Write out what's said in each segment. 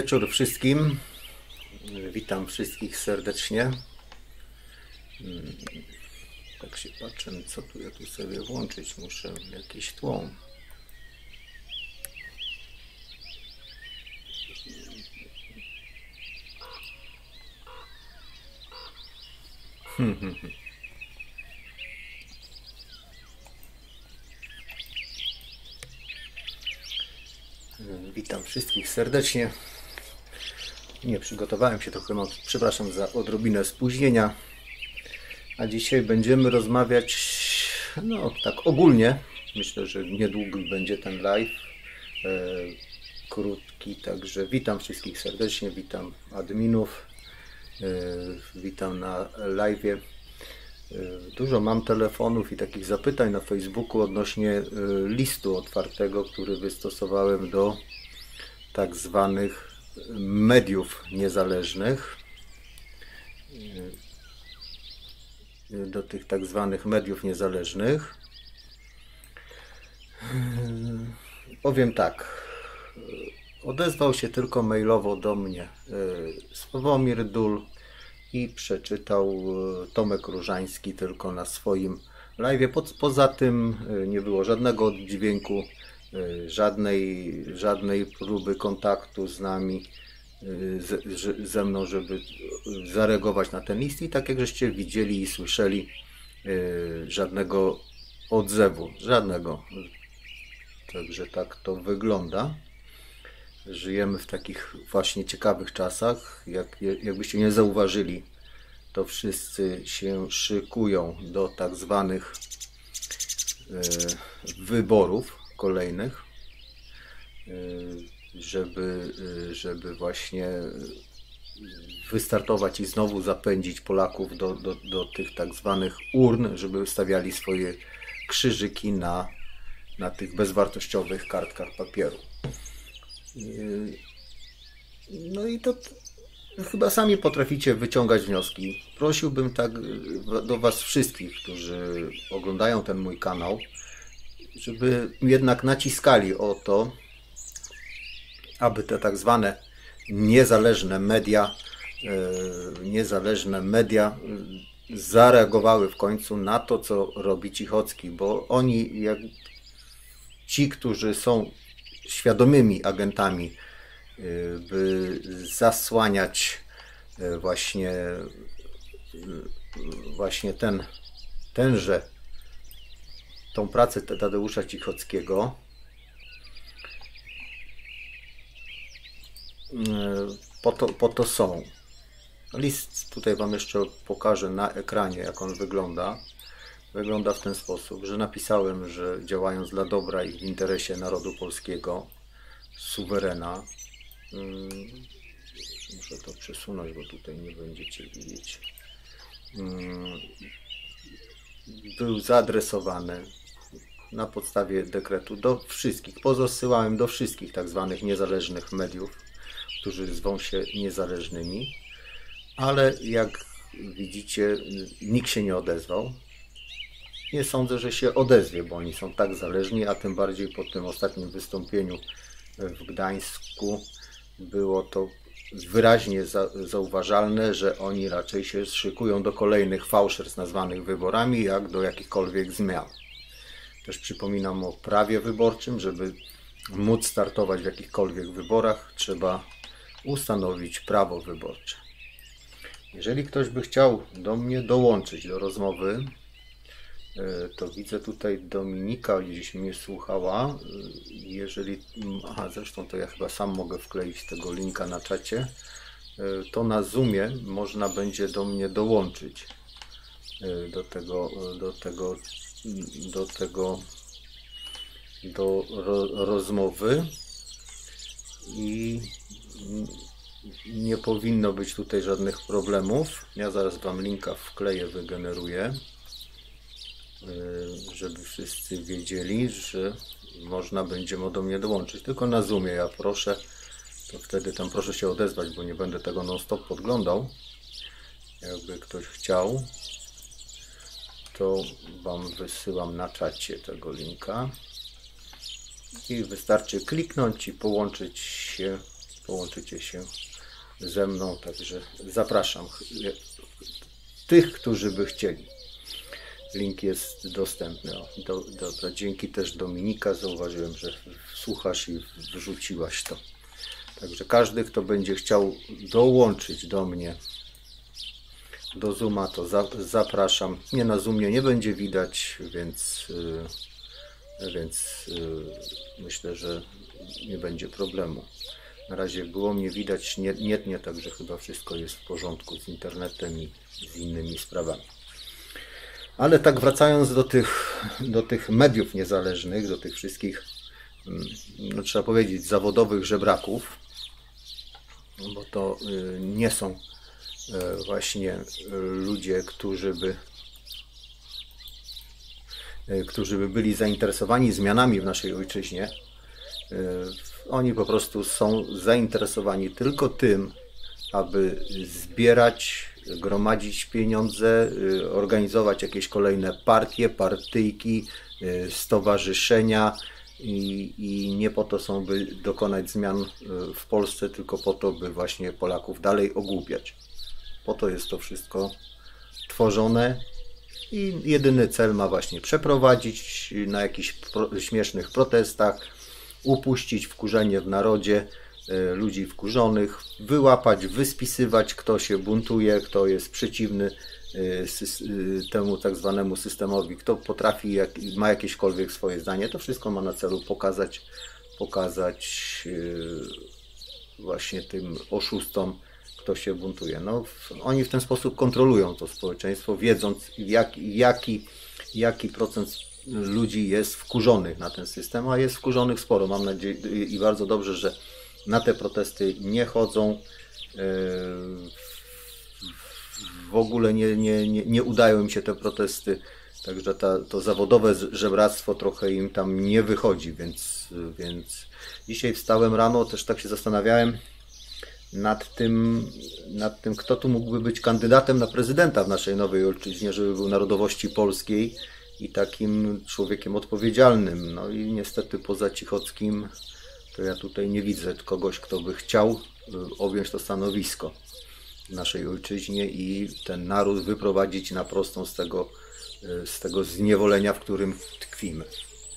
wieczór wszystkim. Witam wszystkich serdecznie. Tak się patrzę, co tu ja tu sobie włączyć muszę, jakieś tło. Witam wszystkich serdecznie. Nie przygotowałem się trochę, no, przepraszam za odrobinę spóźnienia. A dzisiaj będziemy rozmawiać, no tak ogólnie. Myślę, że niedługo będzie ten live, krótki, także witam wszystkich serdecznie, witam adminów, witam na live'ie. Dużo mam telefonów i takich zapytań na Facebooku odnośnie listu otwartego, który wystosowałem do tak zwanych mediów niezależnych. Do tych tak zwanych mediów niezależnych. Powiem tak, odezwał się tylko mailowo do mnie Sławomir Dul i przeczytał Tomek Różański tylko na swoim live. Poza tym nie było żadnego oddźwięku, żadnej próby kontaktu z nami, ze mną, żeby zareagować na ten list, i tak jak żeście widzieli i słyszeli, żadnego odzewu, żadnego. Także tak to wygląda. Żyjemy w takich właśnie ciekawych czasach. Jakbyście nie zauważyli, to wszyscy się szykują do tak zwanych wyborów kolejnych, żeby właśnie wystartować i znowu zapędzić Polaków do tych tak zwanych urn, żeby stawiali swoje krzyżyki na tych bezwartościowych kartkach papieru. No i to chyba sami potraficie wyciągać wnioski. Prosiłbym tak do Was wszystkich, którzy oglądają ten mój kanał, żeby jednak naciskali o to, aby te tak zwane niezależne media zareagowały w końcu na to, co robi Cichocki, bo oni, jak ci, którzy są świadomymi agentami, by zasłaniać właśnie tą pracę Tadeusza Cichockiego, po to są. List tutaj Wam jeszcze pokażę na ekranie, jak on wygląda. Wygląda w ten sposób, że napisałem, że działając dla dobra i w interesie narodu polskiego, suwerena, muszę to przesunąć, bo tutaj nie będziecie widzieć, był zaadresowany na podstawie dekretu do wszystkich, pozasyłałem do wszystkich tak zwanych niezależnych mediów, którzy zwą się niezależnymi, ale jak widzicie, nikt się nie odezwał. Nie sądzę, że się odezwie, bo oni są tak zależni, a tym bardziej po tym ostatnim wystąpieniu w Gdańsku było to wyraźnie zauważalne, że oni raczej się szykują do kolejnych fałszerstw nazwanych wyborami, jak do jakichkolwiek zmian. Też przypominam o prawie wyborczym. Żeby móc startować w jakichkolwiek wyborach, trzeba ustanowić prawo wyborcze. Jeżeli ktoś by chciał do mnie dołączyć do rozmowy, to widzę tutaj Dominika gdzieś mnie słuchała. Zresztą to ja chyba sam mogę wkleić tego linka na czacie. To na Zoomie można będzie do mnie dołączyć do rozmowy i nie powinno być tutaj żadnych problemów. Ja zaraz Wam linka wkleję, wygeneruję, żeby wszyscy wiedzieli, że można będzie do mnie dołączyć. Tylko na Zoomie ja proszę, to wtedy tam proszę się odezwać, bo nie będę tego non stop podglądał. Jakby ktoś chciał, to Wam wysyłam na czacie tego linka i wystarczy kliknąć i połączyć się połączycie się ze mną, także zapraszam tych, którzy by chcieli. Link jest dostępny. Dobra, dzięki też Dominika, zauważyłem, że słuchasz i wrzuciłaś to. Także każdy, kto będzie chciał dołączyć do mnie do Zooma, to zapraszam. Mnie na Zoomie nie będzie widać, więc myślę, że nie będzie problemu. Na razie było mnie widać nie, także chyba wszystko jest w porządku z internetem i z innymi sprawami. Ale tak wracając do tych mediów niezależnych, do tych wszystkich, no trzeba powiedzieć, zawodowych żebraków, bo to nie są właśnie ludzie, którzy by byli zainteresowani zmianami w naszej ojczyźnie. Oni po prostu są zainteresowani tylko tym, aby zbierać, gromadzić pieniądze, organizować jakieś kolejne partie, partyjki, stowarzyszenia i nie po to są, by dokonać zmian w Polsce, tylko po to, by właśnie Polaków dalej ogłupiać. Po to jest to wszystko tworzone i jedyny cel ma właśnie przeprowadzić na jakichś śmiesznych protestach, upuścić wkurzenie w narodzie, ludzi wkurzonych, wyłapać, wyspisywać, kto się buntuje, kto jest przeciwny temu tak zwanemu systemowi, kto potrafi, ma jakiekolwiek swoje zdanie. To wszystko ma na celu pokazać właśnie tym oszustom, kto się buntuje. No, oni w ten sposób kontrolują to społeczeństwo, wiedząc jaki procent ludzi jest wkurzonych na ten system, a jest wkurzonych sporo. Mam nadzieję i bardzo dobrze, że na te protesty nie chodzą, w ogóle nie udają im się te protesty, także to zawodowe żebractwo trochę im tam nie wychodzi, więc dzisiaj wstałem rano, też tak się zastanawiałem nad tym, kto tu mógłby być kandydatem na prezydenta w naszej nowej ojczyźnie, żeby był narodowości polskiej i takim człowiekiem odpowiedzialnym. No i niestety poza Cichockim to ja tutaj nie widzę kogoś, kto by chciał objąć to stanowisko w naszej ojczyźnie i ten naród wyprowadzić na prostą z tego zniewolenia, w którym tkwimy.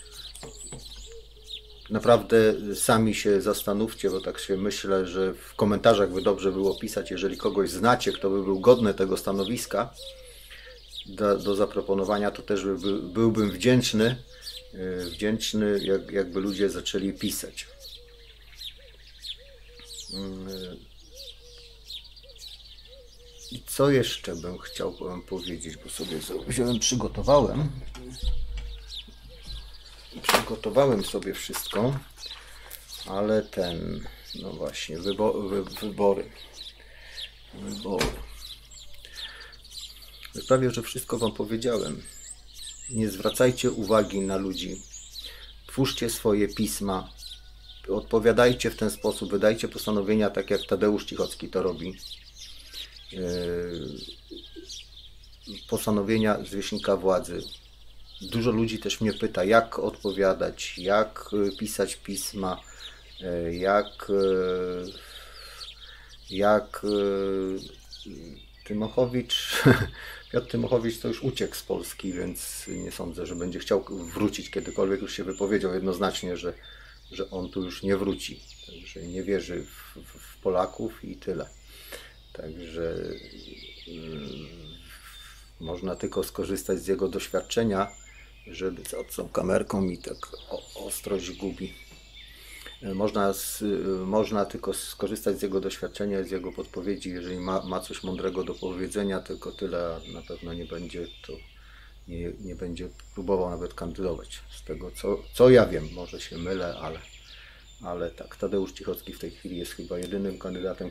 Naprawdę sami się zastanówcie, bo tak się myślę, że w komentarzach by dobrze było pisać, jeżeli kogoś znacie, kto by był godny tego stanowiska do zaproponowania, to też byłbym wdzięczny, jakby ludzie zaczęli pisać. I co jeszcze bym chciał powiedzieć, bo sobie przygotowałem sobie wszystko, ale no właśnie, wybory. Prawie, że wszystko Wam powiedziałem. Nie zwracajcie uwagi na ludzi. Twórzcie swoje pisma. Odpowiadajcie w ten sposób. Wydajcie postanowienia tak, jak Tadeusz Cichocki to robi. Postanowienia zwierzchnika władzy. Dużo ludzi też mnie pyta, jak odpowiadać, jak pisać pisma, jak Tymochowicz, Piotr Tymochowicz to już uciekł z Polski, więc nie sądzę, że będzie chciał wrócić kiedykolwiek. Już się wypowiedział jednoznacznie, że on tu już nie wróci. Także nie wierzy w Polaków i tyle. Także można tylko skorzystać z jego doświadczenia, żeby z tą kamerką mi tak ostrość gubi. Można tylko skorzystać z jego doświadczenia, z jego podpowiedzi, jeżeli ma coś mądrego do powiedzenia, tylko tyle, a na pewno nie będzie próbował nawet kandydować. Z tego co ja wiem, może się mylę, ale tak, Tadeusz Cichocki w tej chwili jest chyba jedynym kandydatem,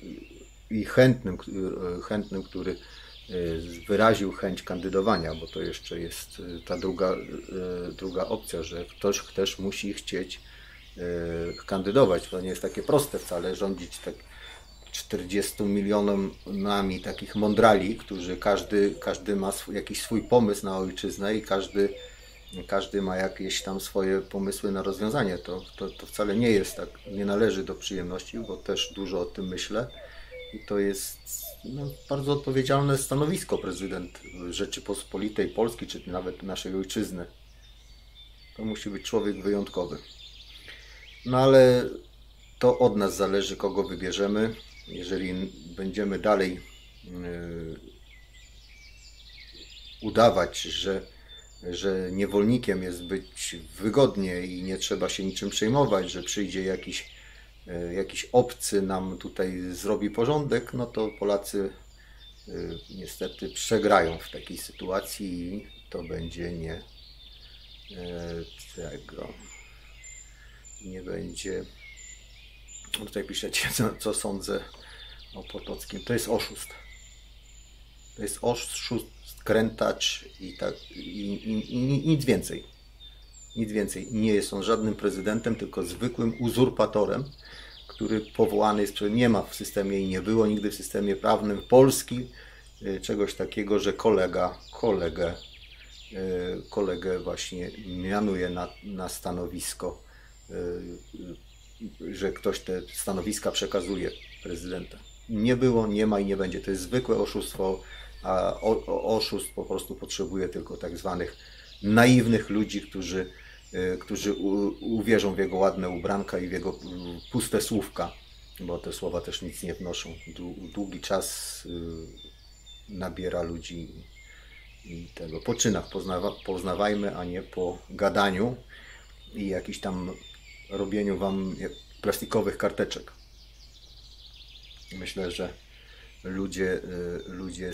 chętnym, który wyraził chęć kandydowania, bo to jeszcze jest ta druga opcja, że ktoś też musi chcieć kandydować. To nie jest takie proste wcale rządzić tak 40 milionami takich mądrali, którzy każdy ma jakiś swój pomysł na ojczyznę i każdy Każdy ma jakieś tam swoje pomysły na rozwiązanie. To wcale nie jest tak, nie należy do przyjemności, bo też dużo o tym myślę. I to jest bardzo odpowiedzialne stanowisko prezydent Rzeczypospolitej Polski, czy nawet naszej ojczyzny. To musi być człowiek wyjątkowy. No ale to od nas zależy, kogo wybierzemy. Jeżeli będziemy dalej udawać, że niewolnikiem jest być wygodnie i nie trzeba się niczym przejmować, że przyjdzie jakiś obcy nam tutaj zrobi porządek, no to Polacy niestety przegrają w takiej sytuacji i to będzie nie będzie. Tutaj piszecie, co sądzę o Potockim. To jest oszust. To jest oszust, krętacz i nic więcej. Nic więcej. Nie jest on żadnym prezydentem, tylko zwykłym uzurpatorem, który powołany jest, nie ma w systemie i nie było nigdy w systemie prawnym Polski czegoś takiego, że kolegę właśnie mianuje na stanowisko, że ktoś te stanowiska przekazuje prezydenta. Nie było, nie ma i nie będzie. To jest zwykłe oszustwo, a oszust po prostu potrzebuje tylko tak zwanych naiwnych ludzi, którzy uwierzą w jego ładne ubranka i w jego puste słówka, bo te słowa też nic nie wnoszą. Długi czas nabiera ludzi i tego. Po czynach poznawajmy, a nie po gadaniu i jakiś tam robieniu wam plastikowych karteczek. Myślę, że ludzie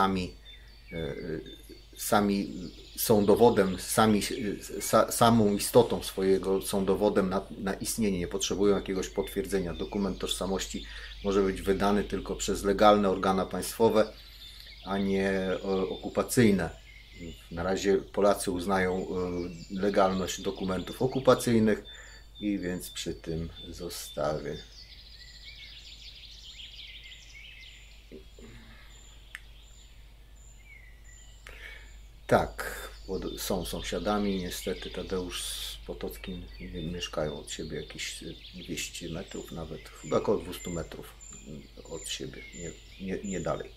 sami są dowodem, samą istotą swojego są dowodem na istnienie, nie potrzebują jakiegoś potwierdzenia. Dokument tożsamości może być wydany tylko przez legalne organa państwowe, a nie okupacyjne. Na razie Polacy uznają legalność dokumentów okupacyjnych i więc przy tym zostawię. Tak, są sąsiadami, niestety Tadeusz z Potockim mieszkają od siebie jakieś 200 metrów, nawet chyba około 200 metrów od siebie, nie dalej.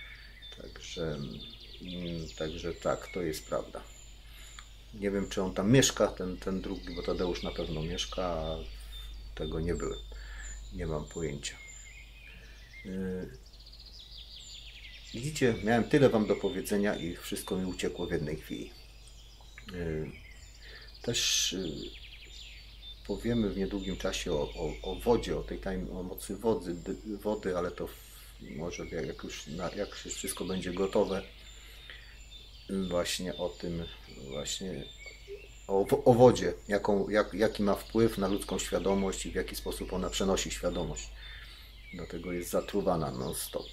Także tak, to jest prawda. Nie wiem, czy on tam mieszka, ten drugi, bo Tadeusz na pewno mieszka, a tego nie byłem. Nie mam pojęcia. Widzicie, miałem tyle wam do powiedzenia i wszystko mi uciekło w jednej chwili. Też powiemy w niedługim czasie o wodzie, o mocy wody, ale to może jak się wszystko będzie gotowe, właśnie o tym, o wodzie, jaki ma wpływ na ludzką świadomość i w jaki sposób ona przenosi świadomość. Dlatego jest zatruwana non-stop.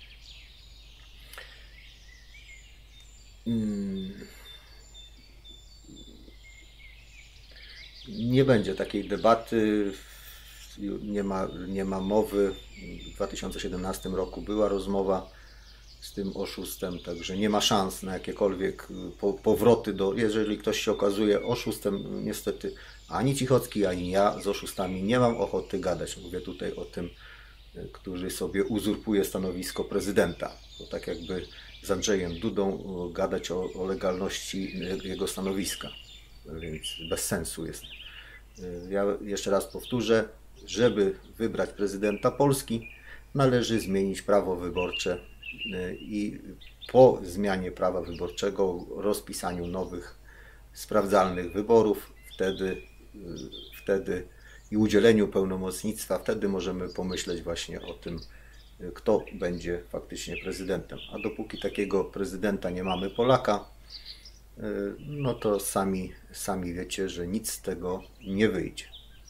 Nie będzie takiej debaty, nie ma mowy. W 2017 roku była rozmowa z tym oszustem, także nie ma szans na jakiekolwiek powroty jeżeli ktoś się okazuje oszustem, niestety ani Cichocki, ani ja z oszustami nie mam ochoty gadać. Mówię tutaj o tym, który sobie uzurpuje stanowisko prezydenta. To tak jakby z Andrzejem Dudą gadać o legalności jego stanowiska, więc bez sensu jest. Ja jeszcze raz powtórzę, żeby wybrać prezydenta Polski, należy zmienić prawo wyborcze i po zmianie prawa wyborczego, rozpisaniu nowych, sprawdzalnych wyborów, wtedy i udzieleniu pełnomocnictwa, wtedy możemy pomyśleć właśnie o tym, kto będzie faktycznie prezydentem. A dopóki takiego prezydenta nie mamy, Polaka, no to sami wiecie, że nic z tego nie wyjdzie.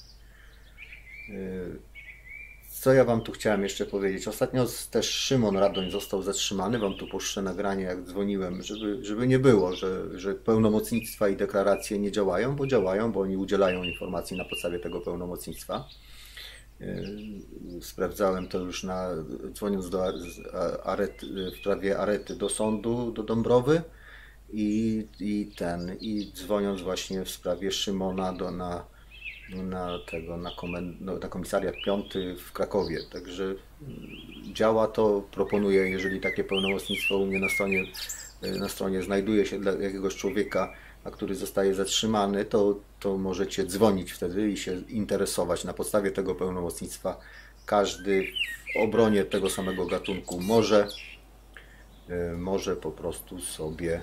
Co ja wam tu chciałem jeszcze powiedzieć? Ostatnio też Szymon Radoń został zatrzymany. Wam tu puszczę nagranie, jak dzwoniłem, żeby nie było, że pełnomocnictwa i deklaracje nie działają, bo oni udzielają informacji na podstawie tego pełnomocnictwa. Sprawdzałem to już dzwoniąc w sprawie arety do sądu, do Dąbrowy i dzwoniąc właśnie w sprawie Szymona na komisariat 5 w Krakowie. Także działa to, proponuję, jeżeli takie pełnomocnictwo u mnie na stronie znajduje się dla jakiegoś człowieka, a który zostaje zatrzymany, to możecie dzwonić wtedy i się interesować. Na podstawie tego pełnomocnictwa każdy w obronie tego samego gatunku może po prostu sobie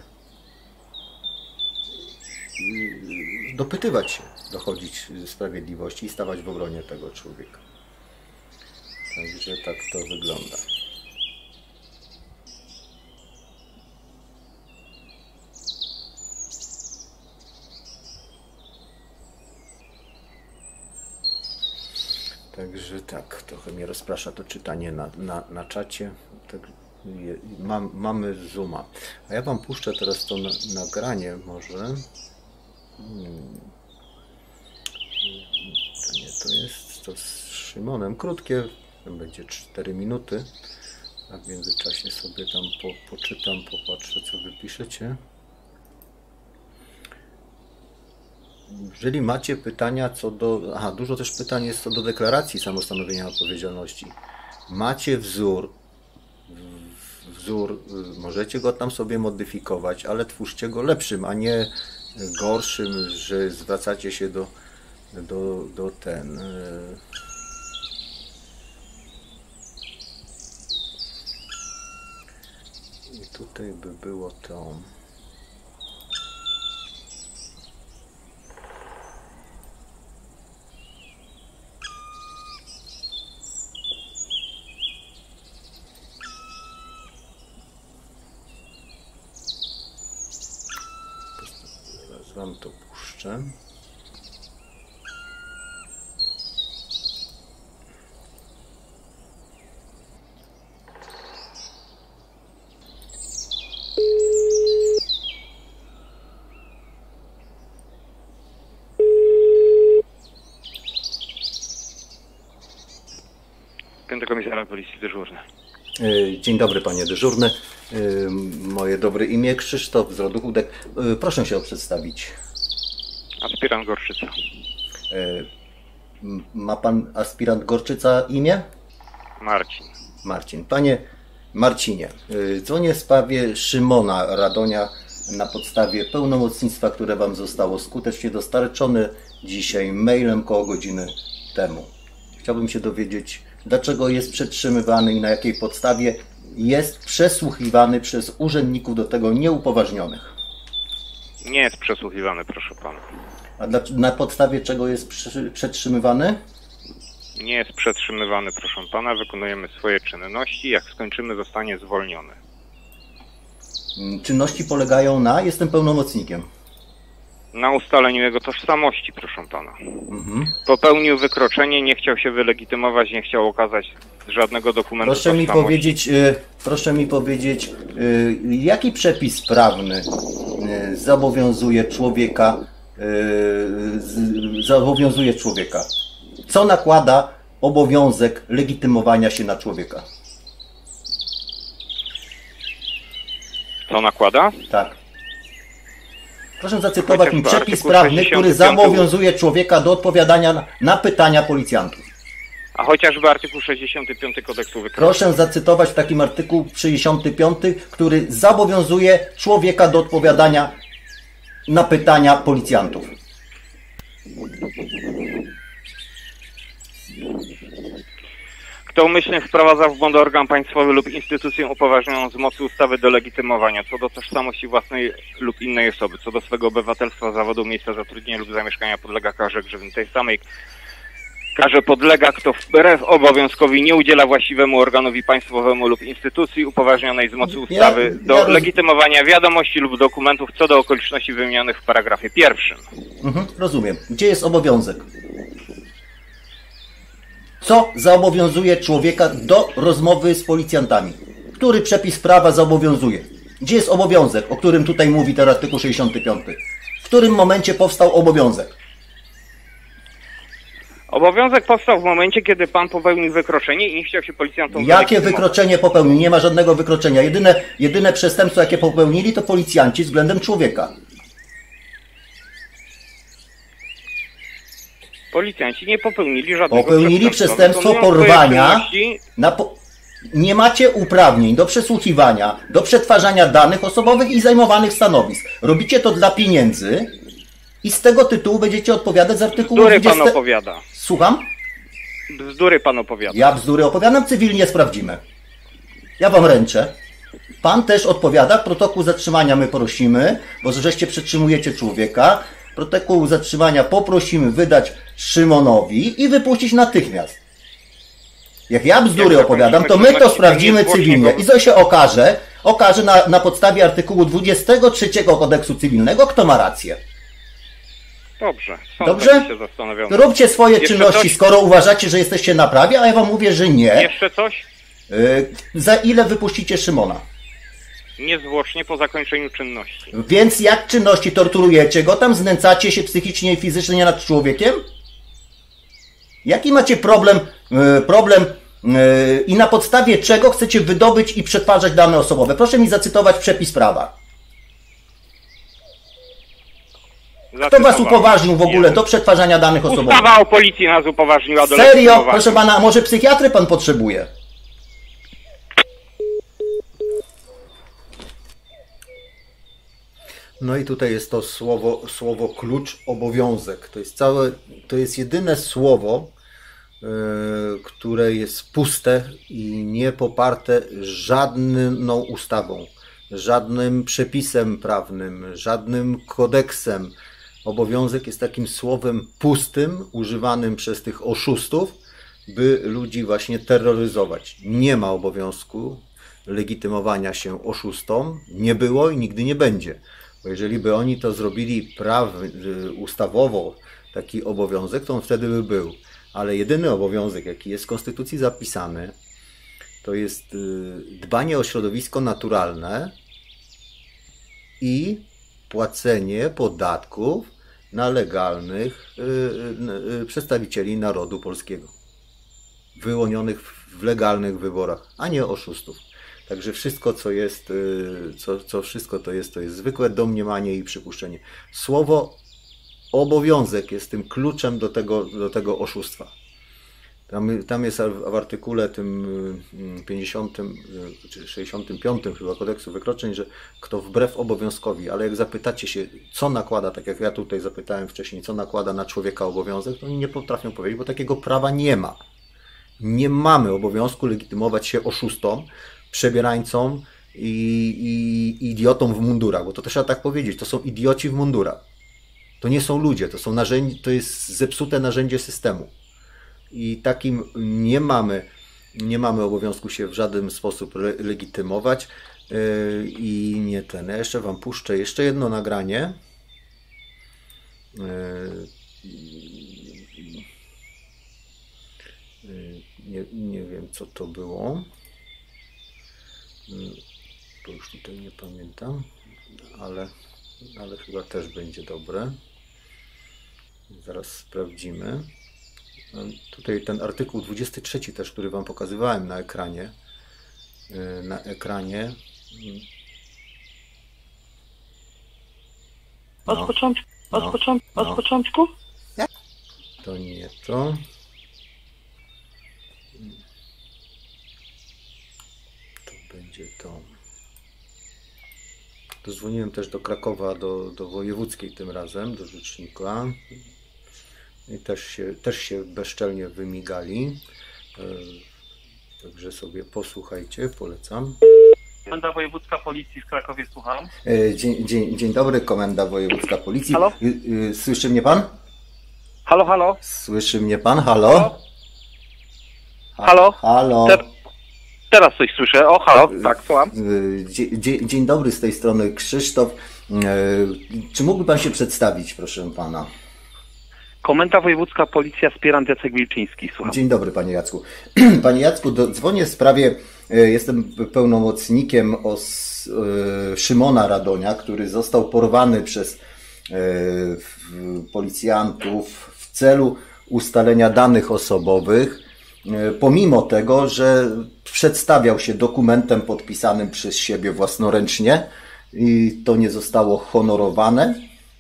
dopytywać się, dochodzić sprawiedliwości i stawać w obronie tego człowieka. Także tak to wygląda. Także tak, trochę mnie rozprasza to czytanie na czacie. Tak, mamy Zooma. A ja Wam puszczę teraz to nagranie może. To nie to jest, to z Szymonem. Krótkie, będzie 4 minuty. A w międzyczasie sobie tam poczytam, popatrzę, co Wy piszecie. Jeżeli macie pytania co do... dużo też pytań jest co do deklaracji samostanowienia odpowiedzialności. Macie wzór, możecie go tam sobie modyfikować, ale twórzcie go lepszym, a nie gorszym, że zwracacie się do ten... I tutaj by było to... Wam to puszczę. Piąty Komisariat Policji dyżurny. Dzień dobry, panie dyżurny. Moje dobre imię Krzysztof z rodu Chudek. Proszę się przedstawić. Aspirant Gorczyca. Ma pan aspirant Gorczyca imię? Marcin. Marcin. Panie Marcinie, dzwonię w sprawie Szymona Radonia na podstawie pełnomocnictwa, które wam zostało skutecznie dostarczone dzisiaj mailem koło godziny temu. Chciałbym się dowiedzieć, dlaczego jest przetrzymywany i na jakiej podstawie jest przesłuchiwany przez urzędników do tego nieupoważnionych. Nie jest przesłuchiwany, proszę pana. A na podstawie czego jest przetrzymywany? Nie jest przetrzymywany, proszę pana. Wykonujemy swoje czynności. Jak skończymy, zostanie zwolniony. Czynności polegają na... Jestem pełnomocnikiem. Na ustaleniu jego tożsamości, proszę pana. Popełnił wykroczenie, nie chciał się wylegitymować, nie chciał okazać żadnego dokumentu tożsamości. Proszę mi powiedzieć, jaki przepis prawny zobowiązuje człowieka, co nakłada obowiązek legitymowania się na człowieka? Co nakłada? Tak. Proszę zacytować mi przepis prawny, który zobowiązuje człowieka do odpowiadania na pytania policjantów. A chociażby artykuł 65 kodeksu wykroczeń. Proszę zacytować w takim artykuł 65, który zobowiązuje człowieka do odpowiadania na pytania policjantów. Kto umyślnie wprowadza w błąd organ państwowy lub instytucję upoważnioną z mocy ustawy do legitymowania co do tożsamości własnej lub innej osoby, co do swego obywatelstwa, zawodu, miejsca zatrudnienia lub zamieszkania podlega karze grzywny. Tej samej karze podlega, kto wbrew obowiązkowi nie udziela właściwemu organowi państwowemu lub instytucji upoważnionej z mocy ustawy do legitymowania wiadomości lub dokumentów co do okoliczności wymienionych w paragrafie 1. Rozumiem. Gdzie jest obowiązek? Co zobowiązuje człowieka do rozmowy z policjantami? Który przepis prawa zobowiązuje? Gdzie jest obowiązek, o którym tutaj mówi teraz artykuł 65? W którym momencie powstał obowiązek? Obowiązek powstał w momencie, kiedy pan popełnił wykroczenie i nie chciał się policjantom Jakie wylegitymować. wykroczenie popełnił? Nie ma żadnego wykroczenia. Jedyne przestępstwo, jakie popełnili, to policjanci względem człowieka. Policjanci nie popełnili żadnego Popełnili przestępstwo Wykonując porwania. swoje czynności, Nie macie uprawnień do przesłuchiwania, do przetwarzania danych osobowych i zajmowanych stanowisk. Robicie to dla pieniędzy i z tego tytułu będziecie odpowiadać z artykułu Bzdury 20... pan opowiada. Słucham? Bzdury pan opowiada. Ja bzdury opowiadam, cywilnie sprawdzimy. Ja wam ręczę. Pan też odpowiada, protokół zatrzymania my prosimy, bo żeście przetrzymujecie człowieka. Protokół zatrzymania poprosimy wydać Szymonowi i wypuścić natychmiast. Jak ja bzdury Jak opowiadam, to zakończymy my to czynności, sprawdzimy to niezwłocznie cywilnie. go- I co się okaże na podstawie artykułu 23 Kodeksu Cywilnego, kto ma rację. Dobrze. Dobrze? Sąd się zastanowią. Róbcie swoje Jeszcze czynności, coś? skoro uważacie, że jesteście na prawie, a ja wam mówię, że nie. Jeszcze coś? Za ile wypuścicie Szymona? Niezwłocznie po zakończeniu czynności. Więc jak czynności torturujecie go, tam znęcacie się psychicznie i fizycznie nad człowiekiem? Jaki macie problem i na podstawie czego chcecie wydobyć i przetwarzać dane osobowe? Proszę mi zacytować przepis prawa. Kto was upoważnił w ogóle do przetwarzania danych osobowych? Ustawa o policji nas upoważniła do Serio? legitymowania. Proszę pana, a może psychiatry pan potrzebuje? No i tutaj jest to słowo klucz, obowiązek. To jest jedyne słowo, które jest puste i nie poparte żadną ustawą, żadnym przepisem prawnym, żadnym kodeksem. Obowiązek jest takim słowem pustym, używanym przez tych oszustów, by ludzi właśnie terroryzować. Nie ma obowiązku legitymowania się oszustom, nie było i nigdy nie będzie. Bo jeżeli by oni to zrobili ustawowo, taki obowiązek, to on wtedy by był. Ale jedyny obowiązek, jaki jest w Konstytucji zapisany, to jest dbanie o środowisko naturalne i płacenie podatków na legalnych przedstawicieli narodu polskiego, wyłonionych w legalnych wyborach, a nie oszustów. Także wszystko, co jest, wszystko to jest zwykłe domniemanie i przypuszczenie. Słowo obowiązek jest tym kluczem do tego oszustwa. Tam jest w artykule tym 50 czy 65 chyba Kodeksu Wykroczeń, że kto wbrew obowiązkowi, ale jak zapytacie się, co nakłada, tak jak ja tutaj zapytałem wcześniej, co nakłada na człowieka obowiązek, to oni nie potrafią powiedzieć, bo takiego prawa nie ma. Nie mamy obowiązku legitymować się oszustom, przebierańcom i idiotom w mundurach, bo to też trzeba tak powiedzieć, to są idioci w mundurach. To nie są ludzie, to jest zepsute narzędzie systemu. I takim nie mamy obowiązku się w żaden sposób legitymować i nie ten. Ja jeszcze wam puszczę jeszcze jedno nagranie. Nie wiem, co to było, bo już tutaj nie pamiętam, ale chyba też będzie dobre. Zaraz sprawdzimy. Tutaj ten artykuł 23 też, który wam pokazywałem na ekranie. Od początku? To nie to. To będzie to. Dzwoniłem też do Krakowa, do wojewódzkiej tym razem, do rzecznika. I też się bezczelnie wymigali. Także sobie posłuchajcie, polecam. Komenda Wojewódzka Policji w Krakowie, słucham. Dzień dobry, Komenda Wojewódzka Policji. Halo? Słyszy mnie pan? Halo, halo? Słyszy mnie pan? Halo? Halo? Halo? Teraz coś słyszę. O, halo, tak, słucham. Dzień dobry, z tej strony Krzysztof. Czy mógłby pan się przedstawić, proszę pana? Komenda Wojewódzka Policja, aspirant Jacek Wilczyński, słucham. Dzień dobry, panie Jacku. Panie Jacku, dzwonię w sprawie, jestem pełnomocnikiem Szymona Radonia, który został porwany przez policjantów w celu ustalenia danych osobowych, pomimo tego, że przedstawiał się dokumentem podpisanym przez siebie własnoręcznie i to nie zostało honorowane.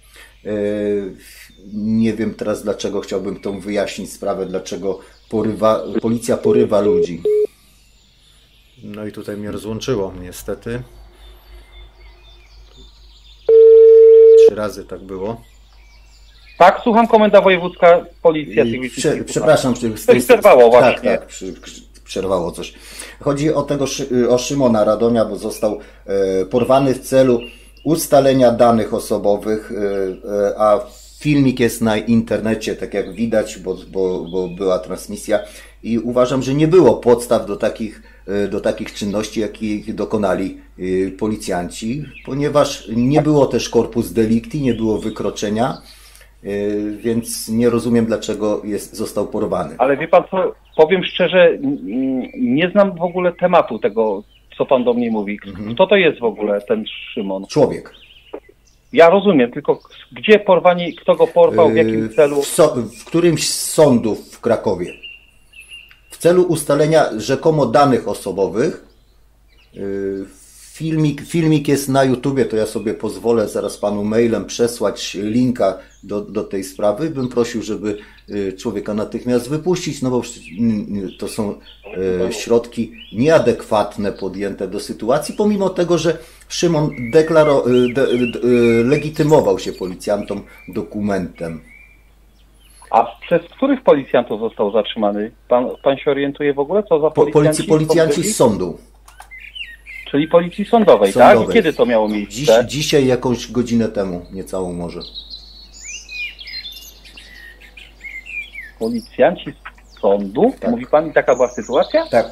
Nie wiem teraz dlaczego, chciałbym tą wyjaśnić sprawę, dlaczego policja porywa ludzi. No i tutaj mnie rozłączyło, niestety. 3 razy tak było. Tak, słucham, Komenda Wojewódzka Policja Cywilna. Przepraszam, Coś przerwało właśnie. Tak, przerwało coś. Chodzi o Szymona Radonia, bo został porwany w celu ustalenia danych osobowych, a filmik jest na internecie, tak jak widać, bo była transmisja i uważam, że nie było podstaw do takich czynności, jakich dokonali policjanci, ponieważ nie było też corpus delicti, nie było wykroczenia, więc nie rozumiem, dlaczego został porwany. Ale wie pan co, powiem szczerze, nie znam w ogóle tematu tego, co pan do mnie mówi. Kto to jest w ogóle ten Szymon? Człowiek. Ja rozumiem, tylko gdzie porwanie, kto go porwał, w jakim celu? W którymś z sądów w Krakowie. W celu ustalenia rzekomo danych osobowych. Filmik jest na YouTubie, to ja sobie pozwolę zaraz panu mailem przesłać linka do tej sprawy. Bym prosił, żeby człowieka natychmiast wypuścić, no bo to są środki nieadekwatne podjęte do sytuacji, pomimo tego, że Szymon legitymował się policjantom dokumentem. A przez których policjantów został zatrzymany? Pan się orientuje w ogóle, co za policjanci? Policjanci z sądu. Czyli policji sądowej, tak? I kiedy to miało miejsce? Dzisiaj jakąś godzinę temu, niecałą może. Policjanci z sądu? Tak. Mówi pan, i taka była sytuacja? Tak.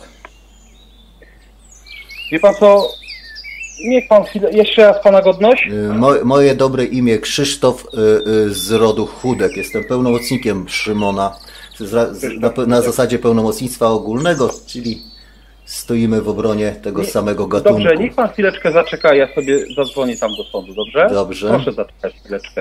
Wie pan co? Niech pan chwilę, jeszcze raz pana godność. Moje dobre imię Krzysztof z rodu Chudek. Jestem pełnomocnikiem Szymona na zasadzie pełnomocnictwa ogólnego, czyli stoimy w obronie tego samego gatunku. Dobrze, niech pan chwileczkę zaczeka, ja sobie zadzwonię tam do sądu, dobrze? Dobrze. Proszę zaczekać chwileczkę.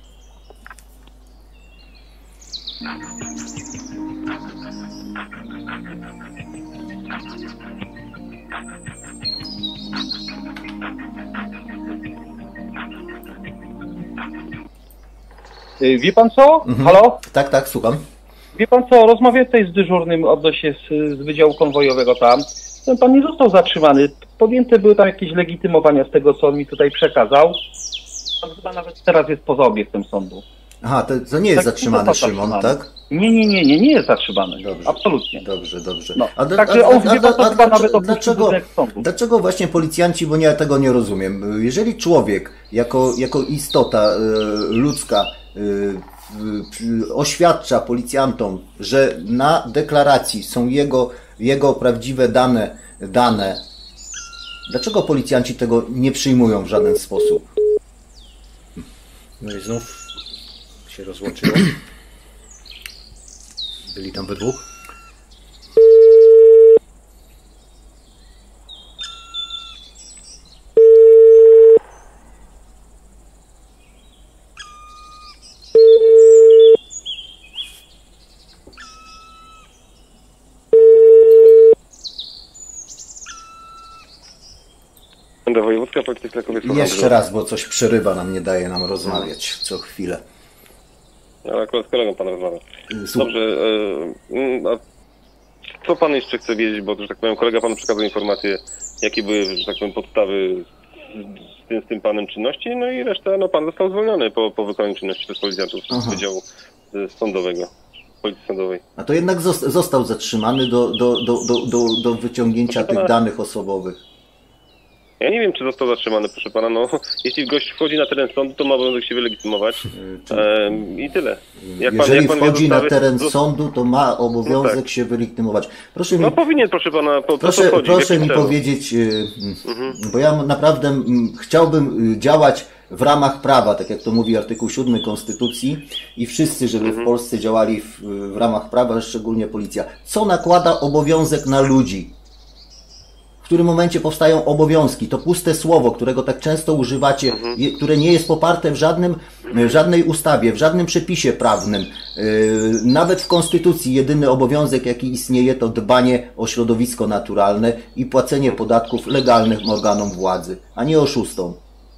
Wie pan co? Halo? Tak, słucham. Wie pan co, rozmawiam tutaj z dyżurnym odnośnie z Wydziału Konwojowego tam. Ten pan nie został zatrzymany. Podjęte były tam jakieś legitymowania z tego, co on mi tutaj przekazał. Pan chyba nawet teraz jest poza obiektem sądu. Aha, to nie jest zatrzymany Szymon, tak? Nie jest zatrzymany. Dobrze. Absolutnie. Dobrze. No, także on chyba nawet opuścił budynek sądu. Dlaczego właśnie policjanci, bo ja tego nie rozumiem, jeżeli człowiek jako istota ludzka oświadcza policjantom, że na deklaracji są jego prawdziwe dane, dlaczego policjanci tego nie przyjmują w żaden sposób? No i znów się rozłączyło. Byli tam we dwóch. Do Wojewódzka Policji w Krakowie. Jeszcze raz, bo coś przerywa nam, nie daje nam rozmawiać co chwilę. Ale akurat z kolegą pan rozmawia. Dobrze, a co pan jeszcze chce wiedzieć, bo że tak powiem, kolega panu przekazał informacje, jakie były, że tak powiem, podstawy z tym panem czynności, no i reszta, no pan został zwolniony po wykonaniu czynności przez policjantów z Wydziału Sądowego, Policji Sądowej. A to jednak został zatrzymany do wyciągnięcia tych danych osobowych. Ja nie wiem, czy został zatrzymany, proszę pana. No, jeśli gość wchodzi na teren sądu, to ma obowiązek się wylegitymować i tyle. Jeżeli wchodzi na teren sądu, to ma obowiązek się wylegitymować. Proszę mi, powinien, proszę pana, proszę mi powiedzieć, bo ja naprawdę chciałbym działać w ramach prawa, tak jak to mówi artykuł 7 Konstytucji i wszyscy, żeby w Polsce działali w ramach prawa, szczególnie policja. Co nakłada obowiązek na ludzi? którym momencie powstają obowiązki. To puste słowo, którego tak często używacie, które nie jest poparte w żadnej ustawie, w żadnym przepisie prawnym. Nawet w Konstytucji jedyny obowiązek, jaki istnieje, to dbanie o środowisko naturalne i płacenie podatków legalnych organom władzy, a nie oszustom.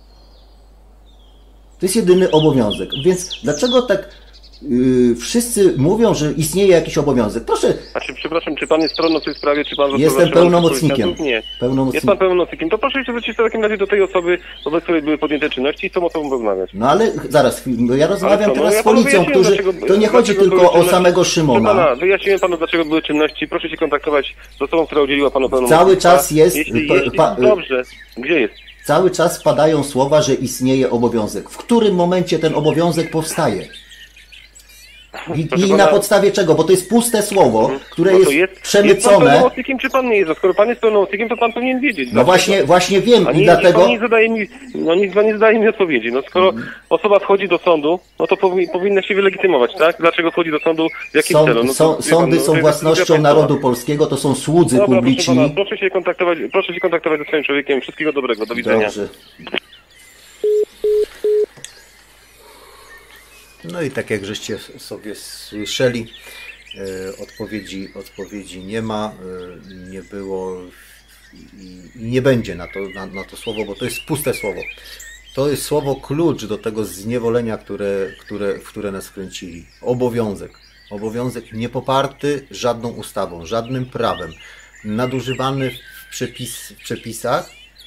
To jest jedyny obowiązek. Więc dlaczego tak wszyscy mówią, że istnieje jakiś obowiązek? Proszę. Przepraszam, czy pan jest stroną w tej sprawie, czy pan został Jestem zatrzymany pełnomocnikiem. Nie. Jest pan pełnomocnikiem. To proszę się zwrócić w takim razie do tej osoby, wobec której były podjęte czynności i z tą osobą rozmawiać. No ale zaraz, bo ja rozmawiam teraz z panu policją, to nie chodzi tylko o samego Szymona. Wyjaśniłem panu, dlaczego były czynności. Proszę się kontaktować z osobą, która udzieliła panu pełnomocnictwa. Cały czas jest... Dobrze. Gdzie jest? Cały czas padają słowa, że istnieje obowiązek. W którym momencie ten obowiązek powstaje? I na podstawie czego? Bo to jest puste słowo, które jest przemycone. Jest pan pełnomocnikiem, czy pan nie jest? No, skoro pan jest pełnomocnikiem, to pan powinien wiedzieć. No właśnie wiem i dlatego... Pan nie zadaje mi odpowiedzi. No skoro osoba wchodzi do sądu, no to powinna się wylegitymować, tak? Dlaczego wchodzi do sądu, w jakim celu? No sądy są własnością narodu polskiego, to są słudzy publiczni. Proszę się kontaktować ze swoim człowiekiem. Wszystkiego dobrego. Do widzenia. Dobrze. No i tak jak żeście sobie słyszeli, odpowiedzi nie ma, nie było i nie będzie na to słowo, bo to jest puste słowo. To jest słowo klucz do tego zniewolenia, w które nas wkręcili. Obowiązek. Obowiązek niepoparty żadną ustawą, żadnym prawem. Nadużywany w przepisach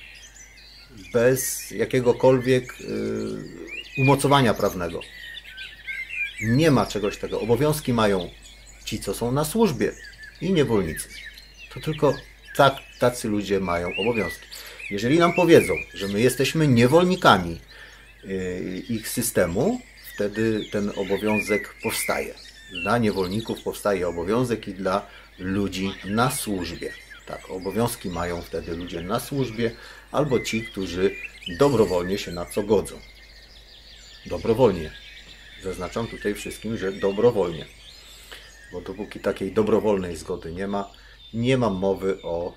bez jakiegokolwiek umocowania prawnego. Nie ma czegoś tego. Obowiązki mają ci, co są na służbie i niewolnicy. To tylko tacy ludzie mają obowiązki. Jeżeli nam powiedzą, że my jesteśmy niewolnikami ich systemu, wtedy ten obowiązek powstaje. Dla niewolników powstaje obowiązek i dla ludzi na służbie. Tak, obowiązki mają wtedy ludzie na służbie albo ci, którzy dobrowolnie się na co godzą. Dobrowolnie. Zaznaczam tutaj wszystkim, że dobrowolnie. Bo dopóki takiej dobrowolnej zgody nie ma mowy o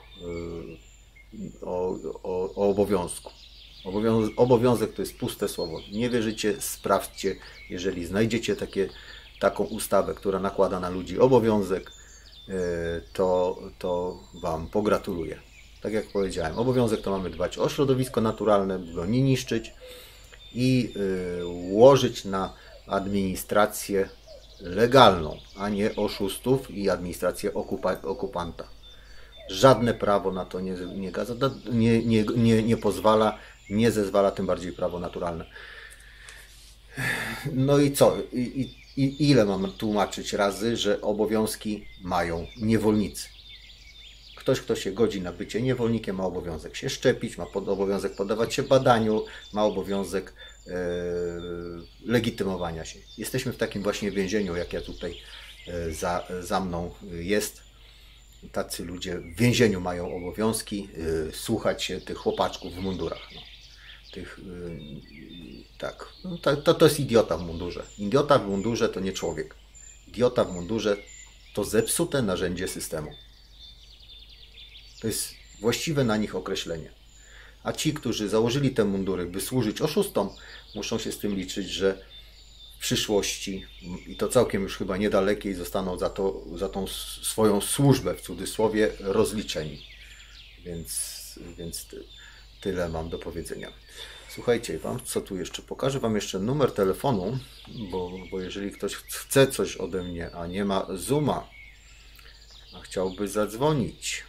obowiązku. Obowiązek to jest puste słowo. Nie wierzycie, sprawdźcie. Jeżeli znajdziecie taką ustawę, która nakłada na ludzi obowiązek, to Wam pogratuluję. Tak jak powiedziałem, obowiązek to mamy dbać o środowisko naturalne, by go nie niszczyć i łożyć na administrację legalną, a nie oszustów i administrację okupanta. Żadne prawo na to nie pozwala, nie zezwala, tym bardziej prawo naturalne. No i co? I ile mam tłumaczyć razy, że obowiązki mają niewolnicy? Ktoś, kto się godzi na bycie niewolnikiem, ma obowiązek się szczepić, ma obowiązek podawać się badaniu, ma obowiązek legitymowania się. Jesteśmy w takim właśnie więzieniu, jak ja tutaj za mną jest. Tacy ludzie w więzieniu mają obowiązki słuchać się tych chłopaczków w mundurach. No. Tak. No, to jest idiota w mundurze. Idiota w mundurze to nie człowiek. Idiota w mundurze to zepsute narzędzie systemu. To jest właściwe na nich określenie. A ci, którzy założyli te mundury, by służyć oszustom, muszą się z tym liczyć, że w przyszłości, i to całkiem już chyba niedalekiej, zostaną za tą swoją służbę, w cudzysłowie, rozliczeni. Więc tyle mam do powiedzenia. Słuchajcie, co tu jeszcze? Pokażę Wam jeszcze numer telefonu, bo jeżeli ktoś chce coś ode mnie, a nie ma Zooma, a chciałby zadzwonić,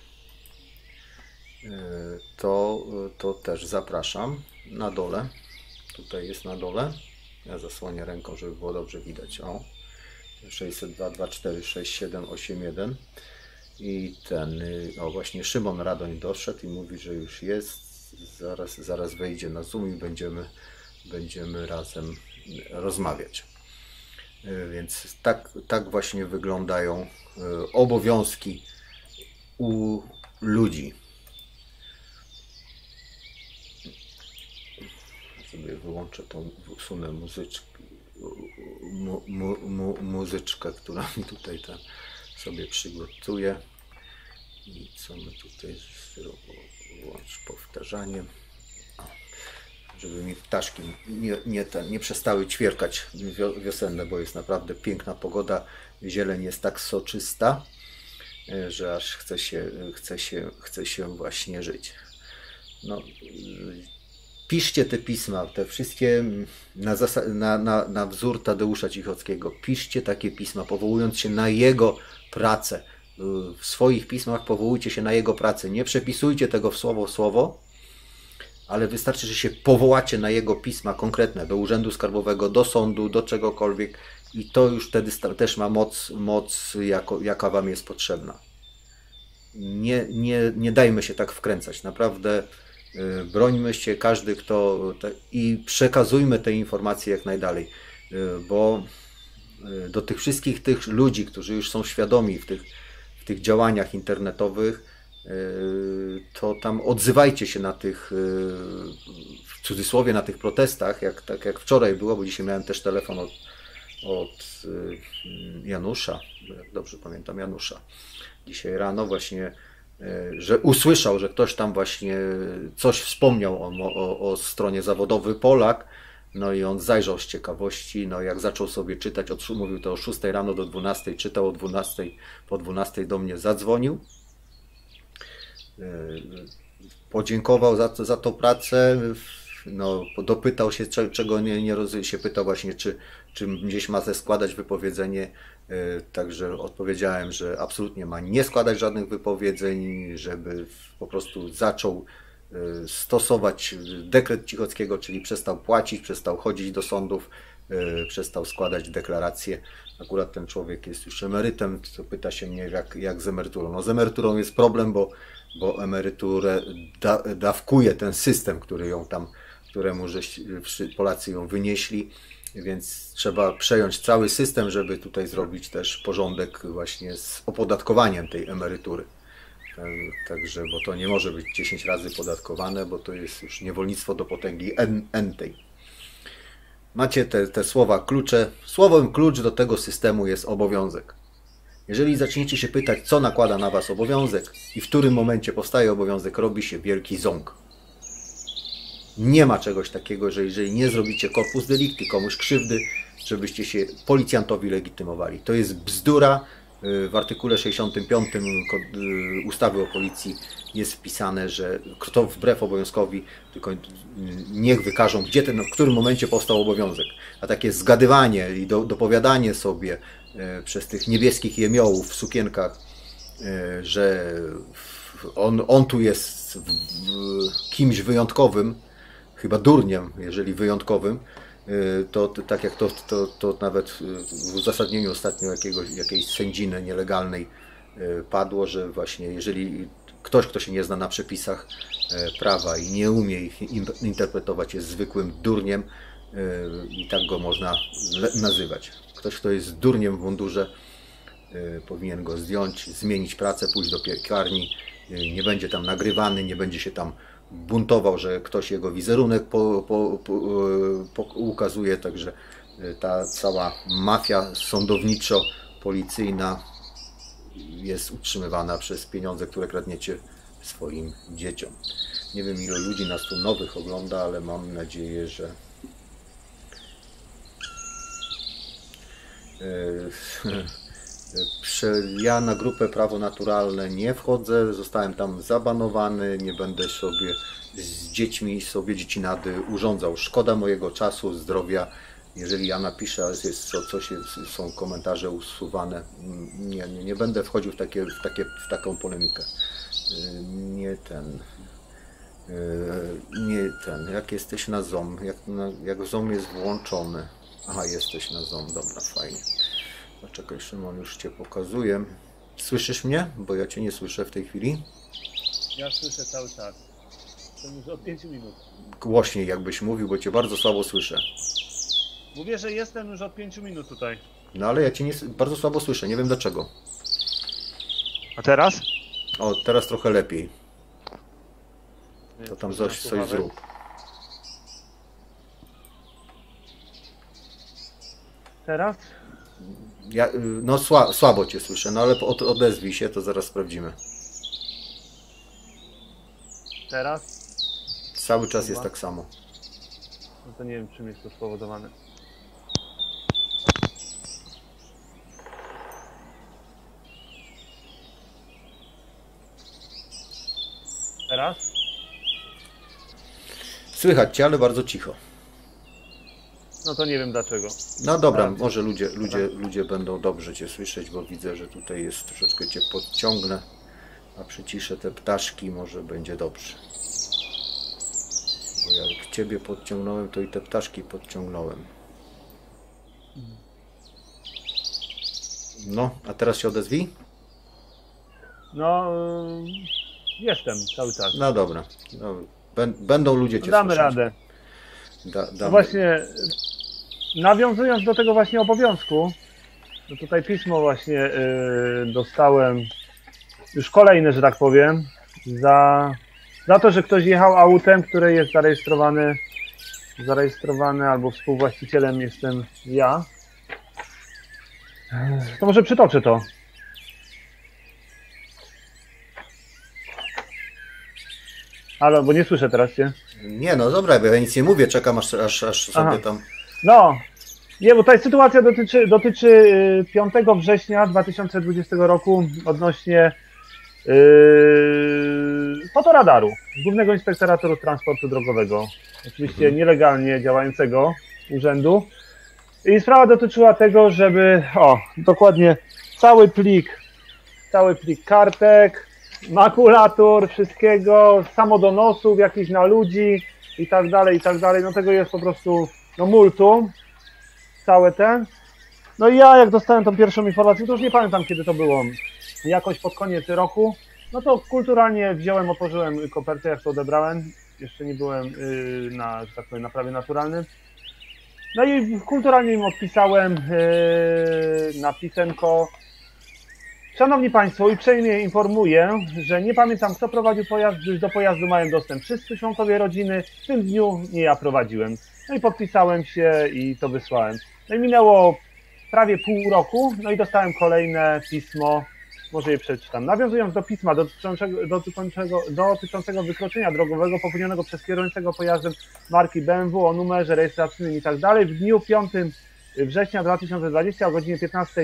to też zapraszam na dole. Tutaj jest na dole. Ja zasłonię ręką, żeby było dobrze widać. O, 602 24 6781 i właśnie Szymon Radoń doszedł i mówi, że już jest. Zaraz wejdzie na Zoom i będziemy razem rozmawiać. Więc tak właśnie wyglądają obowiązki u ludzi. Sobie wyłączę usunę muzyczkę, która mi tutaj sobie przygotuje I co my tutaj włącz powtarzanie, żeby mi ptaszki nie przestały ćwierkać wiosenne, bo jest naprawdę piękna pogoda, zieleń jest tak soczysta, że aż chce się właśnie żyć. No, piszcie te pisma, te wszystkie na wzór Tadeusza Cichockiego. Piszcie takie pisma, powołując się na jego pracę. W swoich pismach powołujcie się na jego pracę. Nie przepisujcie tego w słowo, ale wystarczy, że się powołacie na jego pisma konkretne, do Urzędu Skarbowego, do sądu, do czegokolwiek i to już wtedy też ma moc jaka wam jest potrzebna. Nie dajmy się tak wkręcać. Naprawdę brońmy się, każdy i przekazujmy te informacje jak najdalej, bo do tych wszystkich tych ludzi, którzy już są świadomi w tych działaniach internetowych, to tam odzywajcie się na tych, w cudzysłowie, na tych protestach, tak jak wczoraj było, bo dzisiaj miałem też telefon od Janusza, jak dobrze pamiętam, Janusza. Dzisiaj rano właśnie, że usłyszał, że ktoś tam właśnie coś wspomniał o stronie zawodowy Polak, no i on zajrzał z ciekawości, no jak zaczął sobie czytać, mówił to o 6 rano do 12, czytał o 12, po 12 do mnie zadzwonił, podziękował za tą pracę, no, dopytał się, czego się pytał właśnie, czy gdzieś ma składać wypowiedzenie, także odpowiedziałem, że absolutnie ma nie składać żadnych wypowiedzeń, żeby po prostu zaczął stosować dekret Cichockiego, czyli przestał płacić, przestał chodzić do sądów, przestał składać deklaracje. Akurat ten człowiek jest już emerytem, to pyta się mnie jak z emeryturą. No z emeryturą jest problem, bo emeryturę dawkuje ten system, któremu Polacy ją wynieśli, więc trzeba przejąć cały system, żeby tutaj zrobić też porządek właśnie z opodatkowaniem tej emerytury. Także, bo to nie może być 10 razy podatkowane, bo to jest już niewolnictwo do potęgi n-tej. Macie te słowa klucze. Słowem klucz do tego systemu jest obowiązek. Jeżeli zaczniecie się pytać, co nakłada na was obowiązek i w którym momencie powstaje obowiązek, robi się wielki ząg. Nie ma czegoś takiego, że jeżeli nie zrobicie corpus delicti, komuś krzywdy, żebyście się policjantowi legitymowali. To jest bzdura. W artykule 65 ustawy o policji jest wpisane, że kto wbrew obowiązkowi, tylko niech wykażą, w którym momencie powstał obowiązek. A takie zgadywanie i dopowiadanie sobie przez tych niebieskich jemiołów w sukienkach, że on tu jest kimś wyjątkowym, chyba durniem, jeżeli wyjątkowym, to tak jak to nawet w uzasadnieniu ostatnio jakiejś sędziny nielegalnej padło, że właśnie jeżeli ktoś, kto się nie zna na przepisach prawa i nie umie ich interpretować, jest zwykłym durniem i tak go można nazywać. Ktoś, kto jest durniem w mundurze, powinien go zdjąć, zmienić pracę, pójść do piekarni, nie będzie tam nagrywany, nie będzie się tam buntował, że ktoś jego wizerunek ukazuje, także ta cała mafia sądowniczo-policyjna jest utrzymywana przez pieniądze, które kradniecie swoim dzieciom. Nie wiem, ile ludzi nas tu nowych ogląda, ale mam nadzieję, że ja na grupę Prawo Naturalne nie wchodzę, zostałem tam zabanowany, nie będę sobie z dziećmi dziecinady urządzał. Szkoda mojego czasu, zdrowia. Jeżeli ja napiszę, są komentarze usuwane, nie będę wchodził w taką polemikę. Jak jesteś na ZOM, jak ZOM jest włączony. Aha, jesteś na ZOM, dobra, fajnie. Poczekaj, Szymon, już Cię pokazuję. Słyszysz mnie? Bo ja Cię nie słyszę w tej chwili. Ja słyszę cały czas. To już od 5 minut. Głośniej jakbyś mówił, bo Cię bardzo słabo słyszę. Mówię, że jestem już od 5 minut tutaj. No ale ja Cię bardzo słabo słyszę, nie wiem dlaczego. A teraz? O, teraz trochę lepiej. To tam coś zrób. Teraz? No słabo Cię słyszę, no ale odezwij się, to zaraz sprawdzimy. Teraz? Cały czas jest tak samo. No to nie wiem, czym jest to spowodowane. Teraz? Słychać cię, ale bardzo cicho. No to nie wiem dlaczego. No dobra, może ludzie będą dobrze cię słyszeć, bo widzę, że tutaj jest troszeczkę cię podciągnę, a przyciszę te ptaszki, może będzie dobrze. Bo jak ciebie podciągnąłem, to i te ptaszki podciągnąłem. No, a teraz się odezwij? No, jestem cały czas. No dobra. No, będą ludzie cię Damy słyszeć. radę. Damy. No właśnie, nawiązując do tego właśnie obowiązku, to tutaj pismo właśnie dostałem, już kolejne, że tak powiem, za to, że ktoś jechał autem, które jest zarejestrowane albo współwłaścicielem jestem ja. To może przytoczę to. Ale, bo nie słyszę teraz cię. Nie, no dobra, bo ja nic nie mówię, czekam aż sobie tam... No, nie, bo tutaj sytuacja dotyczy 5 września 2020 roku odnośnie fotoradaru Głównego Inspektoratu Transportu Drogowego. Oczywiście nielegalnie działającego urzędu. I sprawa dotyczyła tego, żeby, dokładnie cały plik kartek, makulatur, wszystkiego, samodonosów jakichś na ludzi i tak dalej. No tego jest po prostu, no multum, całe ten. No i ja jak dostałem tą pierwszą informację, to już nie pamiętam kiedy to było, jakoś pod koniec roku, no to kulturalnie wziąłem, otworzyłem kopertę, jak to odebrałem, jeszcze nie byłem na, że tak powiem, na prawie naturalnym. No i kulturalnie im odpisałem na pisemko. Szanowni Państwo, uprzejmie informuję, że nie pamiętam kto prowadził pojazd, gdyż do pojazdu mają dostęp wszyscy członkowie rodziny, w tym dniu nie ja prowadziłem. No i podpisałem się i to wysłałem. No i minęło prawie pół roku, no i dostałem kolejne pismo, może je przeczytam. Nawiązując do pisma dotyczącego wykroczenia drogowego popełnionego przez kierującego pojazdem marki BMW o numerze rejestracyjnym i tak dalej, w dniu 5 września 2020 o godzinie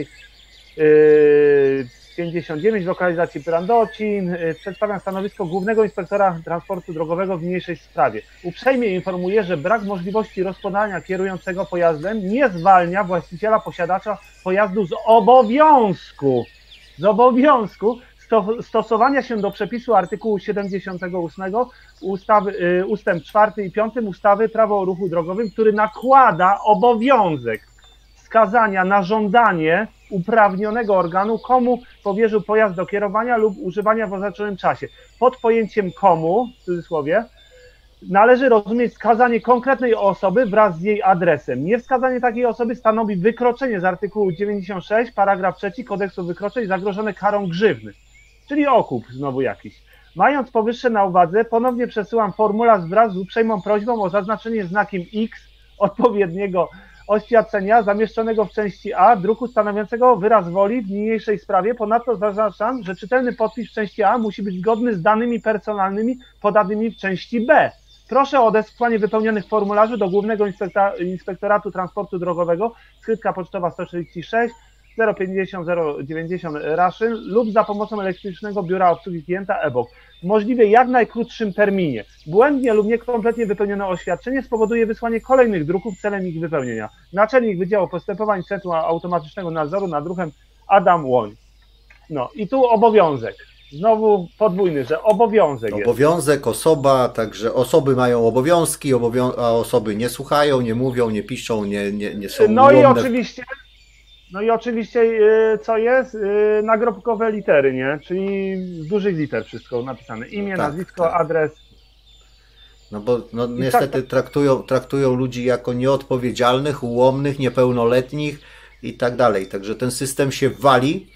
15:59 w lokalizacji Prandocin przedstawiam stanowisko Głównego Inspektora Transportu Drogowego w niniejszej sprawie. Uprzejmie informuję, że brak możliwości rozpoznania kierującego pojazdem nie zwalnia właściciela, posiadacza pojazdu z obowiązku stosowania się do przepisu artykułu 78 ustawy, ustęp 4 i 5 ustawy Prawo o ruchu drogowym, który nakłada obowiązek wskazania na żądanie uprawnionego organu, komu powierzył pojazd do kierowania lub używania w oznaczonym czasie. Pod pojęciem komu, w cudzysłowie, należy rozumieć wskazanie konkretnej osoby wraz z jej adresem. Niewskazanie takiej osoby stanowi wykroczenie z artykułu 96, paragraf 3 Kodeksu Wykroczeń zagrożone karą grzywny, czyli okup znowu jakiś. Mając powyższe na uwadze, ponownie przesyłam formularz wraz z uprzejmą prośbą o zaznaczenie znakiem X odpowiedniego oświadczenia zamieszczonego w części A druku stanowiącego wyraz woli w niniejszej sprawie. Ponadto zaznaczam, że czytelny podpis w części A musi być zgodny z danymi personalnymi podanymi w części B. Proszę o odesłanie wypełnionych formularzy do Głównego Inspektoratu Transportu Drogowego, skrytka pocztowa 146 050 090 Raszyn lub za pomocą elektrycznego biura obsługi klienta e-book. Możliwie jak najkrótszym terminie. Błędnie lub niekompletnie wypełnione oświadczenie spowoduje wysłanie kolejnych druków celem ich wypełnienia. Naczelnik Wydziału Postępowań Centrum Automatycznego Nadzoru nad Ruchem Adam Łoń. No i tu obowiązek. Znowu podwójny, że obowiązek jest. Obowiązek, osoba, także osoby mają obowiązki, a osoby nie słuchają, nie mówią, nie piszą, nie są ułomne. No i oczywiście co jest? Nagrobkowe litery, nie? Czyli z dużych liter wszystko napisane. Imię, nazwisko, adres. No bo niestety traktują ludzi jako nieodpowiedzialnych, ułomnych, niepełnoletnich i tak dalej. Także ten system się wali.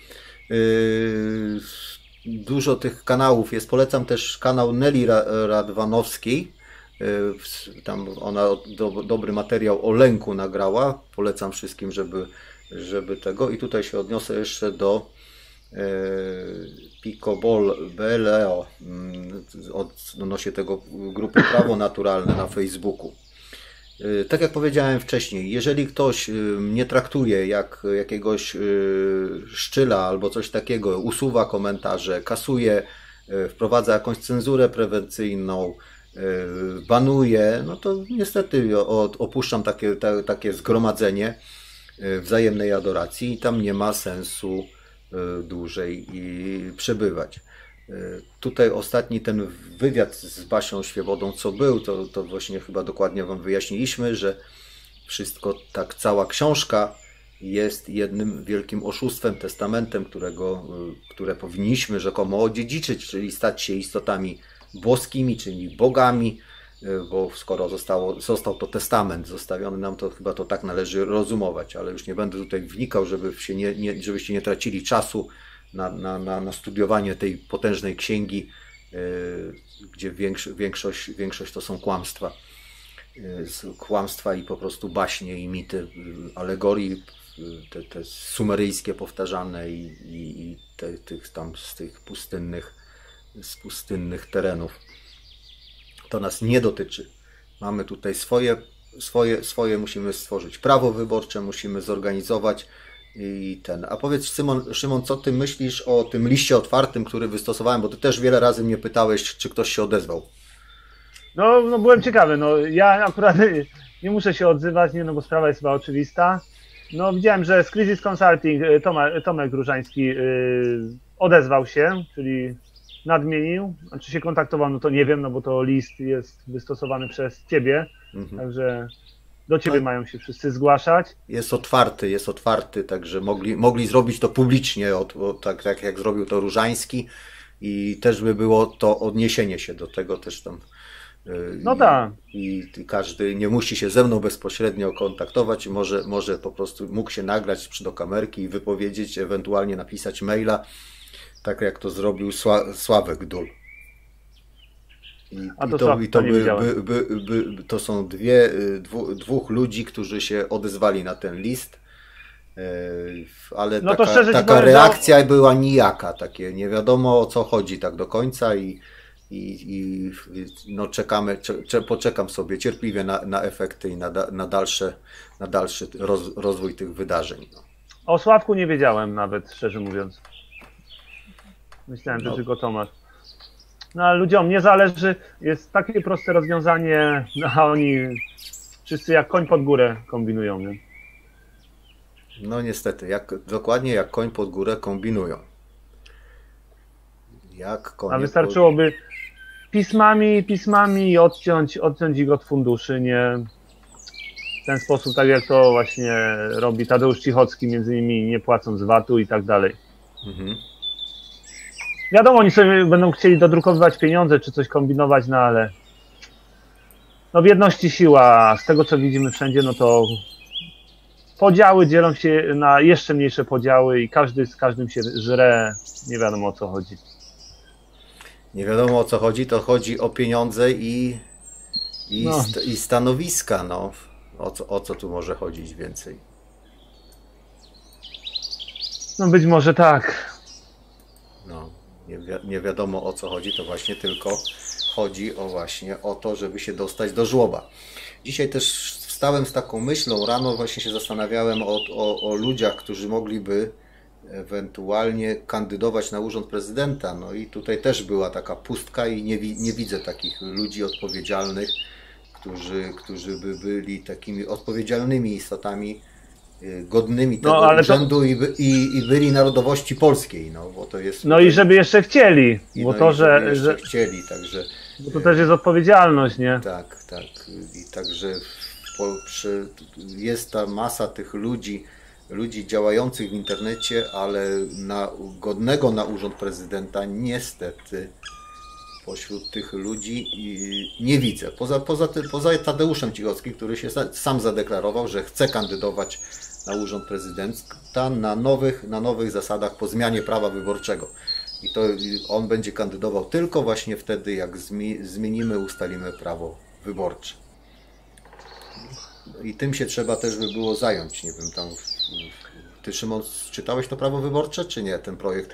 Dużo tych kanałów jest. Polecam też kanał Neli Radwanowskiej. Tam ona dobry materiał o lęku nagrała. Polecam wszystkim, żeby tego. I tutaj się odniosę jeszcze Picobol BLO, odnośnie tego grupy Prawo Naturalne na Facebooku. Tak jak powiedziałem wcześniej, jeżeli ktoś mnie traktuje jak jakiegoś szczyla albo coś takiego, usuwa komentarze, kasuje, wprowadza jakąś cenzurę prewencyjną, banuje, no to niestety opuszczam takie zgromadzenie wzajemnej adoracji i tam nie ma sensu dłużej przebywać. Tutaj ostatni ten wywiad z Basią Świebodą, co był, to właśnie chyba dokładnie Wam wyjaśniliśmy, że wszystko, tak cała książka jest jednym wielkim oszustwem, testamentem, które powinniśmy rzekomo odziedziczyć, czyli stać się istotami boskimi, czyli bogami, bo skoro został to testament zostawiony nam, to chyba to tak należy rozumować, ale już nie będę tutaj wnikał, żebyście nie tracili czasu na studiowanie tej potężnej księgi, gdzie większość to są kłamstwa i po prostu baśnie i mity, alegorii, te sumeryjskie powtarzane i z tych pustynnych terenów. To nas nie dotyczy. Mamy tutaj swoje musimy stworzyć prawo wyborcze, musimy zorganizować A powiedz, Szymon, co ty myślisz o tym liście otwartym, który wystosowałem, bo ty też wiele razy mnie pytałeś, czy ktoś się odezwał. No byłem ciekawy, ja akurat nie muszę się odzywać, bo sprawa jest chyba oczywista. Widziałem, że z Crisis Consulting Tomek Różański odezwał się, czyli nadmienił, a czy się kontaktował, to nie wiem, bo to list jest wystosowany przez ciebie, także do ciebie mają się wszyscy zgłaszać. Jest otwarty, także mogli zrobić to publicznie, tak jak zrobił to Różański i też by było to odniesienie się do tego też tam. Tak. I każdy nie musi się ze mną bezpośrednio kontaktować, może po prostu mógł się nagrać do kamerki i wypowiedzieć, ewentualnie napisać maila, tak jak to zrobił Sławek Dul. To są dwóch ludzi, którzy się odezwali na ten list, ale taka reakcja była nijaka, takie nie wiadomo o co chodzi tak do końca i poczekam sobie cierpliwie na efekty i na dalszy rozwój tych wydarzeń. O Sławku nie wiedziałem nawet, szczerze mówiąc. Myślałem, że tylko Tomasz. Ale ludziom nie zależy, jest takie proste rozwiązanie, a oni wszyscy jak koń pod górę kombinują. Nie? No niestety, dokładnie jak koń pod górę kombinują. A wystarczyłoby pismami odciąć ich od funduszy, nie w ten sposób, tak jak to właśnie robi Tadeusz Cichocki, między innymi nie płacąc VAT-u i tak dalej. Wiadomo, oni sobie będą chcieli dodrukowywać pieniądze, czy coś kombinować, ale w jedności siła, z tego co widzimy wszędzie, to podziały dzielą się na jeszcze mniejsze podziały i każdy z każdym się żre, nie wiadomo o co chodzi. Nie wiadomo o co chodzi, to chodzi o pieniądze i stanowiska, o co tu może chodzić więcej? Być może tak. Nie wiadomo o co chodzi, to właśnie tylko chodzi o to, żeby się dostać do żłoba. Dzisiaj też wstałem z taką myślą, rano właśnie się zastanawiałem o ludziach, którzy mogliby ewentualnie kandydować na urząd prezydenta. I tutaj też była taka pustka i nie widzę takich ludzi odpowiedzialnych, którzy by byli takimi odpowiedzialnymi istotami, godnymi tego urzędu i byli narodowości polskiej, bo to jest... i żeby jeszcze chcieli, bo to, że chcieli, także... Bo to też jest odpowiedzialność, nie? Tak. I także jest ta masa tych ludzi działających w internecie, ale godnego na urząd prezydenta niestety pośród tych ludzi nie widzę. Poza Tadeuszem Cichockim, który się sam zadeklarował, że chce kandydować na urząd prezydenta na nowych zasadach po zmianie prawa wyborczego. I to on będzie kandydował tylko właśnie wtedy, jak ustalimy prawo wyborcze. I tym się trzeba też by było zająć, nie wiem, tam Ty, Szymon, czytałeś to prawo wyborcze, czy nie, ten projekt?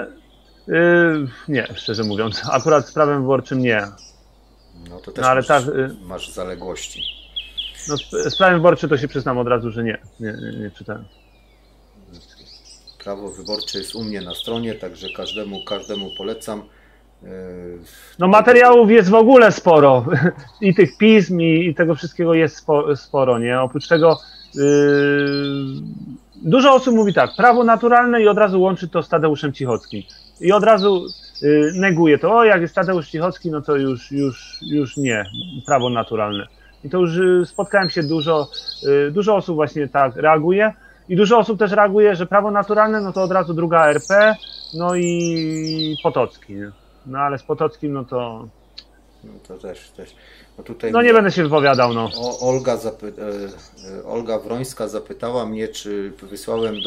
Nie, szczerze mówiąc. Akurat z prawem wyborczym nie. No to też ale masz zaległości. No, z prawem wyborczym to się przyznam od razu, że nie czytałem. Prawo wyborcze jest u mnie na stronie, także każdemu polecam. No materiałów jest w ogóle sporo. I tych pism, i tego wszystkiego jest sporo, nie? Oprócz tego dużo osób mówi tak, prawo naturalne i od razu łączy to z Tadeuszem Cichockim. I od razu neguje to, o jak jest Tadeusz Cichocki, no to już nie, prawo naturalne. I to już spotkałem się dużo osób właśnie tak reaguje. I dużo osób też reaguje, że prawo naturalne, no to od razu druga RP, no i Potocki. Nie? No ale z Potockim, no to... No to też. No, tutaj no nie będę się wypowiadał, no. Olga Wrońska zapytała mnie, czy wysłałem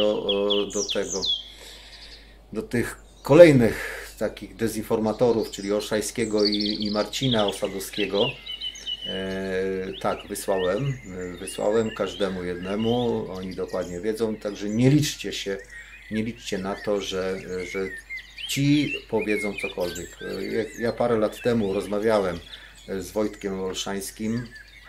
do tych kolejnych takich dezinformatorów, czyli Olszajskiego i Marcina Osadowskiego. Tak, wysłałem każdemu jednemu, oni dokładnie wiedzą, także nie liczcie na to, że ci powiedzą cokolwiek. Ja parę lat temu rozmawiałem z Wojtkiem Olszańskim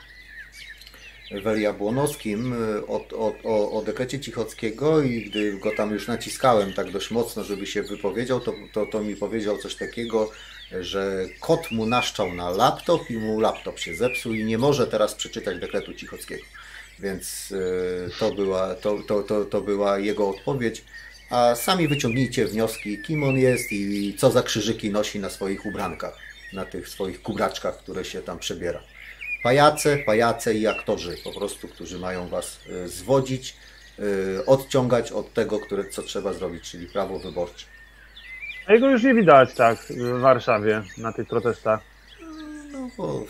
w Jabłonowskim o dekrecie Cichockiego i gdy go tam już naciskałem tak dość mocno, żeby się wypowiedział, to mi powiedział coś takiego, że kot mu naszczał na laptop i mu laptop się zepsuł i nie może teraz przeczytać dekretu Cichockiego. Więc to była jego odpowiedź. A sami wyciągnijcie wnioski, kim on jest i co za krzyżyki nosi na swoich ubrankach, na tych swoich kubraczkach, które się tam przebiera. Pajace i aktorzy po prostu, którzy mają was zwodzić, odciągać od tego, co trzeba zrobić, czyli prawo wyborcze. A jego już nie widać tak w Warszawie na tych protestach. No bo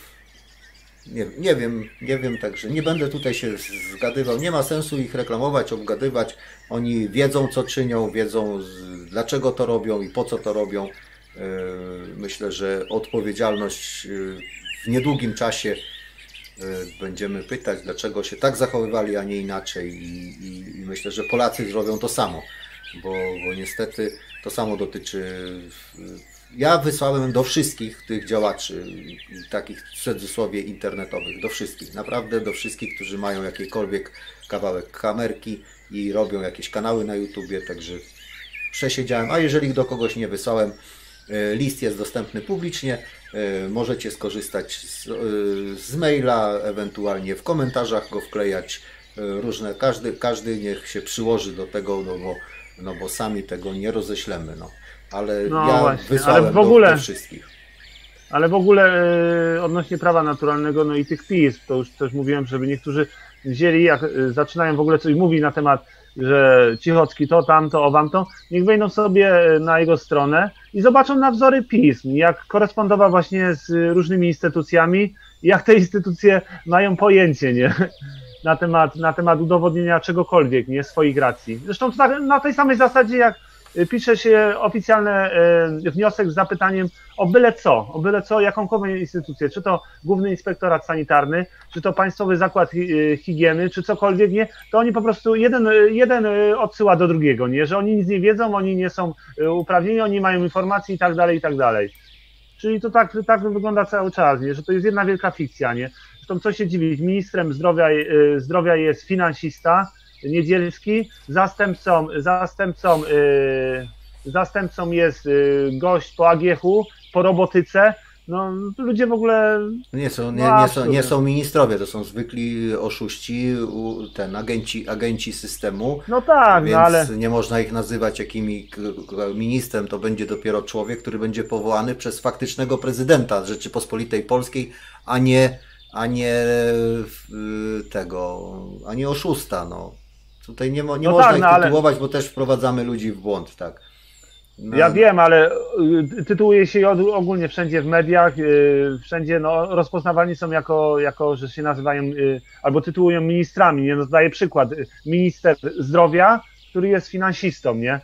nie wiem, także nie będę tutaj się zgadywał. Nie ma sensu ich reklamować, obgadywać. Oni wiedzą, co czynią, wiedzą, dlaczego to robią i po co to robią. Myślę, że odpowiedzialność w niedługim czasie będziemy pytać, dlaczego się tak zachowywali, a nie inaczej. I myślę, że Polacy zrobią to samo, bo niestety to samo dotyczy... Ja wysłałem do wszystkich tych działaczy, takich w cudzysłowie internetowych, do wszystkich, naprawdę do wszystkich, którzy mają jakikolwiek kawałek kamerki i robią jakieś kanały na YouTubie, także przesiedziałem, a jeżeli do kogoś nie wysłałem, list jest dostępny publicznie, możecie skorzystać z maila, ewentualnie w komentarzach go wklejać, różne, każdy niech się przyłoży do tego, no bo sami tego nie roześlemy, no. Ale no ja właśnie, wysłałem do wszystkich. Ale w ogóle odnośnie prawa naturalnego, no i tych pism, to już też mówiłem, żeby niektórzy wzięli, jak zaczynają w ogóle coś mówić na temat, że Cichocki to, tamto, owamto, niech wejdą sobie na jego stronę i zobaczą na wzory pism, jak korespondował właśnie z różnymi instytucjami, jak te instytucje mają pojęcie, nie? Na temat udowodnienia czegokolwiek, nie? Swoich racji. Zresztą na tej samej zasadzie, jak pisze się oficjalny wniosek z zapytaniem o byle co, jakąkolwiek instytucję, czy to Główny Inspektorat Sanitarny, czy to Państwowy Zakład Higieny, czy cokolwiek, nie, to oni po prostu jeden odsyła do drugiego, nie, że oni nic nie wiedzą, oni nie są uprawnieni, oni mają informacje i tak dalej, i tak dalej. Czyli to tak wygląda cały czas, nie, że to jest jedna wielka fikcja, nie. Zresztą co się dziwić, ministrem zdrowia jest finansista, Niedzielski, zastępcą jest gość po AGH-u, po robotyce. No ludzie w ogóle... Nie są ministrowie, to są zwykli oszuści, agenci systemu. No tak, więc no ale... nie można ich nazywać jakimi ministrem, to będzie dopiero człowiek, który będzie powołany przez faktycznego prezydenta Rzeczypospolitej Polskiej, a nie oszusta, no. Tutaj nie można tak, ich tytułować, bo też wprowadzamy ludzi w błąd, tak. No. Ja wiem, ale tytułuje się ogólnie wszędzie w mediach, wszędzie rozpoznawani są jako, że się nazywają, albo tytułują ministrami, nie? No, daję przykład, minister zdrowia, który jest finansistą, nie?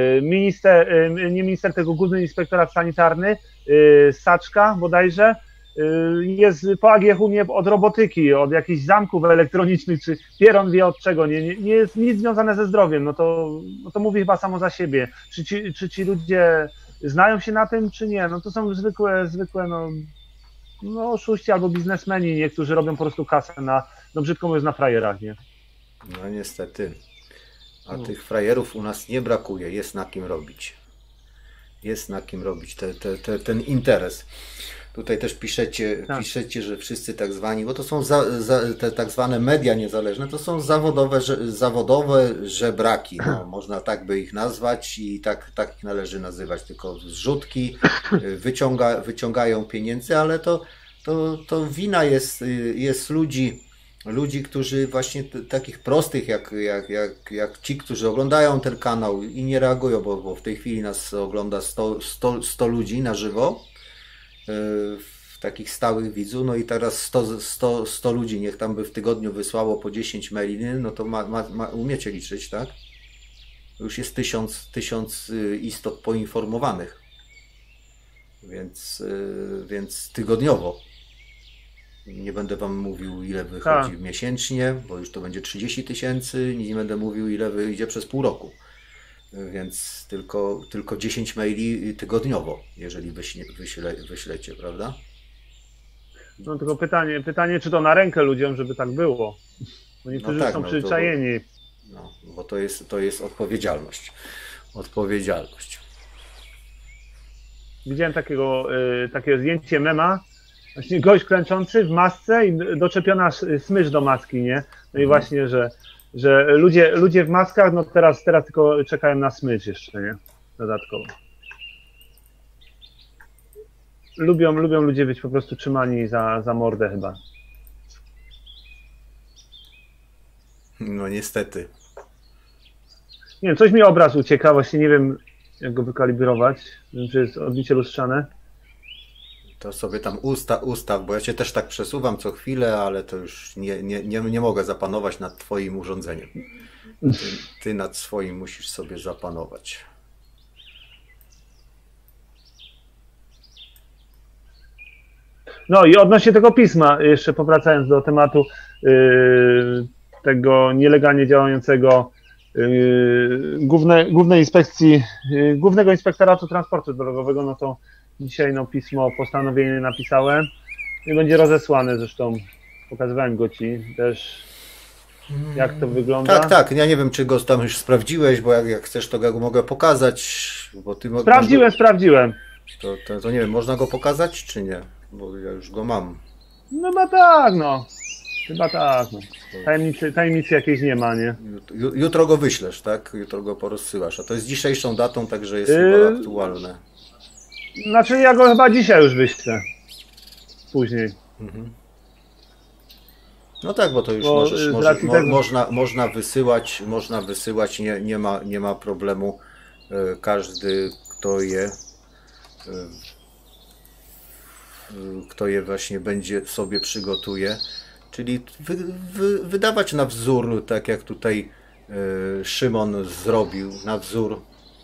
Nie minister, tego Główny Inspektorat Sanitarny, Saczka bodajże, jest po AGH-u nie od robotyki, od jakichś zamków elektronicznych, czy pieron wie od czego, nie jest nic związane ze zdrowiem, no to mówi chyba samo za siebie. Czy ci ludzie znają się na tym, czy nie? No to są zwykłe no oszuści albo biznesmeni, niektórzy robią po prostu kasę no brzydko mówiąc, na frajerach, nie? No niestety. A tych frajerów u nas nie brakuje, jest na kim robić. Jest na kim robić ten interes. Tutaj też piszecie, że wszyscy tak zwani, bo to są te tak zwane media niezależne, to są zawodowe żebraki, no, można tak by ich nazwać i tak ich należy nazywać, tylko zrzutki, wyciągają pieniędzy, ale to wina jest ludzi, którzy właśnie takich prostych jak ci, którzy oglądają ten kanał i nie reagują, bo w tej chwili nas ogląda 100 ludzi na żywo, takich stałych widzów, no i teraz 100 ludzi niech tam by w tygodniu wysłało po 10 maili, no to umiecie liczyć, tak? Już jest 1000 istot poinformowanych, więc tygodniowo. Nie będę wam mówił, ile wychodzi miesięcznie, bo już to będzie 30 000, nie będę mówił, ile wyjdzie przez pół roku. Więc tylko 10 maili tygodniowo, jeżeli wyślecie, prawda? No tylko pytanie, czy to na rękę ludziom, żeby tak było. Bo niektórzy są przyzwyczajeni. Bo to jest odpowiedzialność. Widziałem takie zdjęcie mema, właśnie gość klęczący w masce i doczepiona smycz do maski, nie? No i właśnie, że ludzie w maskach, no teraz tylko czekają na smycz jeszcze, nie? Dodatkowo. Lubią ludzie być po prostu trzymani za mordę chyba. No niestety. Nie wiem, coś mi obraz ucieka, właśnie nie wiem jak go wykalibrować. Nie wiem, czy jest odbicie lustrzane. To sobie tam ustaw, bo ja cię też tak przesuwam co chwilę, ale to już nie mogę zapanować nad twoim urządzeniem. Ty nad swoim musisz sobie zapanować. No i odnośnie tego pisma, jeszcze powracając do tematu tego nielegalnie działającego Głównego Inspektoratu Transportu Drogowego, no to dzisiaj pismo, postanowienie napisałem i będzie rozesłane, zresztą pokazywałem go ci też, jak to wygląda. Tak, ja nie wiem, czy go tam już sprawdziłeś, bo jak chcesz, to go mogę pokazać. Bo ty Sprawdziłem. To nie wiem, można go pokazać, czy nie? Bo ja już go mam. No chyba tak, Chyba tak, Tajemnicy jakiejś nie ma, nie? Jutro go wyślesz, tak? Jutro go porozsyłasz. A to jest dzisiejszą datą, także jest chyba aktualne. Znaczy ja go chyba dzisiaj już wyślę. Później. Mhm. No tak, bo to już można wysyłać, nie ma problemu. Każdy, kto je właśnie będzie sobie przygotuje. Czyli wydawać na wzór, tak jak tutaj Szymon zrobił, na wzór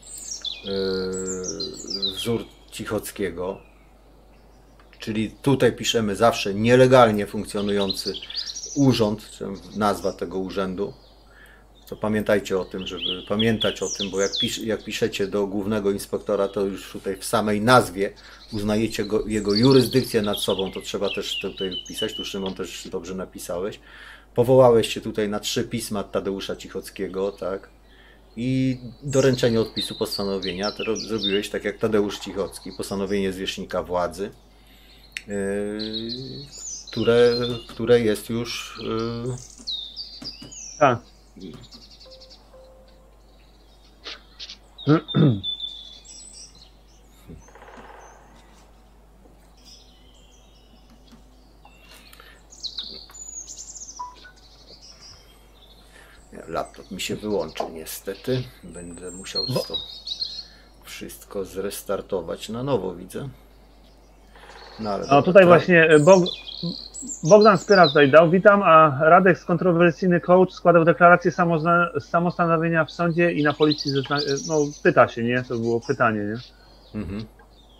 Cichockiego. Czyli tutaj piszemy zawsze nielegalnie funkcjonujący urząd, czy nazwa tego urzędu. To pamiętajcie o tym, żeby pamiętać o tym, bo jak piszecie do głównego inspektora, to już tutaj w samej nazwie uznajecie jego jurysdykcję nad sobą, to trzeba też tutaj pisać, tu Szymon też dobrze napisałeś. Powołałeś się tutaj na 3 pisma Tadeusza Cichockiego, tak? I doręczenie odpisu postanowienia to zrobiłeś tak jak Tadeusz Cichocki, postanowienie zwierzchnika władzy, które jest już... Tak. Laptop mi się wyłączył niestety. Będę musiał to wszystko zrestartować na nowo, widzę. No tutaj właśnie Bogdan Spyra tutaj dał. Witam, a Radek z kontrowersyjny coach składał deklarację samostanowienia w sądzie i na policji pyta się, nie? To było pytanie, nie? Mhm.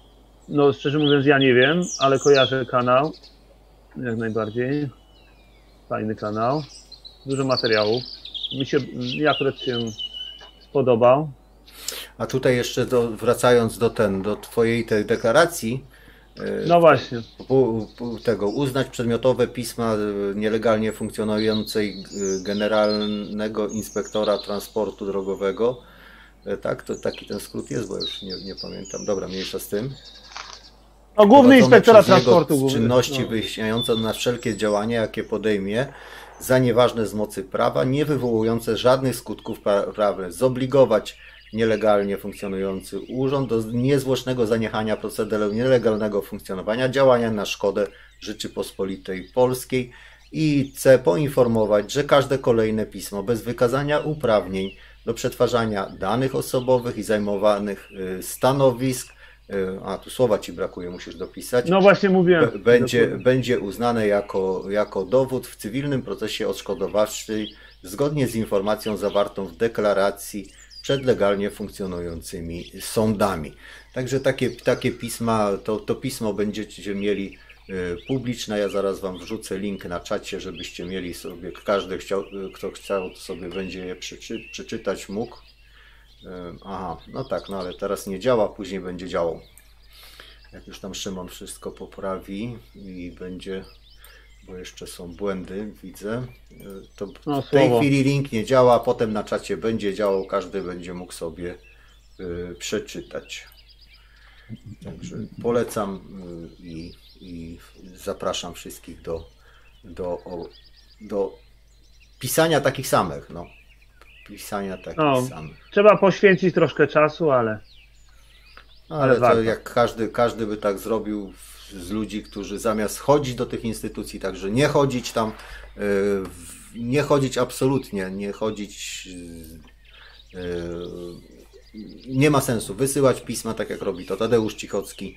No szczerze mówiąc ja nie wiem, ale kojarzę kanał, jak najbardziej. Fajny kanał, dużo materiałów. Mi akurat się spodobał. A tutaj jeszcze wracając do twojej tej deklaracji, no właśnie. Tego uznać przedmiotowe pisma nielegalnie funkcjonującej Generalnego Inspektora Transportu Drogowego. Tak, to taki ten skrót jest, bo już nie pamiętam. Dobra, mniejsza z tym. No, Główny Inspektora Transportu. Czynności wyjaśniające na wszelkie działania, jakie podejmie za nieważne z mocy prawa, nie wywołujące żadnych skutków prawnych. Zobligować nielegalnie funkcjonujący urząd do niezwłocznego zaniechania procederu nielegalnego funkcjonowania, działania na szkodę Rzeczypospolitej Polskiej i C. Poinformować, że każde kolejne pismo bez wykazania uprawnień do przetwarzania danych osobowych i zajmowanych stanowisk, a tu słowa ci brakuje, musisz dopisać. No właśnie mówiłem. Będzie uznane jako dowód w cywilnym procesie odszkodowawczym zgodnie z informacją zawartą w deklaracji przed legalnie funkcjonującymi sądami. Także takie pisma, to pismo będziecie mieli publiczne. Ja zaraz wam wrzucę link na czacie, żebyście mieli sobie, kto chciał, to sobie będzie je przeczytać mógł. Aha, no tak, no ale teraz nie działa, później będzie działał. Jak już tam Szymon wszystko poprawi i będzie, bo jeszcze są błędy, widzę, to w tej chwili link nie działa, potem na czacie będzie działał, każdy będzie mógł sobie przeczytać. Także polecam i zapraszam wszystkich do pisania takich samych, no. Pisania takich samych. Trzeba poświęcić troszkę czasu, ale to jak każdy by tak zrobił z ludzi, którzy zamiast chodzić do tych instytucji, także nie chodzić tam, nie chodzić absolutnie, nie chodzić, nie ma sensu wysyłać pisma, tak jak robi to Tadeusz Cichocki,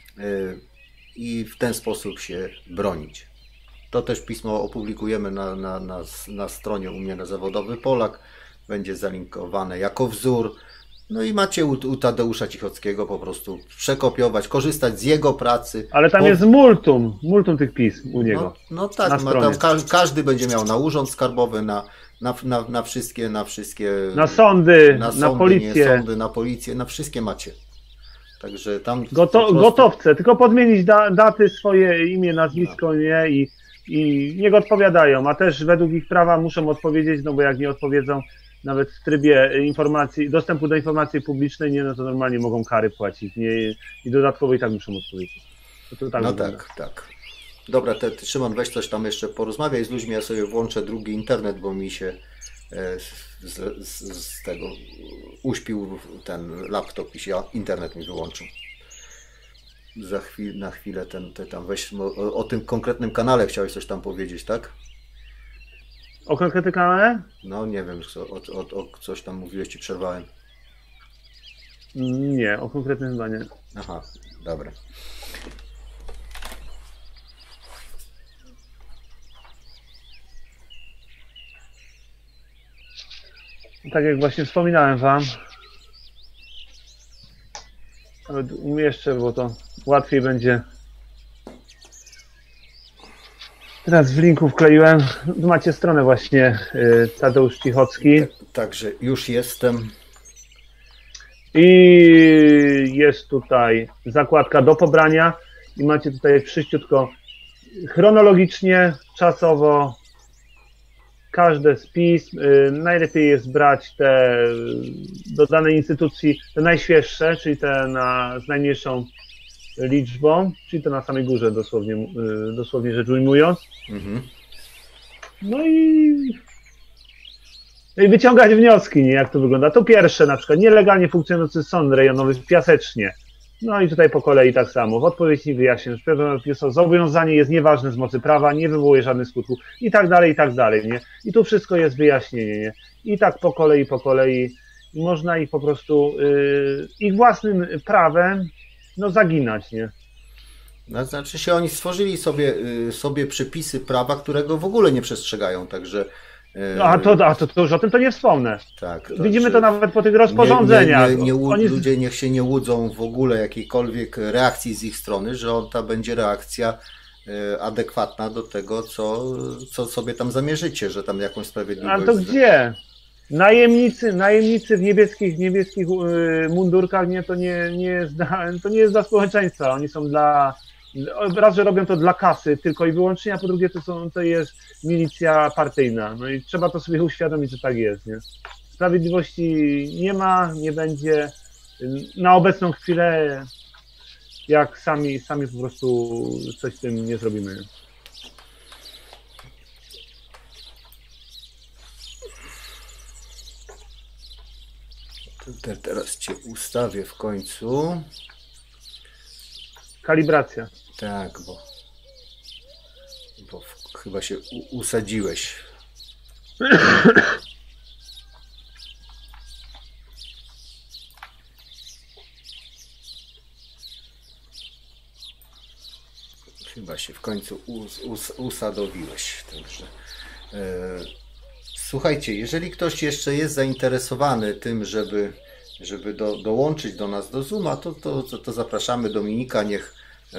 i w ten sposób się bronić. To też pismo opublikujemy na stronie u mnie na Zawodowy Polak, będzie zalinkowane jako wzór. No i macie u Tadeusza Cichockiego po prostu przekopiować, korzystać z jego pracy. Ale tam jest multum tych pism u niego. No tak, każdy będzie miał na urząd skarbowy, na wszystkie... Na sądy, na policję. Na policję, na wszystkie macie. Także tam... Gotowce, tylko podmienić daty, swoje imię, nazwisko, nie? I niech odpowiadają, a też według ich prawa muszą odpowiedzieć, no bo jak nie odpowiedzą, nawet w trybie dostępu do informacji publicznej, no to normalnie mogą kary płacić, nie? I dodatkowo i tak muszą odpowiedzieć. No tak. Dobra, Szymon, weź coś tam jeszcze porozmawiaj z ludźmi, ja sobie włączę drugi internet, bo mi się z tego uśpił ten laptop i się internet mi wyłączył. Na chwilę tam weź, o tym konkretnym kanale chciałeś coś tam powiedzieć, tak? O konkretnym kanale? No nie wiem, coś tam mówiłeś, ci przerwałem. Nie, o konkretnym chyba nie. Aha, dobra. Tak jak właśnie wspominałem wam, nawet umieszczę, bo to łatwiej będzie. Teraz w linku wkleiłem, macie stronę właśnie Tadeusz Cichocki. Także już jestem. I jest tutaj zakładka do pobrania i macie tutaj wszyściutko chronologicznie, czasowo każde z pism. Najlepiej jest brać te do danej instytucji, te najświeższe, czyli te z najmniejszą liczbą, czyli to na samej górze dosłownie rzecz ujmując. Mhm. No i wyciągać wnioski, nie, jak to wygląda. To pierwsze, na przykład nielegalnie funkcjonujący sąd rejonowy w Piasecznie. No i tutaj po kolei tak samo. W odpowiedzi wyjaśnię, że zobowiązanie jest nieważne z mocy prawa, nie wywołuje żadnych skutków i tak dalej, nie? I tu wszystko jest wyjaśnienie, nie? I tak po kolei można ich po prostu ich własnym prawem zaginać, nie? No, znaczy się oni stworzyli sobie przepisy prawa, którego w ogóle nie przestrzegają, także To już o tym to nie wspomnę. Tak, widzimy to nawet po tych rozporządzeniach. Ludzie niech się nie łudzą w ogóle jakiejkolwiek reakcji z ich strony, że ta będzie reakcja adekwatna do tego, co sobie tam zamierzycie, że tam jakąś sprawiedliwość... A to gdzie? Najemnicy w niebieskich mundurkach, to nie jest dla społeczeństwa. Oni są raz, że robią to dla kasy tylko i wyłącznie, a po drugie to jest milicja partyjna. No i trzeba to sobie uświadomić, że tak jest, nie? Sprawiedliwości nie ma, nie będzie. Na obecną chwilę, jak sami po prostu coś z tym nie zrobimy. Teraz Cię ustawię w końcu. Kalibracja. Tak, bo chyba się usadziłeś. Chyba się w końcu usadowiłeś. Także, słuchajcie, jeżeli ktoś jeszcze jest zainteresowany tym, żeby dołączyć do nas do Zooma, to zapraszamy Dominika, niech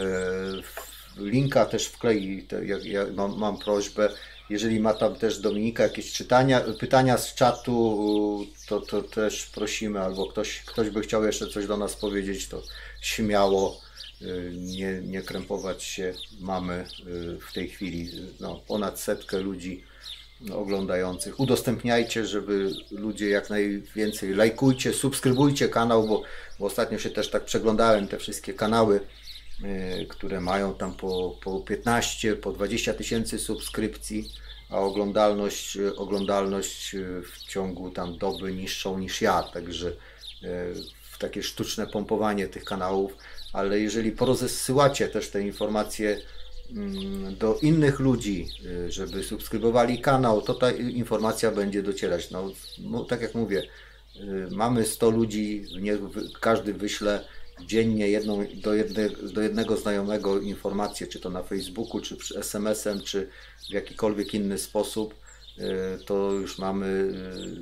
linka też wklei. Ja mam prośbę, jeżeli ma tam też Dominika jakieś pytania z czatu, to też prosimy, albo ktoś by chciał jeszcze coś do nas powiedzieć, to śmiało, nie krępować się. Mamy w tej chwili ponad 100 ludzi oglądających. Udostępniajcie, żeby ludzie jak najwięcej, lajkujcie, subskrybujcie kanał, bo ostatnio się też tak przeglądałem te wszystkie kanały, które mają tam po 15, po 20 tysięcy subskrypcji, a oglądalność w ciągu tam doby niższą niż ja, także w takie sztuczne pompowanie tych kanałów, ale jeżeli porozsyłacie też te informacje do innych ludzi, żeby subskrybowali kanał, to ta informacja będzie docierać. No, tak jak mówię, mamy 100 ludzi, niech każdy wyśle dziennie do jednego znajomego informację, czy to na Facebooku, czy SMS-em, czy w jakikolwiek inny sposób, to już mamy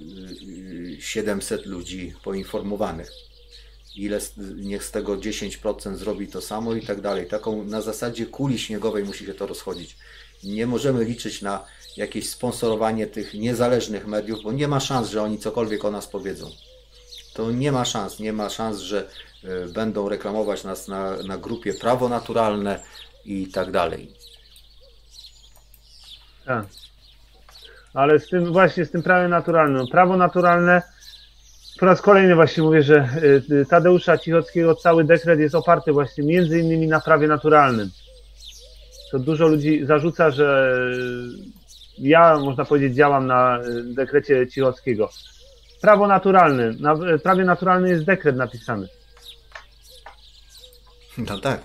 700 ludzi poinformowanych. Niech z tego 10% zrobi to samo i tak dalej. Taką na zasadzie kuli śniegowej musi się to rozchodzić. Nie możemy liczyć na jakieś sponsorowanie tych niezależnych mediów, bo nie ma szans, że oni cokolwiek o nas powiedzą. To nie ma szans, że będą reklamować nas na grupie Prawo Naturalne i tak dalej. Tak. Ale z tym prawem naturalnym. Prawo naturalne, po raz kolejny właśnie mówię, że Tadeusza Cichockiego cały dekret jest oparty właśnie między innymi na prawie naturalnym. To dużo ludzi zarzuca, że ja, można powiedzieć, działam na dekrecie Cichockiego. Prawo naturalne, na prawie naturalnym jest dekret napisany. No tak.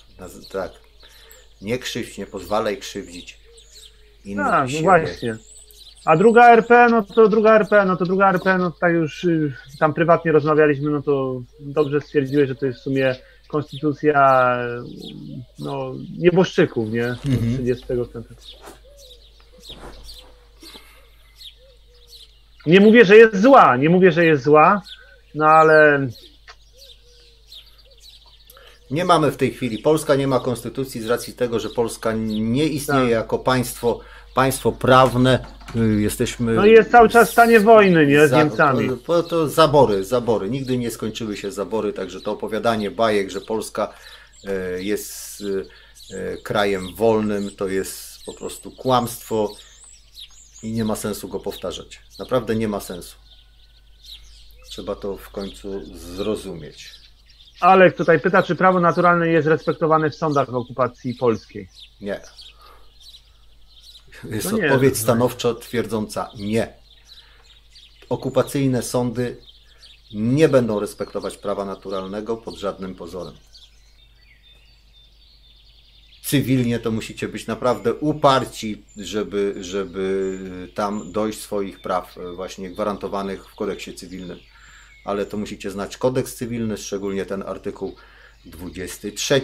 Nie krzywdź, nie pozwalaj krzywdzić innych Tak, siebie. właśnie. A druga RP, to druga RP, tak już tam prywatnie rozmawialiśmy, no to dobrze stwierdziłeś, że to jest w sumie konstytucja nieboszczyków, nie? 30 centrum. Nie mówię, że jest zła, no ale... Nie mamy w tej chwili, Polska nie ma konstytucji z racji tego, że Polska nie istnieje jako państwo prawne. Jesteśmy... No i jest cały czas w stanie wojny, nie? Z Niemcami. To zabory. Nigdy nie skończyły się zabory, także to opowiadanie bajek, że Polska jest krajem wolnym, to jest po prostu kłamstwo i nie ma sensu go powtarzać. Naprawdę nie ma sensu. Trzeba to w końcu zrozumieć. Alek tutaj pyta, czy prawo naturalne jest respektowane w sądach w okupacji polskiej. Nie. Jest odpowiedź stanowczo twierdząca nie. Okupacyjne sądy nie będą respektować prawa naturalnego pod żadnym pozorem. Cywilnie to musicie być naprawdę uparci, żeby tam dojść swoich praw właśnie gwarantowanych w kodeksie cywilnym. Ale to musicie znać kodeks cywilny, szczególnie ten artykuł 23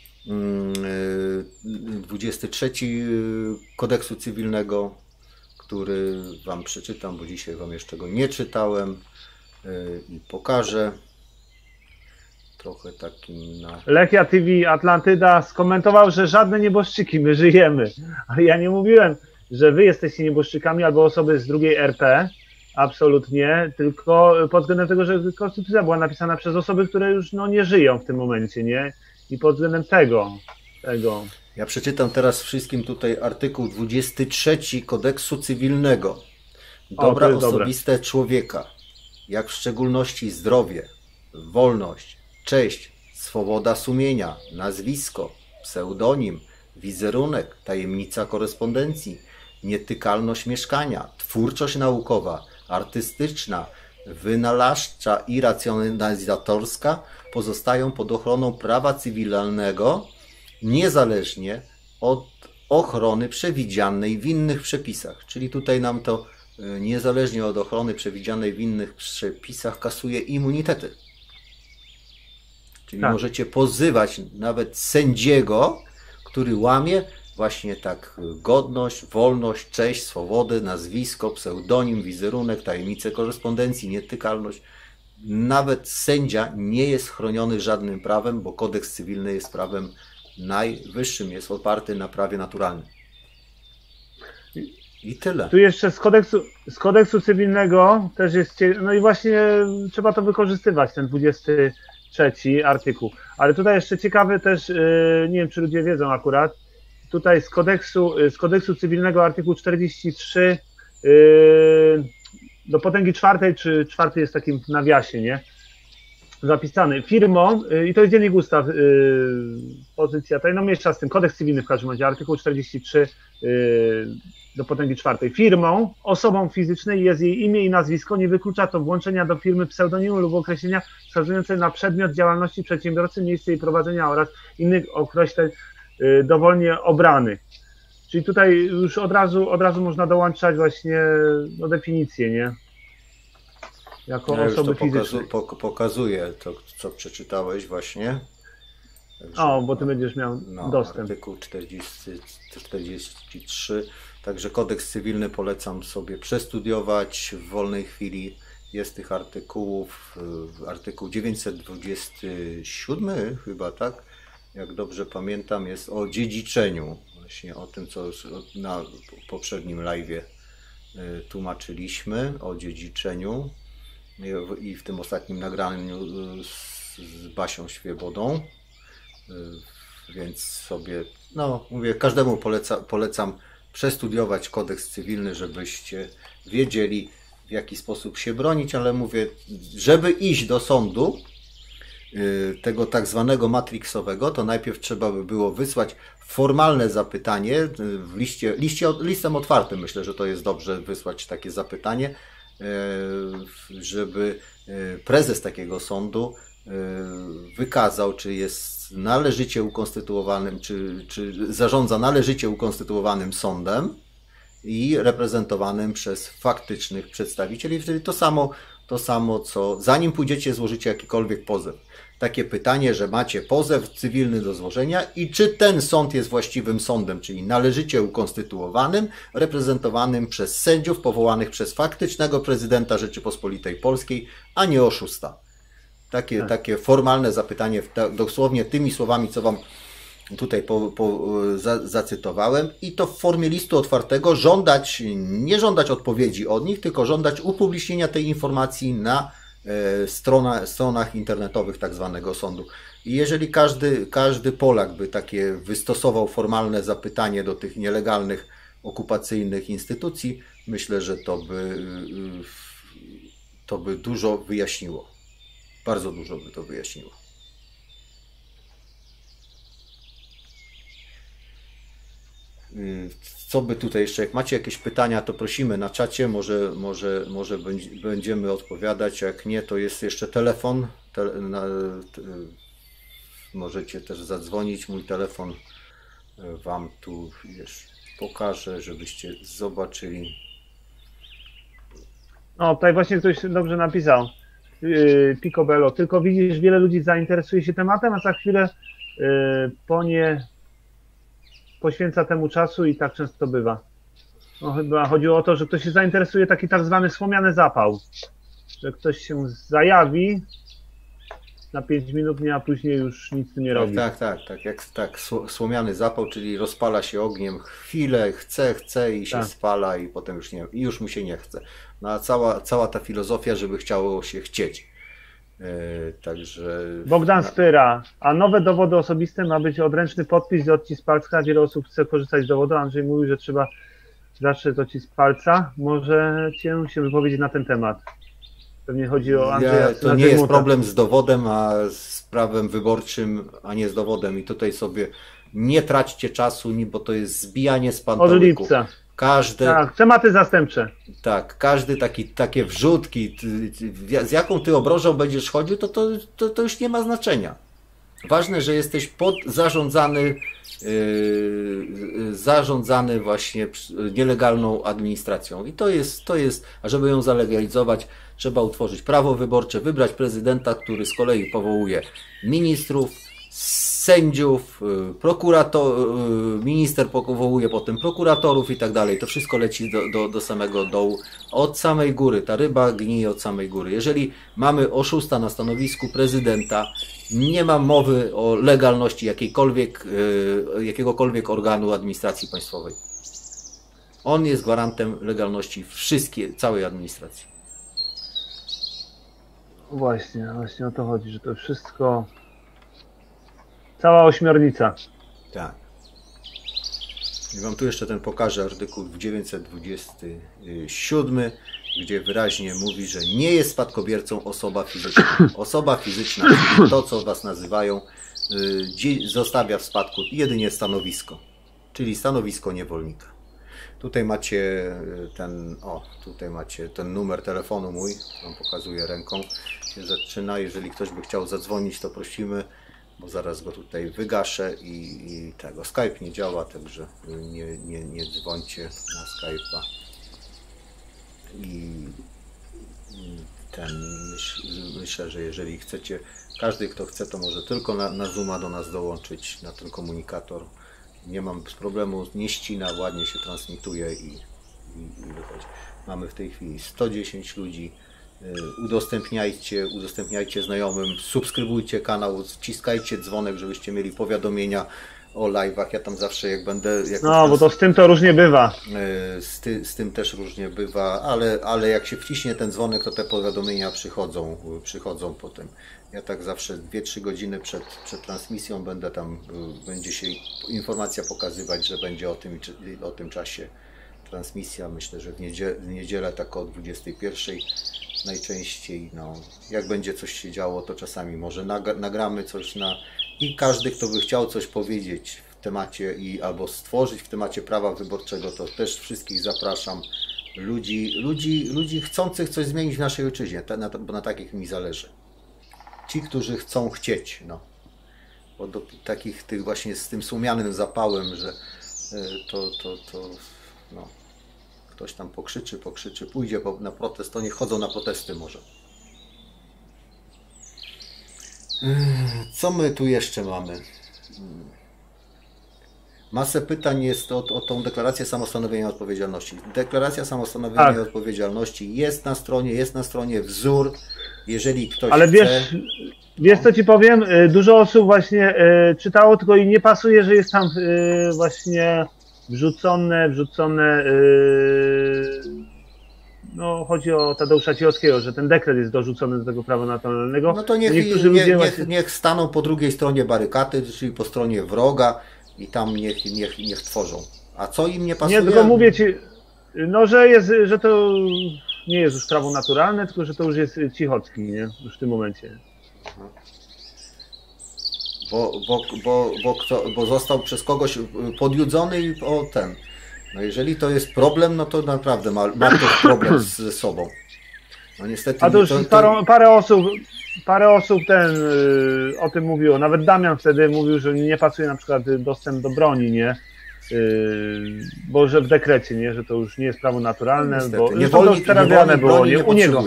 kodeksu cywilnego, który Wam przeczytam, bo dzisiaj Wam jeszcze go nie czytałem i pokażę. Trochę takim na... Lechia TV Atlantyda skomentował, że żadne nieboszczyki, my żyjemy. Ale ja nie mówiłem, że wy jesteście nieboszczykami albo osoby z drugiej RP. Absolutnie, tylko pod względem tego, że konstytucja była napisana przez osoby, które już nie żyją w tym momencie, nie? I pod względem tego. Ja przeczytam teraz wszystkim tutaj artykuł 23 Kodeksu Cywilnego. Dobra osobiste człowieka, jak w szczególności zdrowie, wolność, cześć, swoboda sumienia, nazwisko, pseudonim, wizerunek, tajemnica korespondencji, nietykalność mieszkania, twórczość naukowa, artystyczna, wynalazcza i racjonalizatorska pozostają pod ochroną prawa cywilnego niezależnie od ochrony przewidzianej w innych przepisach. Czyli tutaj nam to niezależnie od ochrony przewidzianej w innych przepisach kasuje immunitety. Czyli możecie pozywać nawet sędziego, który łamie właśnie tak godność, wolność, cześć, swobodę, nazwisko, pseudonim, wizerunek, tajemnicę korespondencji, nietykalność. Nawet sędzia nie jest chroniony żadnym prawem, bo kodeks cywilny jest prawem najwyższym, jest oparty na prawie naturalnym. I tyle. Tu jeszcze z kodeksu cywilnego też jest, no i właśnie trzeba to wykorzystywać, ten 23 artykuł. Ale tutaj jeszcze ciekawy też, nie wiem czy ludzie wiedzą akurat, tutaj z kodeksu cywilnego artykuł 43 do potęgi czwartej, czy czwarty jest w takim nawiasie, nie? Zapisany firmą, i to jest dziennik ustaw, pozycja tutaj, no mniejsza z tym, kodeks cywilny w każdym razie, artykuł 43 do potęgi czwartej. Firmą, osobą fizycznej jest jej imię i nazwisko, nie wyklucza to włączenia do firmy pseudonimu lub określenia wskazujące na przedmiot działalności przedsiębiorcy, miejsce jej prowadzenia oraz innych określeń dowolnie obranych. Czyli tutaj już od razu można dołączać właśnie definicję, nie? Jako osoby fizycznej. Pokazuje to, co przeczytałeś właśnie. Także, bo ty będziesz miał dostęp. Artykuł 43. Także kodeks cywilny polecam sobie przestudiować w wolnej chwili. Jest tych artykułów. Artykuł 927 chyba, tak? Jak dobrze pamiętam, jest o dziedziczeniu. Właśnie o tym, co już na poprzednim live'ie tłumaczyliśmy, o dziedziczeniu. I w tym ostatnim nagraniu z Basią Świebodą, więc sobie, mówię, każdemu polecam przestudiować kodeks cywilny, żebyście wiedzieli, w jaki sposób się bronić, ale mówię, żeby iść do sądu tego tak zwanego matrixowego, to najpierw trzeba by było wysłać formalne zapytanie w listem otwartym. Myślę, że to jest dobrze wysłać takie zapytanie, żeby prezes takiego sądu wykazał, czy jest należycie ukonstytuowanym, czy zarządza należycie ukonstytuowanym sądem i reprezentowanym przez faktycznych przedstawicieli. Wtedy to samo, co zanim pójdziecie, złożycie jakikolwiek pozew. Takie pytanie, że macie pozew cywilny do złożenia i czy ten sąd jest właściwym sądem, czyli należycie ukonstytuowanym, reprezentowanym przez sędziów powołanych przez faktycznego prezydenta Rzeczypospolitej Polskiej, a nie oszusta. Takie formalne zapytanie, dosłownie tymi słowami, co Wam tutaj zacytowałem, i to w formie listu otwartego nie żądać odpowiedzi od nich, tylko żądać upublicznienia tej informacji na stronach internetowych tak zwanego sądu. I jeżeli każdy Polak by takie wystosował formalne zapytanie do tych nielegalnych, okupacyjnych instytucji, myślę, że to by dużo wyjaśniło. Bardzo dużo by to wyjaśniło. Co by tutaj jeszcze, jak macie jakieś pytania, to prosimy na czacie, może będziemy odpowiadać, jak nie, to jest jeszcze telefon, możecie też zadzwonić, mój telefon Wam tu pokażę, żebyście zobaczyli. Tutaj właśnie ktoś dobrze napisał, Picobello, tylko widzisz, wiele ludzi zainteresuje się tematem, a za chwilę poświęca temu czasu i tak często bywa. No chyba chodziło o to, że ktoś się zainteresuje, taki tak zwany słomiany zapał. Że ktoś się zajawi na 5 minut, nie, a później już nic nie robi. Tak, słomiany zapał, czyli rozpala się ogniem chwilę, chce i się spala i potem już nie, i już mu się nie chce. No a cała ta filozofia, żeby chciało się chcieć. Także... Bogdan Spyra, a nowe dowody osobiste ma być odręczny podpis i odcisk palca. Wiele osób chce korzystać z dowodu. Andrzej mówił, że trzeba zawsze odcisk palca. Możecie się wypowiedzieć na ten temat. Pewnie chodzi o Andrzeja. To nie jest problem z dowodem, a z prawem wyborczym, a nie z dowodem. I tutaj sobie nie traćcie czasu, bo to jest zbijanie z pantołyku. Od lipca. Tak, tematy zastępcze. Tak, każdy takie wrzutki, z jaką ty obrożą będziesz chodził, to już nie ma znaczenia. Ważne, że jesteś zarządzany właśnie nielegalną administracją. I to jest, a żeby ją zalegalizować, trzeba utworzyć prawo wyborcze, wybrać prezydenta, który z kolei powołuje ministrów, sędziów, minister powołuje potem prokuratorów i tak dalej. To wszystko leci do samego dołu, od samej góry. Ta ryba gnije od samej góry. Jeżeli mamy oszusta na stanowisku prezydenta, nie ma mowy o legalności jakiegokolwiek organu administracji państwowej. On jest gwarantem legalności całej administracji. Właśnie o to chodzi, że to wszystko... Cała ośmiornica. Tak. I wam tu jeszcze pokażę artykuł 927, gdzie wyraźnie mówi, że nie jest spadkobiercą osoba fizyczna. Osoba fizyczna, czyli to, co was nazywają, zostawia w spadku jedynie stanowisko, czyli stanowisko niewolnika. Tutaj macie ten numer telefonu mój, wam pokazuję ręką, się zaczyna. Jeżeli ktoś by chciał zadzwonić, to prosimy, bo zaraz go tutaj wygaszę i tego. Skype nie działa, także nie dzwońcie na Skype'a. I myślę, że jeżeli chcecie, każdy kto chce, to może tylko na Zooma do nas dołączyć, na ten komunikator. Nie mam problemu, nie ścina, ładnie się transmituje i wychodzi. Mamy w tej chwili 110 ludzi. Udostępniajcie znajomym, subskrybujcie kanał, wciskajcie dzwonek, żebyście mieli powiadomienia o live'ach. Ja tam zawsze jak będę... bo to z tym to różnie bywa. Z tym też różnie bywa, ale jak się wciśnie ten dzwonek, to te powiadomienia przychodzą potem. Ja tak zawsze 2-3 godziny przed transmisją będzie się informacja pokazywać, że będzie o tym czasie transmisja. Myślę, że w niedzielę tak o 21:00 najczęściej. Jak będzie coś się działo, to czasami może nagramy coś i każdy, kto by chciał coś powiedzieć w temacie albo stworzyć w temacie prawa wyborczego, to też wszystkich zapraszam. Ludzi chcących coś zmienić w naszej ojczyźnie, bo na takich mi zależy. Ci, którzy chcą chcieć, bo do takich tych właśnie z tym słomianym zapałem, że ktoś tam pokrzyczy, pójdzie na protest, to niech chodzą na protesty może. Co my tu jeszcze mamy? Masę pytań jest o tą deklarację samostanowienia odpowiedzialności. Deklaracja samostanowienia odpowiedzialności jest na stronie wzór, jeżeli ktoś ale chce... Wiesz co ci powiem? Dużo osób właśnie czytało, tylko i nie pasuje, że jest tam właśnie wrzucone chodzi o Tadeusza Cicholskiego, że ten dekret jest dorzucony do tego prawa naturalnego. No to niech staną po drugiej stronie barykady, czyli po stronie wroga i tam niech tworzą. A co im nie pasuje? Nie, tylko mówię ci, że to nie jest już prawo naturalne, tylko że to już jest Cichocki, nie? Już w tym momencie. Bo został przez kogoś podjudzony i jeżeli to jest problem, no to naprawdę ma to problem ze sobą. No niestety. A to już parę osób o tym mówiło. Nawet Damian wtedy mówił, że nie pasuje na przykład dostęp do broni, nie? Bo że w dekrecie, nie? Że to już nie jest prawo naturalne, niestety. Bo niewolnik było nie u niego.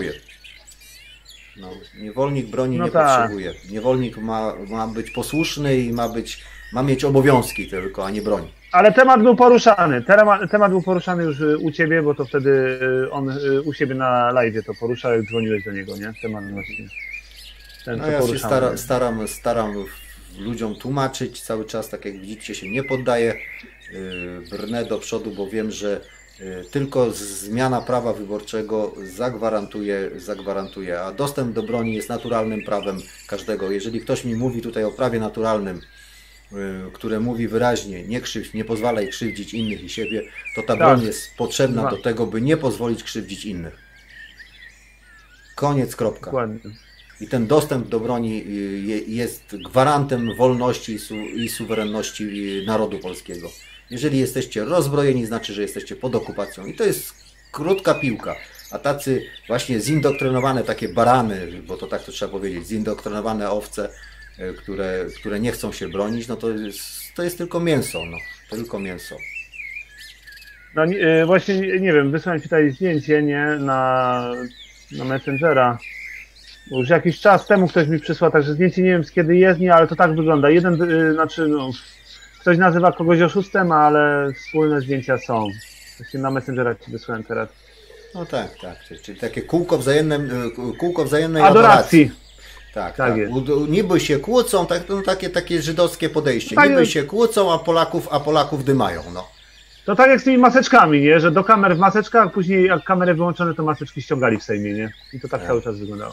Niewolnik broni nie potrzebuje. Niewolnik ma być posłuszny i Ma mieć obowiązki tylko, a nie broń. Ale temat był poruszany. Temat był poruszany już u Ciebie, bo to wtedy on u siebie na live to poruszał, jak dzwoniłeś do niego, nie? Temat właśnie. Ten, no ja się staram ludziom tłumaczyć cały czas, tak jak widzicie, się nie poddaję, brnę do przodu, bo wiem, że tylko zmiana prawa wyborczego zagwarantuje, a dostęp do broni jest naturalnym prawem każdego. Jeżeli ktoś mi mówi tutaj o prawie naturalnym, które mówi wyraźnie, nie krzywdź, nie pozwalaj krzywdzić innych i siebie, to ta broń jest potrzebna do tego, by nie pozwolić krzywdzić innych. Koniec, kropka. Dokładnie. I ten dostęp do broni jest gwarantem wolności i suwerenności narodu polskiego. Jeżeli jesteście rozbrojeni, znaczy, że jesteście pod okupacją. I to jest krótka piłka. A tacy właśnie zindoktrynowane takie barany, bo to tak to trzeba powiedzieć, zindoktrynowane owce, które nie chcą się bronić, no to jest tylko mięso. No, tylko mięso. No właśnie, nie wiem, wysłałem Ci tutaj zdjęcie, nie, na Messengera. Bo już jakiś czas temu ktoś mi przysłał, także zdjęcie nie wiem z kiedy jest, nie, ale to tak wygląda. Ktoś nazywa kogoś oszustem, ale wspólne zdjęcia są. Właśnie na Messengera Ci wysłałem teraz. No tak. Czyli takie kółko wzajemnej adoracji. Tak. Jest. Niby się kłócą, tak, no, takie żydowskie podejście. Tak, niby się kłócą, a Polaków dymają. No. To tak jak z tymi maseczkami, nie? Że do kamer w maseczkach, a później jak kamery wyłączone, to maseczki ściągali w Sejmie, nie? I to tak cały czas wyglądało.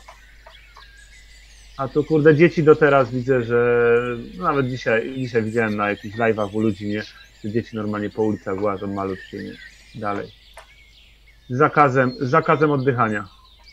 A tu kurde dzieci do teraz widzę, że nawet dzisiaj widziałem na jakichś live'ach u ludzi, nie? Że dzieci normalnie po ulicach łażą malutkie, nie? Dalej. Z zakazem oddychania.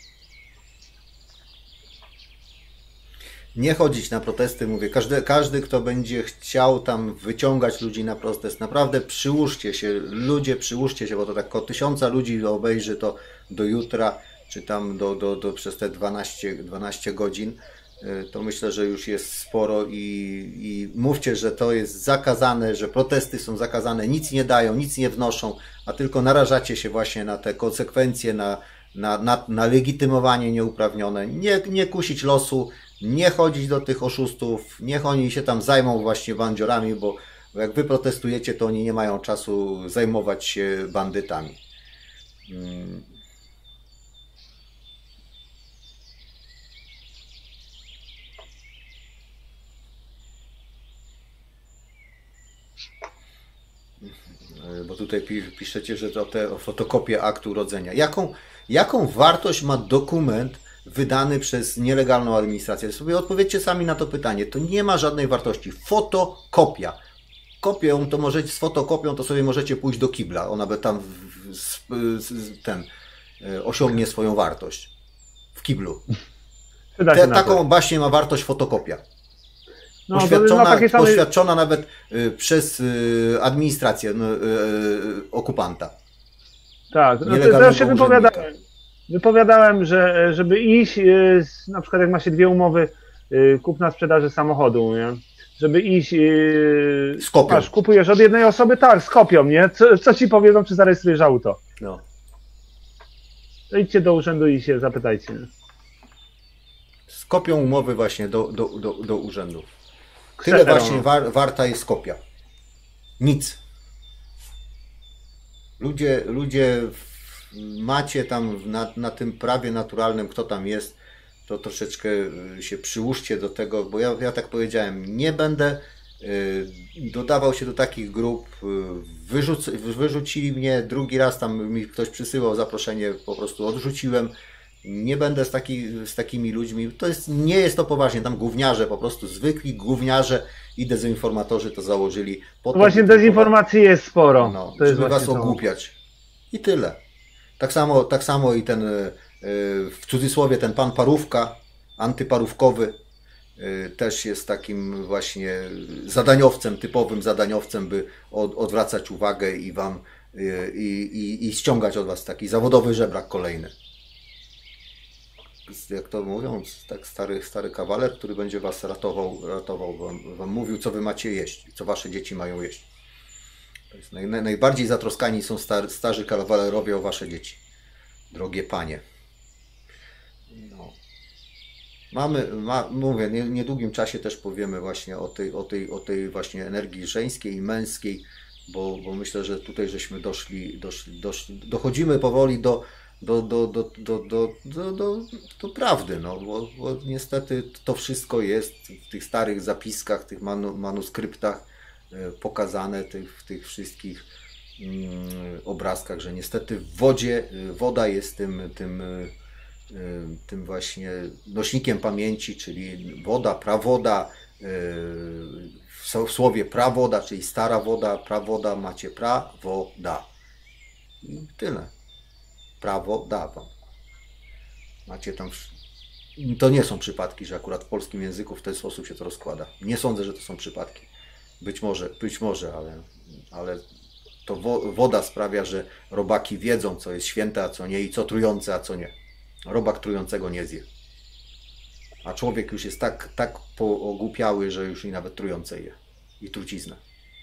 Nie chodzić na protesty, mówię, każdy, kto będzie chciał tam wyciągać ludzi na protest, naprawdę przyłóżcie się, ludzie, przyłóżcie się, bo to tak około 1000 ludzi obejrzy to do jutra, czy tam przez te 12 godzin, to myślę, że już jest sporo i mówcie, że to jest zakazane, że protesty są zakazane, nic nie dają, nic nie wnoszą, a tylko narażacie się właśnie na te konsekwencje, na legitymowanie nieuprawnione, nie kusić losu, nie chodzić do tych oszustów, niech oni się tam zajmą właśnie bandziorami, bo jak wy protestujecie, to oni nie mają czasu zajmować się bandytami. Bo tutaj piszecie, że to te fotokopię aktu urodzenia. Jaką wartość ma dokument wydany przez nielegalną administrację? Sobie odpowiedzcie sami na to pytanie. To nie ma żadnej wartości. Fotokopia. Kopią to możecie, z fotokopią to sobie możecie pójść do kibla. Ona by tam osiągnie swoją wartość. W kiblu. Taką właśnie ma wartość fotokopia. No, poświadczona nawet przez administrację okupanta. Tak, no to ja się wypowiadałem, że żeby iść, na przykład jak ma się 2 umowy kupna sprzedaży samochodu, nie? Żeby iść, z kopią. Masz, kupujesz od jednej osoby, tak, z kopią, nie? Co ci powiedzą, czy zarejestrujesz auto? No. To idźcie do urzędu i się zapytajcie. Z kopią umowy właśnie do urzędu. Tyle właśnie warta jest kopia. Nic. Ludzie macie tam na tym prawie naturalnym, kto tam jest, to troszeczkę się przyłóżcie do tego, bo ja tak powiedziałem, nie będę dodawał się do takich grup, wyrzucili mnie, drugi raz tam mi ktoś przysyłał zaproszenie, po prostu odrzuciłem. Nie będę z takimi ludźmi, nie jest to poważnie, tam gówniarze, po prostu zwykli gówniarze i dezinformatorzy to założyli. Właśnie dezinformacji jest sporo. No, żeby was ogłupiać. I tyle. Tak samo i ten, w cudzysłowie, ten pan Parówka, antyparówkowy, też jest takim właśnie zadaniowcem, typowym zadaniowcem, by odwracać uwagę i wam i ściągać od was taki zawodowy żebrak kolejny. Jak to mówią, tak stary kawaler, który będzie was ratował wam mówił, co wy macie jeść, co wasze dzieci mają jeść. To jest najbardziej zatroskani są starzy kawalerowie o wasze dzieci. Drogie panie. No. Mówię, w niedługim czasie też powiemy właśnie o tej właśnie energii żeńskiej i męskiej, bo myślę, że tutaj żeśmy dochodzimy powoli do prawdy, no, bo niestety to wszystko jest w tych starych zapiskach, tych manuskryptach pokazane, w tych wszystkich obrazkach, że niestety w wodzie, woda jest tym właśnie nośnikiem pamięci, czyli woda, prawoda, w słowie prawoda, czyli stara woda, prawoda, macie prawoda. I tyle. Prawo da wam. Macie tam. To nie są przypadki, że akurat w polskim języku w ten sposób się to rozkłada. Nie sądzę, że to są przypadki. Być może, ale to woda sprawia, że robaki wiedzą, co jest święte, a co nie, i co trujące, a co nie. Robak trującego nie zje. A człowiek już jest tak ogłupiały, że już i nawet trujące je. I truciznę.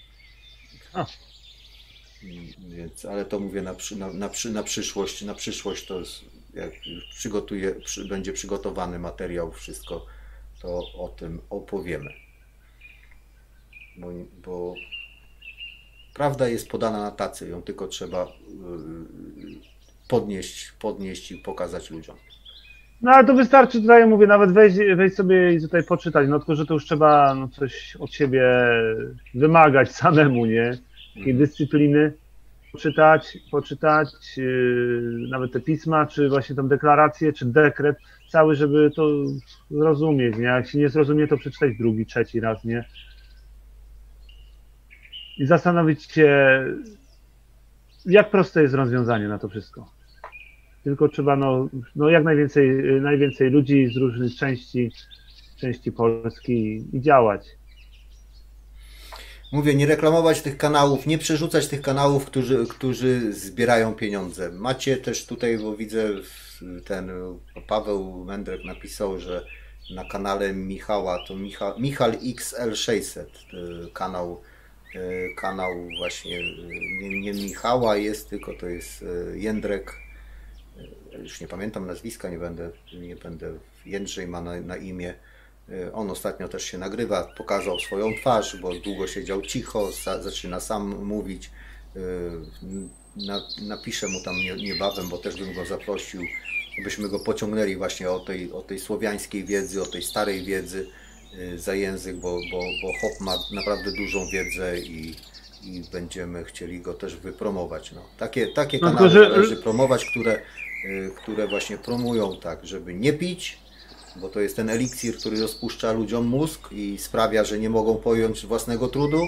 Więc, ale to mówię na przyszłość. Na przyszłość to jest, jak już będzie przygotowany materiał, wszystko, to o tym opowiemy. Bo prawda jest podana na tacy, ją tylko trzeba podnieść i pokazać ludziom. No ale to wystarczy tutaj, mówię, nawet wejść sobie i tutaj poczytać, no tylko, że to już trzeba coś od siebie wymagać samemu, nie? Takiej dyscypliny, poczytać nawet te pisma, czy właśnie tą deklarację, czy dekret cały, żeby to zrozumieć, nie? Jak się nie zrozumie, to przeczytać drugi, trzeci raz, nie? I zastanowić się, jak proste jest rozwiązanie na to wszystko. Tylko trzeba no jak najwięcej ludzi z różnych części Polski i działać. Mówię, nie reklamować tych kanałów, nie przerzucać tych kanałów, którzy zbierają pieniądze. Macie też tutaj, bo widzę, Paweł Mędrek napisał, że na kanale Michała, to Michal XL600, kanał właśnie nie Michała jest, tylko to jest Jędrek, już nie pamiętam nazwiska, nie będę, Jędrzej ma na imię. On ostatnio też się nagrywa, pokazał swoją twarz, bo długo siedział cicho, zaczyna sam mówić. Napiszę mu tam niebawem, bo też bym go zaprosił, byśmy go pociągnęli właśnie o tej słowiańskiej wiedzy, o tej starej wiedzy za język, bo Hop ma naprawdę dużą wiedzę i będziemy chcieli go też wypromować. No, takie kanały należy promować, które właśnie promują tak, żeby nie pić, bo to jest ten eliksir, który rozpuszcza ludziom mózg i sprawia, że nie mogą pojąć własnego trudu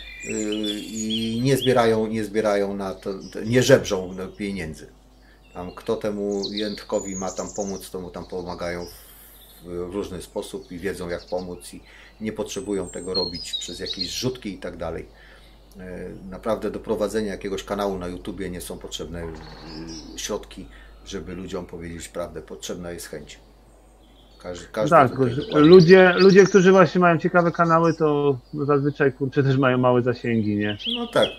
i nie zbierają na to, nie żebrzą pieniędzy. Tam kto temu jędrkowi ma tam pomóc, to mu tam pomagają w różny sposób i wiedzą, jak pomóc, i nie potrzebują tego robić przez jakieś rzutki i tak dalej. Naprawdę do prowadzenia jakiegoś kanału na YouTubie nie są potrzebne środki, żeby ludziom powiedzieć prawdę. Potrzebna jest chęć. Każdy tak, ludzie, którzy właśnie mają ciekawe kanały, to zazwyczaj też mają małe zasięgi, nie? No tak.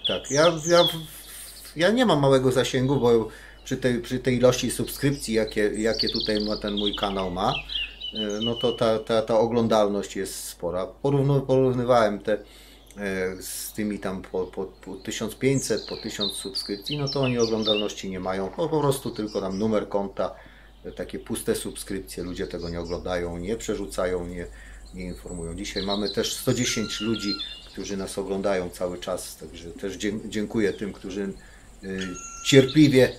Ja nie mam małego zasięgu, bo przy tej ilości subskrypcji, jakie tutaj ten mój kanał ma, no to ta oglądalność jest spora. Porównywałem te z tymi tam po 1500, po 1000 subskrypcji, no to oni oglądalności nie mają, po prostu tylko tam numer konta, takie puste subskrypcje, ludzie tego nie oglądają, nie przerzucają, nie informują. Dzisiaj mamy też 110 ludzi, którzy nas oglądają cały czas, także też dziękuję tym, którzy cierpliwie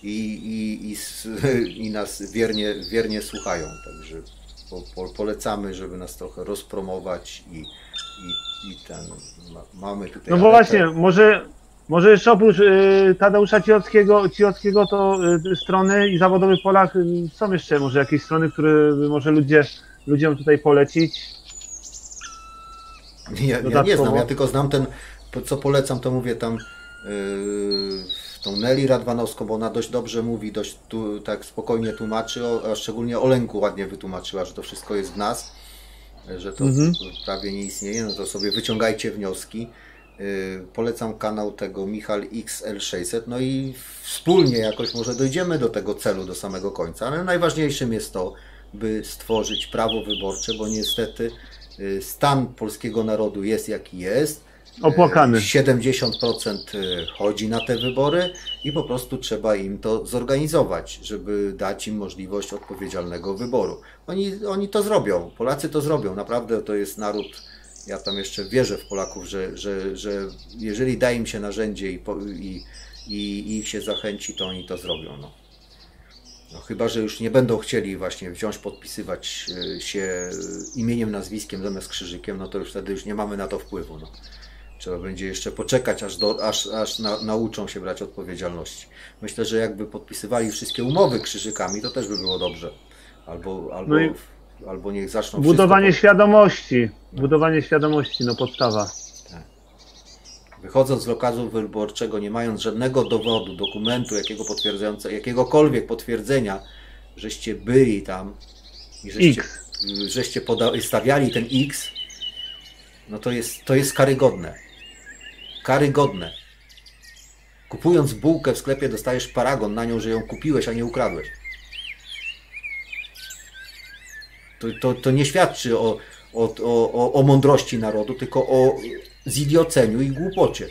i nas wiernie słuchają, także polecamy, żeby nas trochę rozpromować i mamy tutaj... No bo właśnie, może jeszcze oprócz Tadeusza Cichockiego to strony i Zawodowy Polak, są jeszcze może jakieś strony, które może ludziom tutaj polecić? Ja nie znam, ja tylko znam co polecam, to mówię tam tą Nelly Radwanowską, bo ona dość dobrze mówi, tak spokojnie tłumaczy, a szczególnie o lęku ładnie wytłumaczyła, że to wszystko jest w nas, że to prawie nie istnieje, no to sobie wyciągajcie wnioski. Polecam kanał tego Michal XL600, no i wspólnie jakoś może dojdziemy do tego celu, do samego końca, ale najważniejszym jest to, by stworzyć prawo wyborcze, bo niestety stan polskiego narodu jest jaki jest. Opłakany. 70% chodzi na te wybory i po prostu trzeba im to zorganizować, żeby dać im możliwość odpowiedzialnego wyboru. Oni to zrobią, Polacy to zrobią, naprawdę to jest naród, ja tam jeszcze wierzę w Polaków, że jeżeli da im się narzędzie i ich się zachęci, to oni to zrobią. No, chyba że już nie będą chcieli właśnie wziąć, podpisywać się imieniem, nazwiskiem zamiast krzyżykiem, no to już wtedy już nie mamy na to wpływu. No. Trzeba będzie jeszcze poczekać, aż nauczą się brać odpowiedzialności. Myślę, że jakby podpisywali wszystkie umowy krzyżykami, to też by było dobrze. Albo niech zaczną budowanie świadomości. Budowanie świadomości, no podstawa. Tak. Wychodząc z lokalu wyborczego, nie mając żadnego dowodu, dokumentu, jakiegokolwiek potwierdzenia, żeście byli tam i żeście stawiali ten X, no to jest karygodne. Karygodne. Kupując bułkę w sklepie dostajesz paragon na nią, że ją kupiłeś, a nie ukradłeś. To nie świadczy o mądrości narodu, tylko o zidioceniu i głupocie.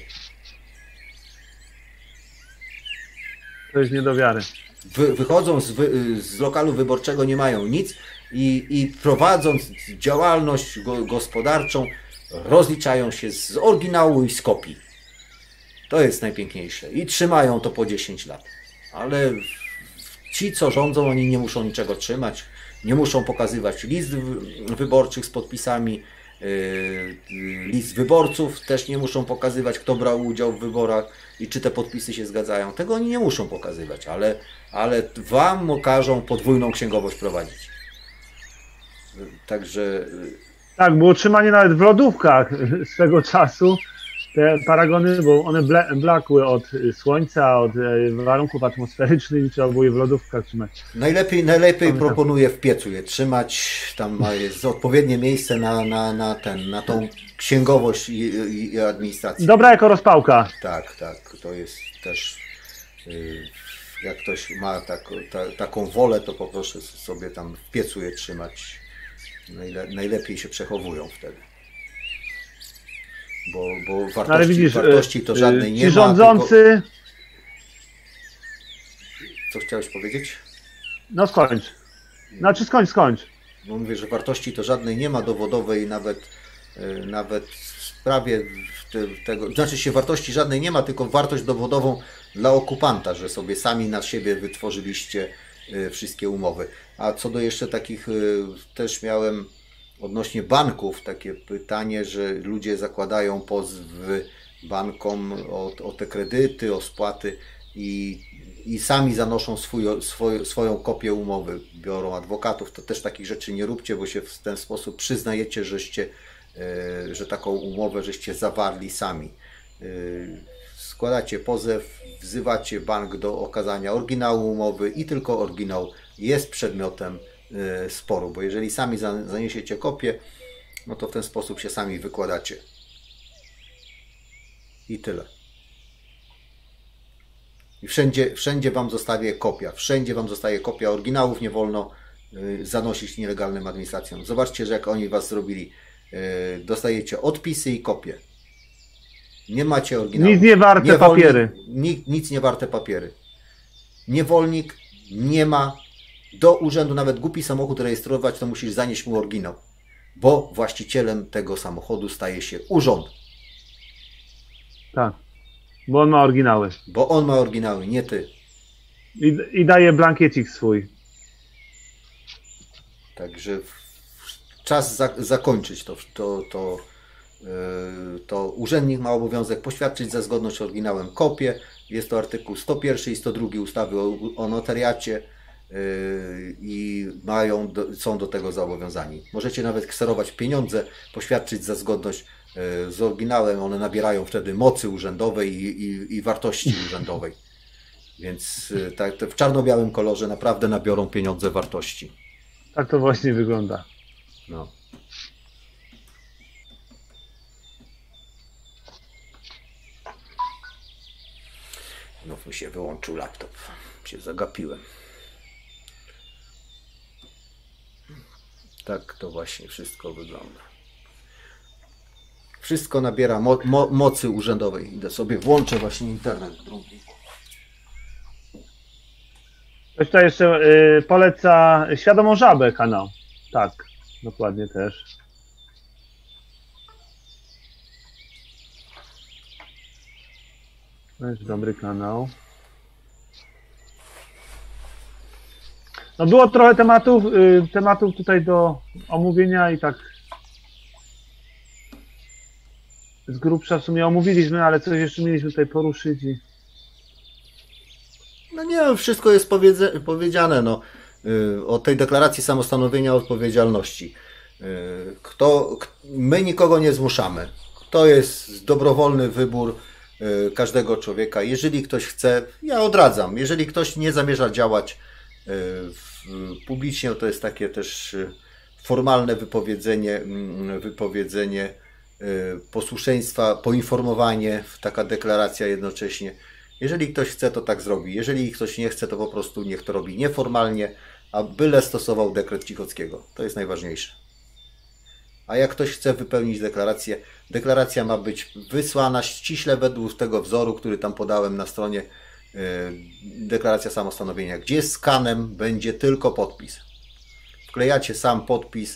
To jest nie do wiary. Wychodzą z lokalu wyborczego, nie mają nic i prowadząc działalność gospodarczą, rozliczają się z oryginału i z kopii. To jest najpiękniejsze. I trzymają to po 10 lat. Ale ci, co rządzą, oni nie muszą niczego trzymać. Nie muszą pokazywać list wyborczych z podpisami. List wyborców też nie muszą pokazywać, kto brał udział w wyborach i czy te podpisy się zgadzają. Tego oni nie muszą pokazywać, ale wam każą podwójną księgowość prowadzić. Także... Tak, było trzymanie nawet w lodówkach swego czasu. Te paragony, bo one blakły od słońca, od warunków atmosferycznych i trzeba było je w lodówkach trzymać. Najlepiej proponuję w piecu je trzymać. Tam jest odpowiednie miejsce na tą księgowość i administrację. Dobra jako rozpałka. Tak. To jest też... Jak ktoś ma taką wolę, to poproszę sobie tam w piecu je trzymać. Najlepiej się przechowują wtedy. Bo wartości to żadnej nie ma. Rządzący... Tylko... Co chciałeś powiedzieć? No skończ. Znaczy skończ. No mówię, że wartości to żadnej nie ma dowodowej, nawet w sprawie tego... Znaczy się wartości żadnej nie ma, tylko wartość dowodową dla okupanta, że sobie sami na siebie wytworzyliście wszystkie umowy. A co do jeszcze takich, też miałem odnośnie banków takie pytanie, że ludzie zakładają pozwy bankom o te kredyty, o spłaty i sami zanoszą swoją kopię umowy, biorą adwokatów. To też takich rzeczy nie róbcie, bo się w ten sposób przyznajecie, że taką umowę żeście zawarli sami. Składacie pozew, wzywacie bank do okazania oryginału umowy i tylko oryginał jest przedmiotem sporu, bo jeżeli sami zaniesiecie kopię, no to w ten sposób się sami wykładacie. I tyle. I wszędzie wam zostaje kopia. Wszędzie wam zostaje kopia oryginałów, nie wolno zanosić nielegalnym administracjom. Zobaczcie, że jak oni was zrobili. Dostajecie odpisy i kopie. Nie macie oryginału. Nic nie warte papiery. Nic nie warte papiery. Niewolnik nie ma do urzędu, nawet głupi samochód rejestrować, to musisz zanieść mu oryginał. Bo właścicielem tego samochodu staje się urząd. Tak. Bo on ma oryginały. Bo on ma oryginały, nie ty. I daje blankiecik swój. Także czas zakończyć to urzędnik ma obowiązek poświadczyć za zgodność z oryginałem kopię. Jest to artykuł 101 i 102 ustawy o notariacie i są do tego zobowiązani. Możecie nawet kserować pieniądze, poświadczyć za zgodność z oryginałem. One nabierają wtedy mocy urzędowej i wartości urzędowej. Więc tak, w czarno-białym kolorze naprawdę nabiorą pieniądze wartości. Tak to właśnie wygląda. No. Znów mi się wyłączył laptop. Się zagapiłem. Tak to właśnie wszystko wygląda. Wszystko nabiera mocy urzędowej. Idę sobie, włączę właśnie internet drugi. Ktoś tutaj jeszcze poleca Świadomą Żabę kanał. Tak, dokładnie też. To jest dobry kanał. No było trochę tematów tutaj do omówienia i tak z grubsza w sumie omówiliśmy, ale coś jeszcze mieliśmy tutaj poruszyć. No nie, wszystko jest powiedziane no, o tej deklaracji samostanowienia odpowiedzialności. My nikogo nie zmuszamy. To jest dobrowolny wybór każdego człowieka. Jeżeli ktoś chce, ja odradzam. Jeżeli ktoś nie zamierza działać publicznie, to jest takie też formalne wypowiedzenie posłuszeństwa, poinformowanie, taka deklaracja jednocześnie. Jeżeli ktoś chce, to tak zrobi. Jeżeli ktoś nie chce, to po prostu niech to robi nieformalnie, a byle stosował dekret Cichockiego. To jest najważniejsze. A jak ktoś chce wypełnić deklarację, deklaracja ma być wysłana ściśle według tego wzoru, który tam podałem na stronie deklaracja samostanowienia, gdzie skanem będzie tylko podpis. Wklejacie sam podpis.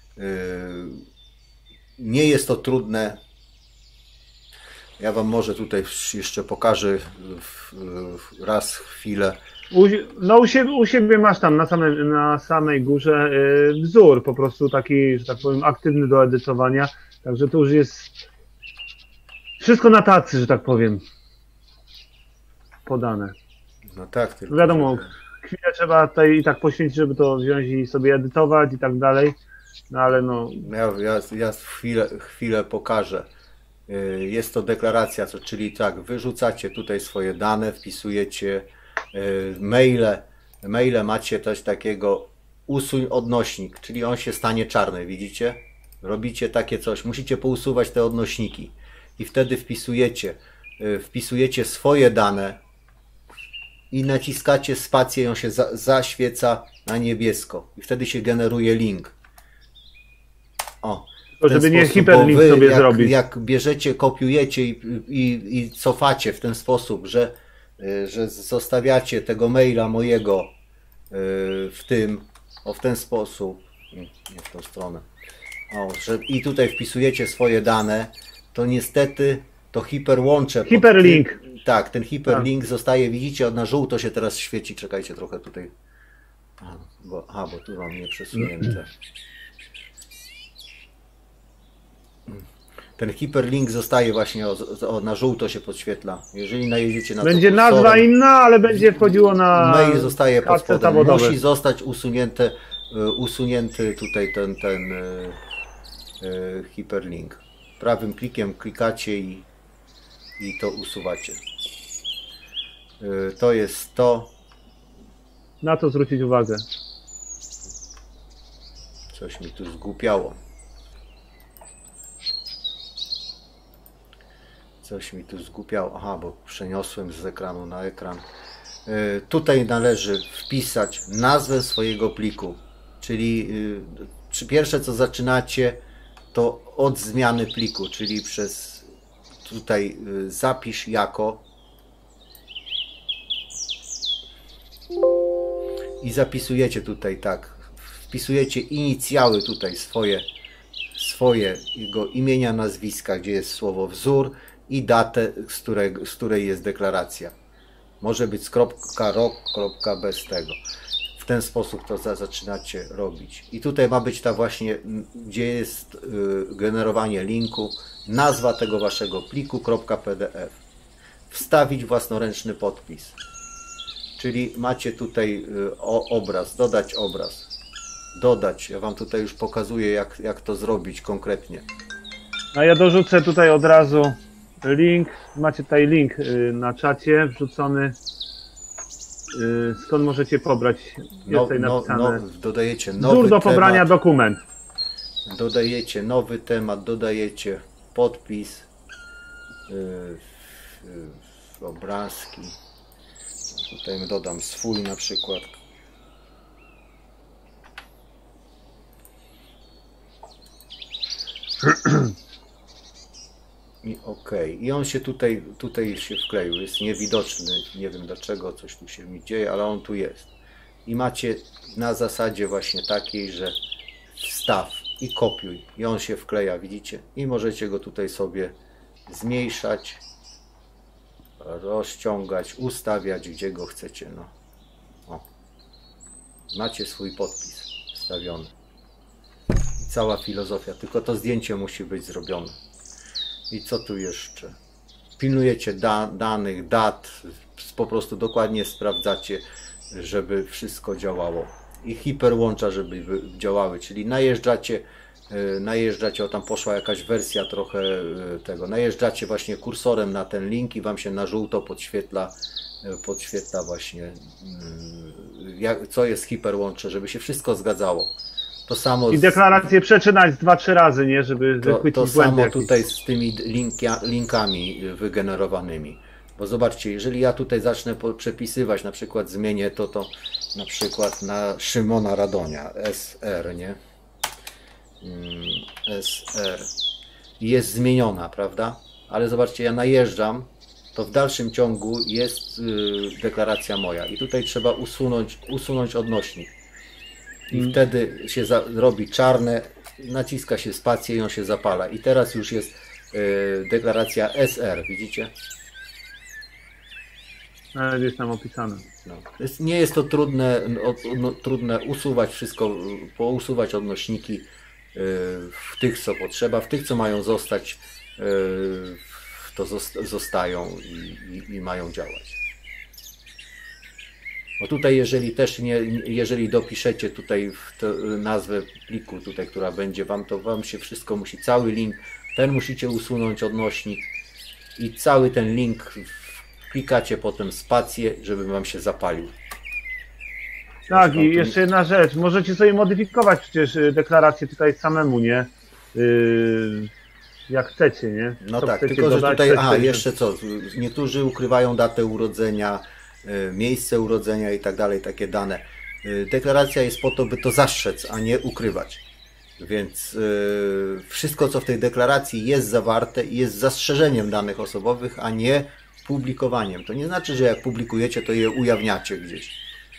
Nie jest to trudne. Ja Wam może tutaj jeszcze pokażę raz chwilę. No u siebie masz tam na samej górze wzór po prostu taki, że tak powiem, aktywny do edytowania. Także to już jest wszystko na tacy, że tak powiem, podane. No tak, tylko wiadomo, chwilę trzeba tutaj i tak poświęcić, żeby to wziąć i sobie edytować i tak dalej. No ale no... Ja chwilę pokażę. Jest to deklaracja, czyli tak, wyrzucacie tutaj swoje dane, wpisujecie maile macie coś takiego, usuń odnośnik, czyli on się stanie czarny, widzicie? Robicie takie coś, musicie pousuwać te odnośniki i wtedy wpisujecie swoje dane i naciskacie spację, on się zaświeca na niebiesko i wtedy się generuje link. O, żeby nie hiperlink sobie zrobić. Jak bierzecie, kopiujecie i cofacie w ten sposób, że zostawiacie tego maila mojego w ten sposób, nie w tą stronę, i tutaj wpisujecie swoje dane, to niestety to hiperłącze. Hiperlink. Tak, ten hiperlink zostaje, widzicie, na żółto się teraz świeci, czekajcie trochę tutaj, bo tu mam nie przesunięte. Ten hiperlink zostaje właśnie, na żółto się podświetla. Jeżeli najedziecie na będzie nazwa inna, ale będzie wchodziło na mail zostaje pod spodem. Zawodowe. Musi zostać usunięty tutaj ten hiperlink. Prawym klikiem klikacie i to usuwacie. To jest to. Na to zwrócić uwagę. Coś mi tu zgłupiało. Aha, bo przeniosłem z ekranu na ekran. Tutaj należy wpisać nazwę swojego pliku. Czyli pierwsze co zaczynacie, to od zmiany pliku, czyli przez tutaj zapisz jako i zapisujecie tutaj tak. Wpisujecie inicjały tutaj swojego imienia, nazwiska, gdzie jest słowo wzór i datę, z której jest deklaracja. Może być z kropka, rok, kropka, bez tego. W ten sposób to zaczynacie robić. I tutaj ma być ta właśnie, gdzie jest generowanie linku, nazwa tego waszego pliku, .pdf. Wstawić własnoręczny podpis. Czyli macie tutaj obraz, dodać obraz. Dodać, ja Wam tutaj już pokazuję, jak to zrobić konkretnie. A ja dorzucę tutaj od razu link. Macie tutaj link na czacie wrzucony. Skąd możecie pobrać? Jest tutaj napisane. Dodajecie nowy wzór do pobrania temat, dokument. Dodajecie nowy temat, dodajecie podpis, obrazki. Tutaj dodam swój na przykład. I okej. I on się tutaj się wkleił, jest niewidoczny, nie wiem dlaczego, coś tu się mi dzieje, ale on tu jest. I macie na zasadzie właśnie takiej, że wstaw i kopiuj. I on się wkleja, widzicie? I możecie go tutaj sobie zmniejszać, rozciągać, ustawiać, gdzie go chcecie. No. O. Macie swój podpis wstawiony. I cała filozofia, tylko to zdjęcie musi być zrobione. I co tu jeszcze? Pilnujecie danych, dat, po prostu dokładnie sprawdzacie, żeby wszystko działało. I hiperłącza, żeby działały, czyli najeżdżacie, o tam poszła jakaś wersja trochę tego, najeżdżacie właśnie kursorem na ten link i wam się na żółto podświetla właśnie co jest hiperłącze, żeby się wszystko zgadzało. To samo i deklarację przeczytać 2-3 razy, nie, żeby wychwycić to błędy samo jakieś. tutaj z tymi linkami wygenerowanymi. Bo zobaczcie, jeżeli ja tutaj zacznę przepisywać, na przykład zmienię to na przykład na Szymona Radonia, SR, nie? SR. I jest zmieniona, prawda? Ale zobaczcie, ja najeżdżam, to w dalszym ciągu jest deklaracja moja. I tutaj trzeba usunąć odnośnik. I wtedy się robi czarne, naciska się spację i on się zapala. I teraz już jest deklaracja SR, widzicie? Nawet jest tam opisane. No. Nie jest to trudne usuwać wszystko, pousuwać odnośniki w tych, co potrzeba, w tych, co mają zostać, to zostają i mają działać. Bo tutaj jeżeli dopiszecie tutaj nazwę pliku, tutaj, która będzie wam, to wam się wszystko musi, cały link, ten musicie usunąć odnośnik i cały ten link klikacie potem spację, żeby wam się zapalił. Tak, i jeszcze jedna rzecz, możecie sobie modyfikować przecież deklarację tutaj samemu, nie? Jak chcecie, nie? No co tak, chcecie tylko że dodać, tutaj, jeszcze co, niektórzy ukrywają datę urodzenia, miejsce urodzenia i tak dalej, takie dane. Deklaracja jest po to, by to zastrzec, a nie ukrywać. Więc wszystko, co w tej deklaracji jest zawarte, jest zastrzeżeniem danych osobowych, a nie publikowaniem. To nie znaczy, że jak publikujecie, to je ujawniacie gdzieś.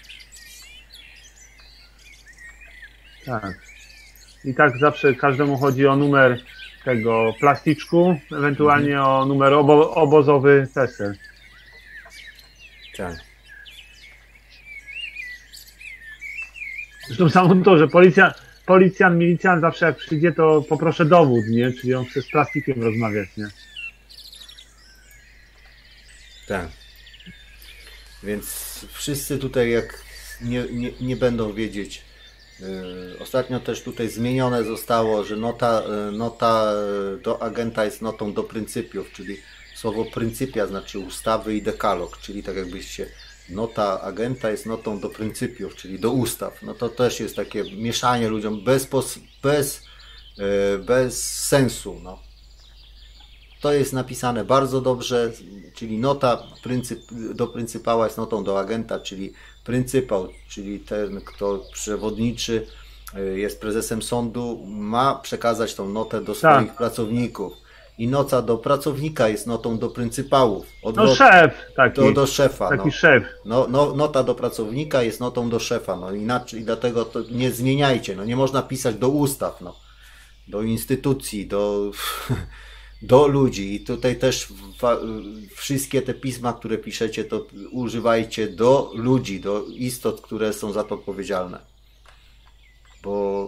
Tak. I tak zawsze każdemu chodzi o numer tego plasticzku, ewentualnie o numer obozowy PESEL. Tak. Zresztą samo to, że milicjant zawsze jak przyjdzie, to poproszę dowód, nie? Czyli on chce z plastikiem rozmawiać, nie? Tak. Więc wszyscy tutaj jak nie będą wiedzieć. Ostatnio też tutaj zmienione zostało, że nota do agenta jest notą do pryncypiów, czyli słowo pryncypia znaczy ustawy i dekalog, czyli tak jakbyście nota agenta jest notą do pryncypiów, czyli do ustaw. No to też jest takie mieszanie ludziom bez sensu. No. To jest napisane bardzo dobrze, czyli nota do pryncypała jest notą do agenta, czyli pryncypał, czyli ten, kto przewodniczy, jest prezesem sądu, ma przekazać tą notę do swoich pracowników. I nota do pracownika jest notą do pryncypałów. No szef taki. Do szefa. Taki szef. Nota do pracownika jest notą do szefa. No inaczej, dlatego to nie zmieniajcie. No nie można pisać do ustaw, no, do instytucji, do ludzi. I tutaj też wszystkie te pisma, które piszecie, to używajcie do ludzi, do istot, które są za to odpowiedzialne. Bo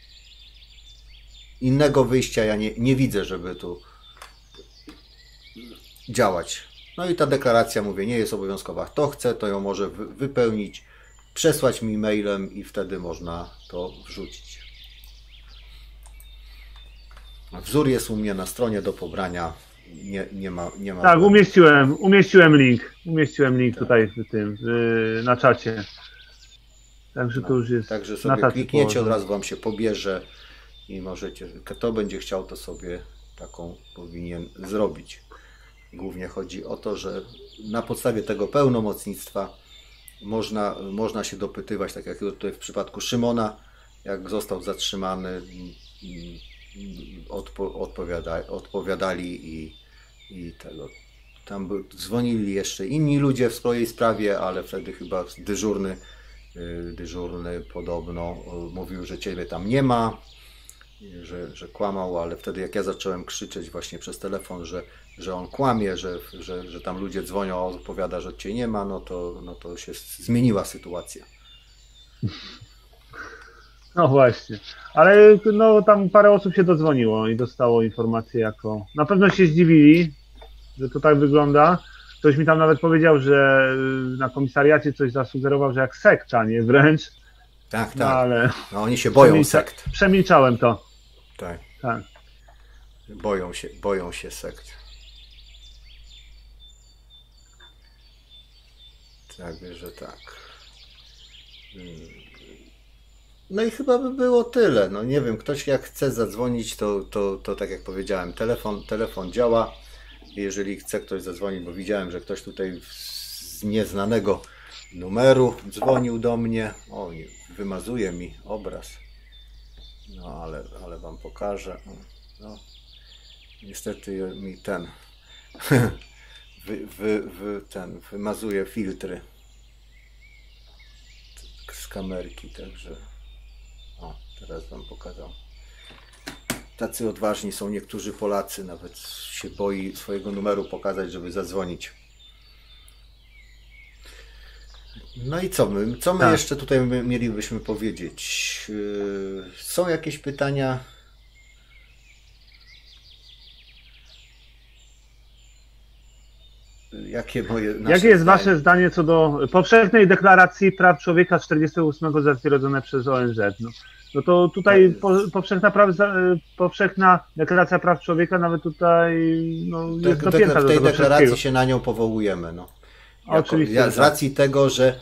innego wyjścia ja nie widzę, żeby tu działać. No i ta deklaracja, mówię, nie jest obowiązkowa. Kto chce, to ją może wypełnić, przesłać mi mailem i wtedy można to wrzucić. Wzór jest u mnie na stronie do pobrania. Nie ma. Tak, umieściłem link. Umieściłem link tutaj w tym, na czacie. Także to już jest. Także sobie klikniecie, od razu wam się pobierze i możecie, kto będzie chciał, to sobie taką powinien zrobić. Głównie chodzi o to, że na podstawie tego pełnomocnictwa można się dopytywać, tak jak tutaj w przypadku Szymona, jak został zatrzymany, odpowiadali i tego. Tam dzwonili jeszcze inni ludzie w swojej sprawie, ale wtedy chyba dyżurny podobno mówił, że ciebie tam nie ma, że kłamał, ale wtedy jak ja zacząłem krzyczeć właśnie przez telefon, że on kłamie, że tam ludzie dzwonią, a on odpowiada, że cię nie ma, no to się zmieniła sytuacja. No właśnie, ale no, tam parę osób się dodzwoniło i dostało informację jako... Na pewno się zdziwili, że to tak wygląda. Ktoś mi tam nawet powiedział, że na komisariacie coś zasugerował, że jak sekta, nie? Wręcz. Tak, no, ale no, oni się boją sekt. Przemilczałem to. Tak. Tak. Boją się sekt. Tak, że tak. No i chyba by było tyle. No nie wiem, ktoś jak chce zadzwonić, to tak jak powiedziałem, telefon działa. Jeżeli chce ktoś zadzwonić, bo widziałem, że ktoś tutaj z nieznanego numeru dzwonił do mnie. O, wymazuje mi obraz. No ale wam pokażę. No, niestety mi ten wymazuje filtry z kamerki, także o, teraz wam pokazał. Tacy odważni są niektórzy Polacy, nawet się boi swojego numeru pokazać, żeby zadzwonić. No i co my Tak. jeszcze tutaj mielibyśmy powiedzieć? Są jakieś pytania? Jakie jest Wasze zdanie co do powszechnej deklaracji praw człowieka 48 zatwierdzonej przez ONZ? No to tutaj powszechna deklaracja praw człowieka nawet tutaj jest dopięta do w tej tego deklaracji wszystkiego. się na nią powołujemy. No. Oczywiście. Z racji tego, że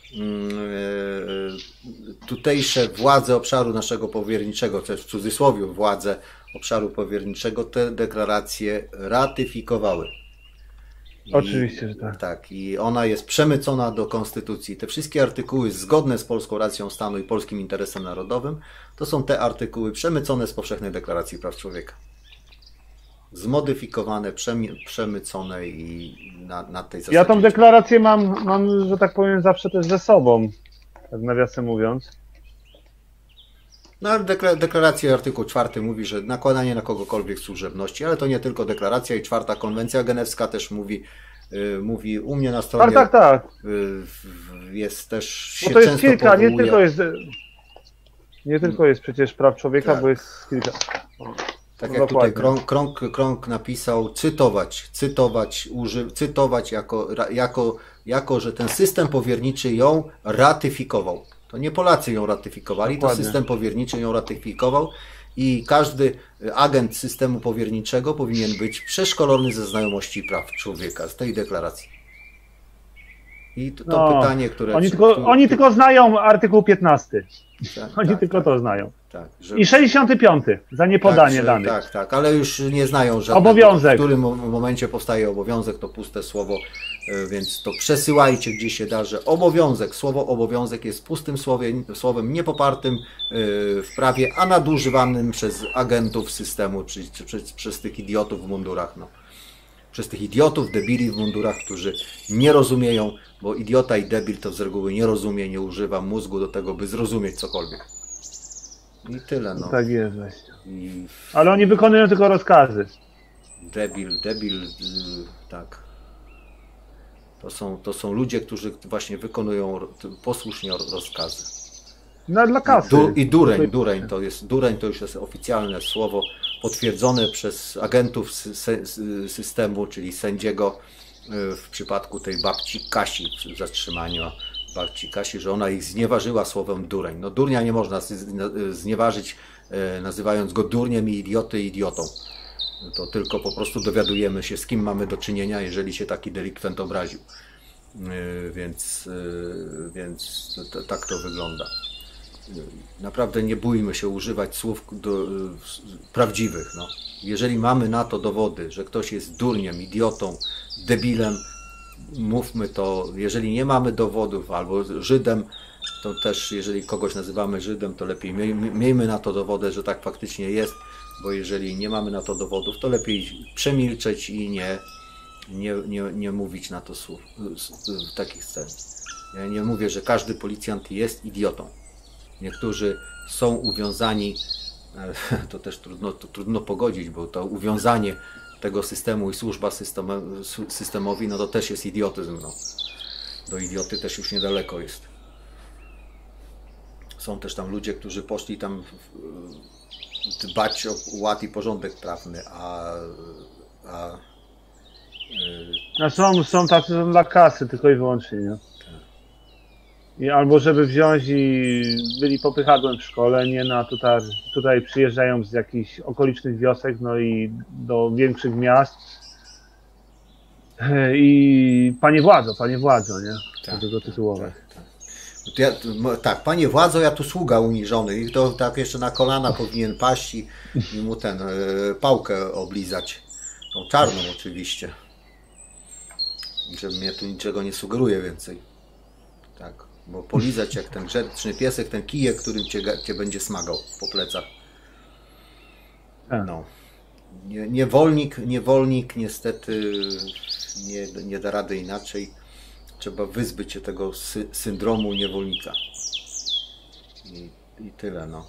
tutejsze władze obszaru naszego powierniczego, też w cudzysłowie władze obszaru powierniczego, te deklaracje ratyfikowały. Oczywiście, że tak. Tak, i ona jest przemycona do Konstytucji. Te wszystkie artykuły zgodne z polską racją stanu i polskim interesem narodowym, to są te artykuły przemycone z Powszechnej Deklaracji Praw Człowieka. Zmodyfikowane, przemycone i na tej zasadzie. Ja tą deklarację mam, że tak powiem, zawsze też ze sobą, tak nawiasem mówiąc. No ale deklaracja, artykuł 4 mówi, że nakładanie na kogokolwiek służebności, ale to nie tylko deklaracja, i 4. konwencja genewska też mówi u mnie na stronie. Tak. Jest też Bo to jest często kilka, powołuje. nie tylko jest przecież praw człowieka, Tak. bo jest kilka. Tak No jak tutaj dokładnie. Krąg napisał, cytować jako, że ten system powierniczy ją ratyfikował. To nie Polacy ją ratyfikowali, Dokładnie. to system powierniczy ją ratyfikował i każdy agent systemu powierniczego powinien być przeszkolony ze znajomości praw człowieka z tej deklaracji. I to pytanie, które... Oni tylko znają artykuł 15. Oni tak, tylko to znają. Tak, I 65 za niepodanie danych. Tak, ale już nie znają żadnego. Obowiązek. W którym momencie powstaje obowiązek, to puste słowo, więc to przesyłajcie gdzie się da, że obowiązek, słowo obowiązek jest pustym słowem niepopartym w prawie, a nadużywanym przez agentów systemu, przez tych idiotów w mundurach. No. Przez tych idiotów, debili w mundurach, którzy nie rozumieją, bo idiota i debil to z reguły nie rozumie, nie używa mózgu do tego, by zrozumieć cokolwiek. I tyle, no. Tak jest właśnie. I Ale oni wykonują tylko rozkazy. debil, tak. To są ludzie, którzy właśnie wykonują posłusznie rozkazy. No dla kasy. Dureń to już jest oficjalne słowo potwierdzone przez agentów systemu, czyli sędziego w przypadku tej babci Kasi, w zatrzymaniu babci Kasi, że ona ich znieważyła słowem dureń. No durnia nie można znieważyć, nazywając go durniem i idiotą. To tylko po prostu dowiadujemy się, z kim mamy do czynienia, jeżeli się taki delikwent obraził. Więc tak to wygląda. Naprawdę nie bójmy się używać słów prawdziwych. No. Jeżeli mamy na to dowody, że ktoś jest durniem, idiotą, debilem, mówmy to. Jeżeli nie mamy dowodów, albo Żydem, to też jeżeli kogoś nazywamy Żydem, to lepiej miejmy na to dowody, że tak faktycznie jest. bo jeżeli nie mamy na to dowodów, to lepiej przemilczeć i nie mówić na to słów w takich scen. Ja nie mówię, że każdy policjant jest idiotą. Niektórzy są uwiązani, to też trudno pogodzić, bo to uwiązanie tego systemu i służba systemowi, no to też jest idiotyzm. No. Do idioty też już niedaleko jest. Są też tam ludzie, którzy poszli tam dbać o ład i porządek prawny, są tacy dla kasy tylko i wyłącznie, nie? Albo żeby wziąć i byli popychadłem w szkole, nie na tutaj przyjeżdżają z jakichś okolicznych wiosek, no i do większych miast. I panie władzo, nie? Tak, Tego tytułowe. Tak, panie władzo, ja tu sługa uniżony i to tak jeszcze na kolana powinien paść i mu pałkę oblizać. Tą czarną oczywiście. Że mnie tu niczego nie sugeruje więcej. Tak, bo polizać jak ten grzeczny piesek, ten kijek, którym cię będzie smagał po plecach. No. Niewolnik niestety nie da rady inaczej. Trzeba wyzbyć się tego syndromu niewolnika. I tyle, no.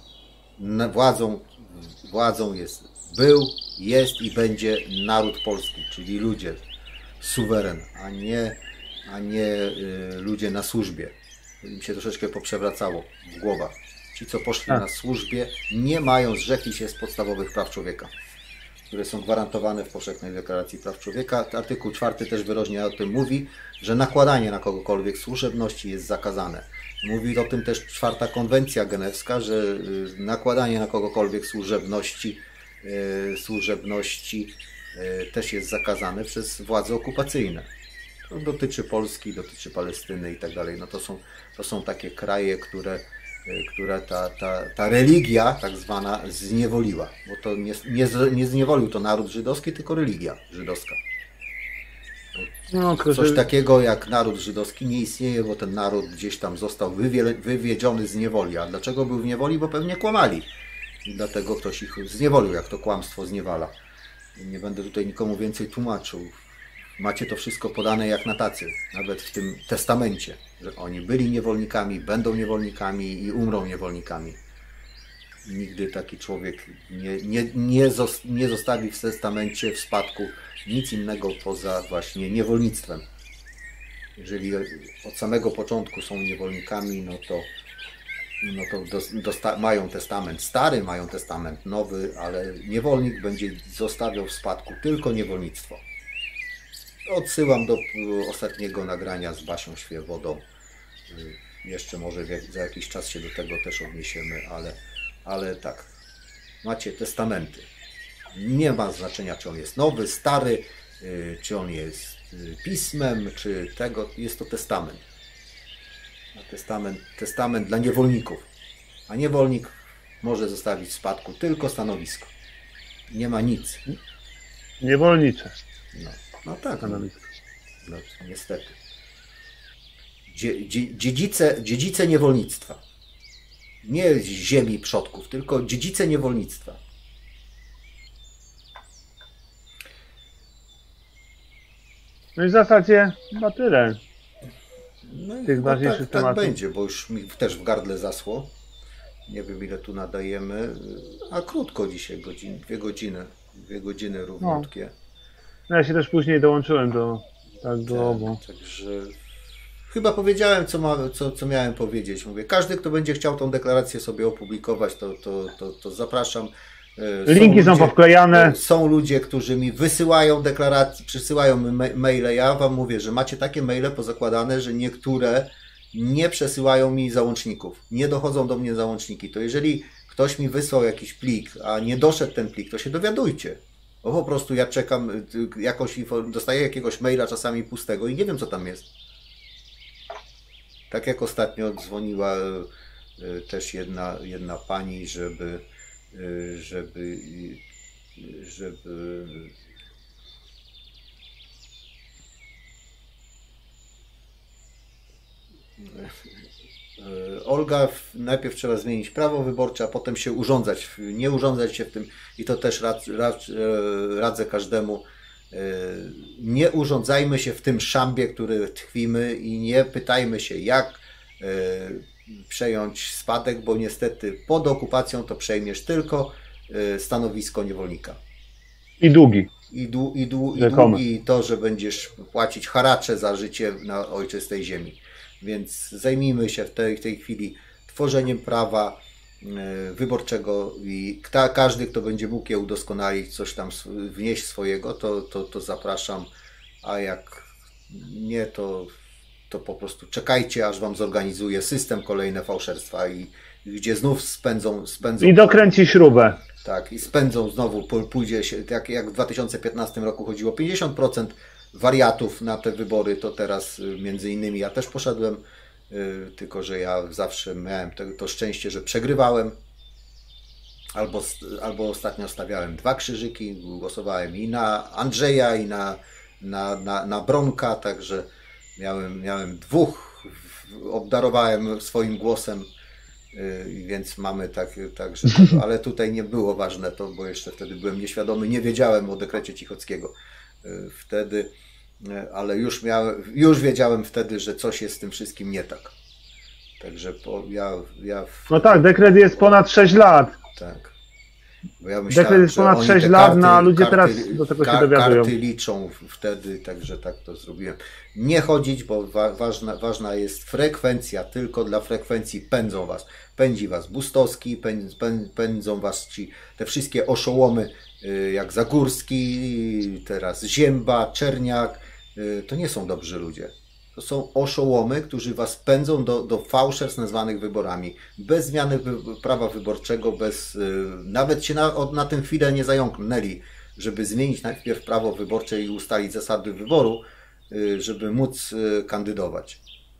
Władzą jest i będzie naród polski, czyli ludzie, suweren, a nie ludzie na służbie. Im się troszeczkę poprzewracało w głowach. Ci, co poszli na służbie, nie mają zrzekli się z podstawowych praw człowieka, które są gwarantowane w Powszechnej Deklaracji Praw Człowieka. Artykuł 4 też wyraźnie o tym mówi, że nakładanie na kogokolwiek służebności jest zakazane. Mówi o tym też 4. Konwencja genewska, że nakładanie na kogokolwiek służebności też jest zakazane przez władze okupacyjne. To dotyczy Polski, dotyczy Palestyny i tak dalej. No to są takie kraje, które ta religia tak zwana zniewoliła. Bo to nie zniewolił to naród żydowski, tylko religia żydowska. Coś takiego jak naród żydowski nie istnieje, bo ten naród gdzieś tam został wywiedziony z niewoli. A dlaczego był w niewoli? Bo pewnie kłamali. I dlatego ktoś ich zniewolił, jak to kłamstwo zniewala. Nie będę tutaj nikomu więcej tłumaczył. Macie to wszystko podane jak na tacy, nawet w tym testamencie, że oni byli niewolnikami, będą niewolnikami i umrą niewolnikami. Nigdy taki człowiek nie zostawi w testamencie, w spadku nic innego poza właśnie niewolnictwem. Jeżeli od samego początku są niewolnikami, no to mają testament stary, mają testament nowy, ale niewolnik będzie zostawiał w spadku tylko niewolnictwo. Odsyłam do ostatniego nagrania z Basią Świewodą. Jeszcze może za jakiś czas się do tego też odniesiemy, ale tak. Macie testamenty. Nie ma znaczenia, czy on jest nowy, stary, czy on jest pismem, czy tego. Jest to testament. Testament dla niewolników. A niewolnik może zostawić w spadku tylko stanowisko. Nie ma nic. Niewolnicze. No tak, no, niestety. Dziedzice niewolnictwa. Nie ziemi przodków, tylko dziedzice niewolnictwa. No i w zasadzie chyba tyle. No i tych ważniejszych tematów. Tak będzie, bo już mi też w gardle zasło. Nie wiem, ile tu nadajemy, a krótko dzisiaj, 2 godziny równiutkie. No ja się też później dołączyłem do obu. Także chyba powiedziałem, co miałem powiedzieć. Mówię, każdy, kto będzie chciał tą deklarację sobie opublikować, to zapraszam. Linki są powklejane. Są ludzie, którzy mi wysyłają deklaracje, przysyłają maile. Ja wam mówię, że macie takie maile pozakładane, że niektóre nie przesyłają mi załączników. Nie dochodzą do mnie załączniki. To jeżeli ktoś mi wysłał jakiś plik, a nie doszedł ten plik, to się dowiadujcie. Bo po prostu ja czekam, dostaję jakiegoś maila czasami pustego i nie wiem, co tam jest. Tak jak ostatnio dzwoniła też jedna pani, żeby Olga, najpierw trzeba zmienić prawo wyborcze, a potem się urządzać, nie urządzać się w tym i to też radzę każdemu. Nie urządzajmy się w tym szambie, który tkwimy i nie pytajmy się, jak przejąć spadek, bo niestety pod okupacją to przejmiesz tylko stanowisko niewolnika. I długi. I to, że będziesz płacić haracze za życie na ojczystej ziemi. Więc zajmijmy się w tej chwili tworzeniem prawa wyborczego i każdy, kto będzie mógł je udoskonalić, coś tam wnieść swojego, to zapraszam, a jak nie, to po prostu czekajcie, aż wam zorganizuję system kolejne fałszerstwa i gdzie znów spędzą... I dokręci śrubę. Tak, i spędzą znowu, pójdzie się, jak w 2015 roku chodziło 50% wariatów na te wybory, to teraz między innymi ja też poszedłem, tylko że ja zawsze miałem to szczęście, że przegrywałem, albo ostatnio stawiałem 2 krzyżyki, głosowałem i na Andrzeja, i na Bronka, także miałem 2, obdarowałem swoim głosem, więc mamy także, ale tutaj nie było ważne to, bo jeszcze wtedy byłem nieświadomy, nie wiedziałem o dekrecie Cichockiego wtedy, ale już wiedziałem wtedy, że coś jest z tym wszystkim nie tak. Także No tak, dekret jest ponad 6 lat. Tak. Bo ja myślałem, dekret jest ponad 6 lat, a ludzie teraz do tego się dowiadują. Karty liczą wtedy, także tak to zrobiłem. Nie chodzić, bo ważna jest frekwencja, tylko dla frekwencji pędzi was Bustowski, pędzą was te wszystkie oszołomy, jak Zagórski, teraz Zięba, Czerniak, to nie są dobrzy ludzie. To są oszołomy, którzy was pędzą do fałszerstw nazwanych wyborami. Bez zmiany prawa wyborczego, nawet się na tę chwilę nie zająknęli, żeby zmienić najpierw prawo wyborcze i ustalić zasady wyboru, żeby móc kandydować.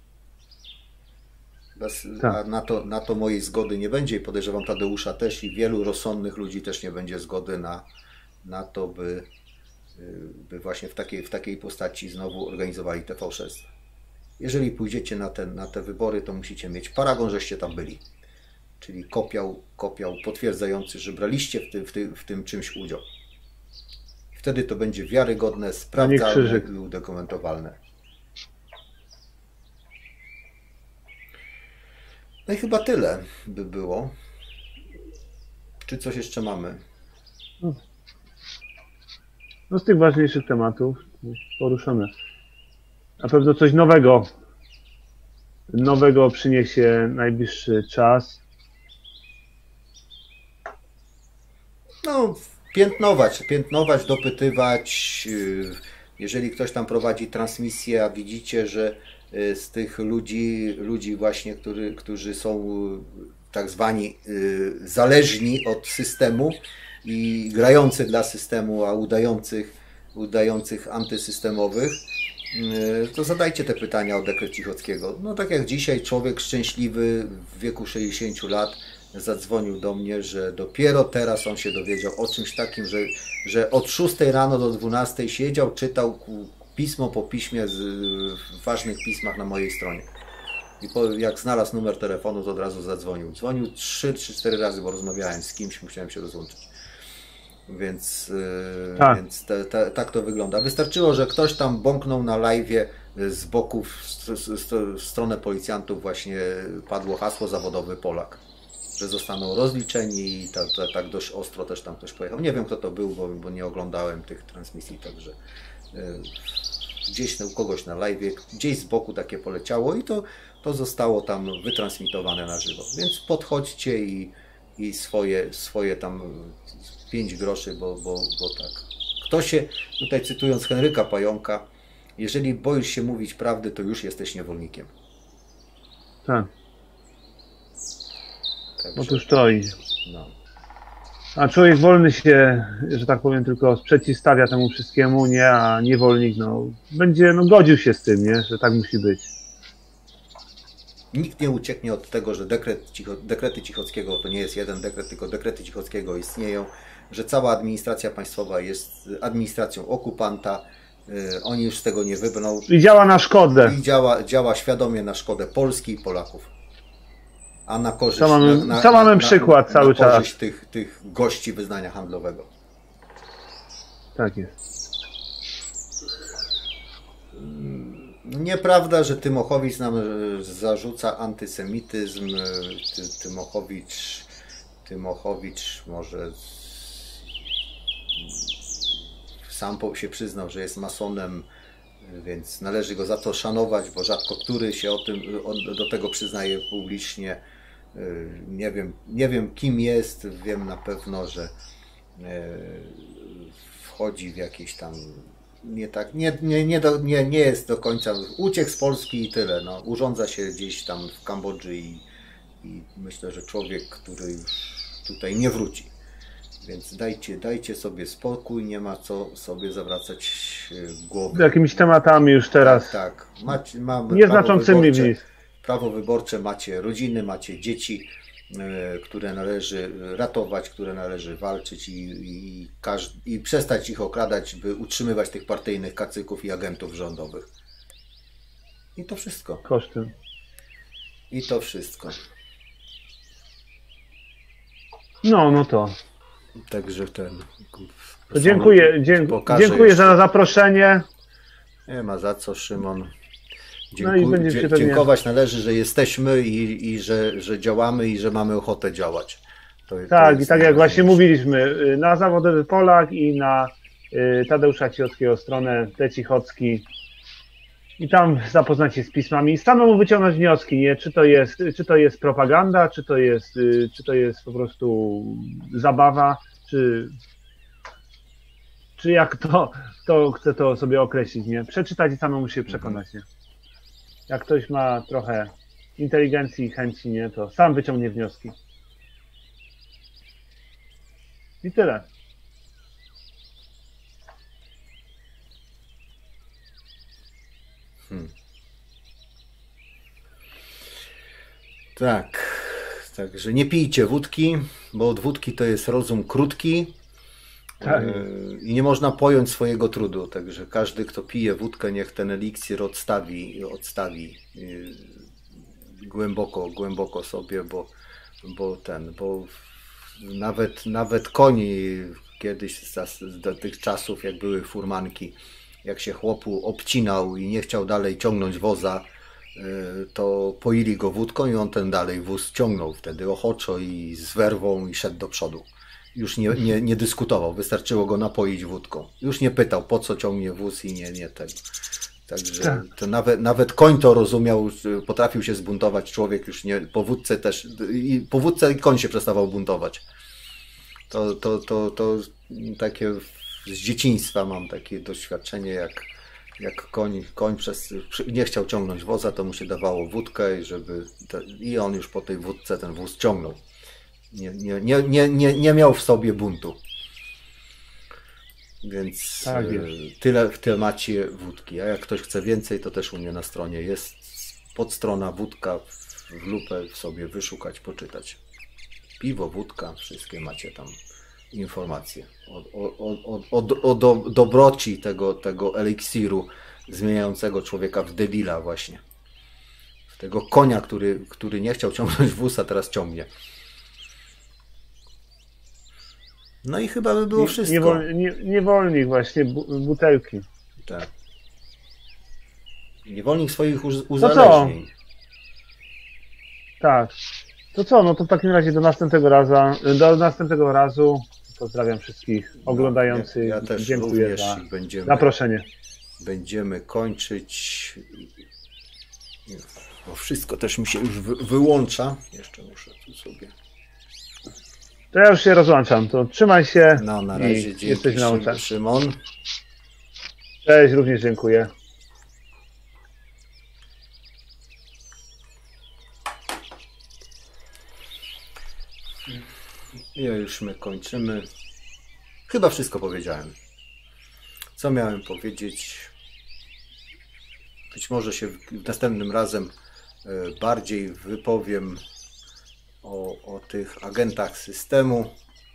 Tak. Na to mojej zgody nie będzie i podejrzewam Tadeusza też i wielu rozsądnych ludzi też nie będzie zgody na to, by właśnie w takiej postaci znowu organizowali te fałszerstwa. Jeżeli pójdziecie na te wybory, to musicie mieć paragon, żeście tam byli. Czyli kopiał potwierdzający, że braliście w tym czymś udział. Wtedy to będzie wiarygodne, sprawdzalne i udokumentowalne. No i chyba tyle by było. Czy coś jeszcze mamy? No z tych ważniejszych tematów poruszone. Na pewno coś nowego przyniesie najbliższy czas. No, piętnować, dopytywać. Jeżeli ktoś tam prowadzi transmisję, a widzicie, że z tych ludzi właśnie, którzy są tak zwani zależni od systemu i grający dla systemu, a udających antysystemowych, to zadajcie te pytania o dekret Cichockiego. No tak jak dzisiaj człowiek szczęśliwy w wieku 60 lat zadzwonił do mnie, że dopiero teraz on się dowiedział o czymś takim, że od 6 rano do 12 siedział, czytał pismo po piśmie w ważnych pismach na mojej stronie. I jak znalazł numer telefonu, to od razu zadzwonił. Dzwonił 3 czy 4 razy, bo rozmawiałem z kimś, musiałem się rozłączyć. Więc tak to wygląda. Wystarczyło, że ktoś tam bąknął na live'ie z boku w stronę policjantów, właśnie padło hasło zawodowy Polak, że zostaną rozliczeni i tak dość ostro też tam ktoś pojechał. Nie wiem, kto to był, bo nie oglądałem tych transmisji, także gdzieś u kogoś na live'ie, gdzieś z boku takie poleciało i to zostało tam wytransmitowane na żywo. Więc podchodźcie i swoje tam 5 groszy, bo tak. Kto się, tutaj cytując Henryka Pająka, jeżeli boisz się mówić prawdy, to już jesteś niewolnikiem. Tak. Także, otóż to i... No. A człowiek wolny się, że tak powiem, tylko przeciwstawia temu wszystkiemu, nie, a niewolnik, będzie, godził się z tym, nie, że tak musi być. Nikt nie ucieknie od tego, że dekrety Cichockiego to nie jest jeden dekret, tylko dekrety Cichockiego istnieją, że cała administracja państwowa jest administracją okupanta, oni już z tego nie wybrną. I działa na szkodę. I działa świadomie na szkodę Polski i Polaków. a na korzyść, Co mamy przykład cały czas. Na korzyść tych gości wyznania handlowego. Tak jest. Nieprawda, że Tymochowicz nam zarzuca antysemityzm. Tymochowicz może sam się przyznał, że jest masonem, więc należy go za to szanować, bo rzadko który się do tego przyznaje publicznie. Nie wiem kim jest, wiem na pewno, że wchodzi w jakieś tam nie jest do końca, uciekł z Polski i tyle, no, urządza się gdzieś tam w Kambodży i myślę, że człowiek, który już tutaj nie wróci. Więc dajcie sobie spokój, nie ma co sobie zawracać głowy. Jakimiś tematami już teraz. Tak. Mamy nieznaczącymi prawo wyborcze, macie rodziny, macie dzieci, które należy ratować, które należy walczyć i przestać ich okradać, by utrzymywać tych partyjnych kacyków i agentów rządowych. I to wszystko. Kosztem. I to wszystko. No to. Także to dziękuję za zaproszenie. Nie ma za co, Szymon. Dziękować należy, że jesteśmy i że działamy i że mamy ochotę działać. Tak, i tak jak właśnie mówiliśmy, na Zawodowy Polak i na Tadeusza Cichockiego stronę Cichocki. I tam zapoznać się z pismami i samemu wyciągnąć wnioski, nie? Czy to jest propaganda, czy to jest po prostu zabawa, czy jak to chce to sobie określić, nie? Przeczytać i samemu się przekonać, nie? Jak ktoś ma trochę inteligencji i chęci, nie? To sam wyciągnie wnioski. I tyle. Tak, także nie pijcie wódki, bo od wódki to jest rozum krótki. Tak. I nie można pojąć swojego trudu, także każdy, kto pije wódkę, niech ten eliksir odstawi głęboko sobie, bo nawet koni kiedyś do tych czasów, jak były furmanki, jak się chłopu obcinał i nie chciał dalej ciągnąć woza, to poili go wódką i on ten dalej wóz ciągnął wtedy ochoczo i z werwą i szedł do przodu. Już nie dyskutował, wystarczyło go napoić wódką. Już nie pytał, po co ciągnie wóz i nie tego. Także to nawet koń to rozumiał, potrafił się zbuntować, człowiek już nie, po wódce też, po wódce i koń się przestawał buntować. To takie z dzieciństwa mam takie doświadczenie, jak koń nie chciał ciągnąć woza, to mu się dawało wódkę i on już po tej wódce ten wóz ciągnął. Nie miał w sobie buntu. Więc tak tyle w temacie wódki. A jak ktoś chce więcej, to też u mnie na stronie jest podstrona wódka, w lupę sobie wyszukać, poczytać. Piwo, wódka, wszystkie macie tam informacje o dobroci tego eliksiru zmieniającego człowieka w debila właśnie. W tego konia, który nie chciał ciągnąć wóz, a teraz ciągnie. No i chyba by było wszystko. Niewolnik właśnie, butelki. Tak. Niewolnik swoich uzależnień. Tak. To co? No to w takim razie do następnego razu. Pozdrawiam wszystkich oglądających. Ja też dziękuję za zaproszenie. Będziemy kończyć. Bo wszystko też mi się już wyłącza. Jeszcze muszę tu sobie. To ja już się rozłączam. To trzymaj się. No, na razie dzięki, Szymon. Cześć, również dziękuję. Już my kończymy. Chyba wszystko powiedziałem. Co miałem powiedzieć? Być może się następnym razem bardziej wypowiem o tych agentach systemu.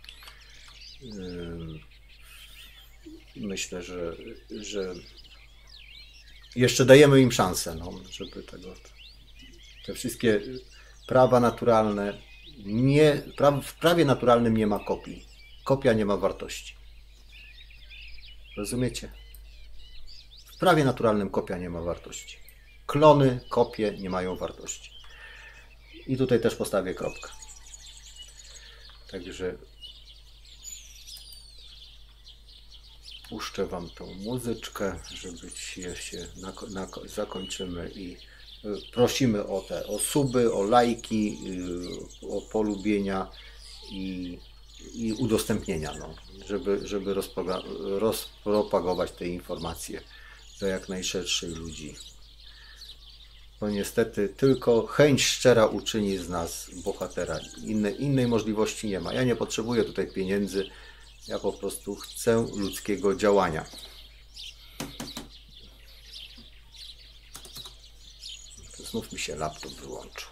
Myślę, że jeszcze dajemy im szansę, żeby te wszystkie prawa naturalne, w prawie naturalnym nie ma kopii. Kopia nie ma wartości. Rozumiecie? W prawie naturalnym kopia nie ma wartości. Klony, kopie nie mają wartości. I tutaj też postawię kropkę. Także puszczę Wam tą muzyczkę, żeby się zakończymy i prosimy o suby, o lajki, o polubienia i udostępnienia, no, żeby rozpropagować te informacje do jak najszerszej ludzi. Bo niestety tylko chęć szczera uczyni z nas bohatera. Innej możliwości nie ma. Ja nie potrzebuję tutaj pieniędzy, ja po prostu chcę ludzkiego działania. Znów mi się laptop wyłączył.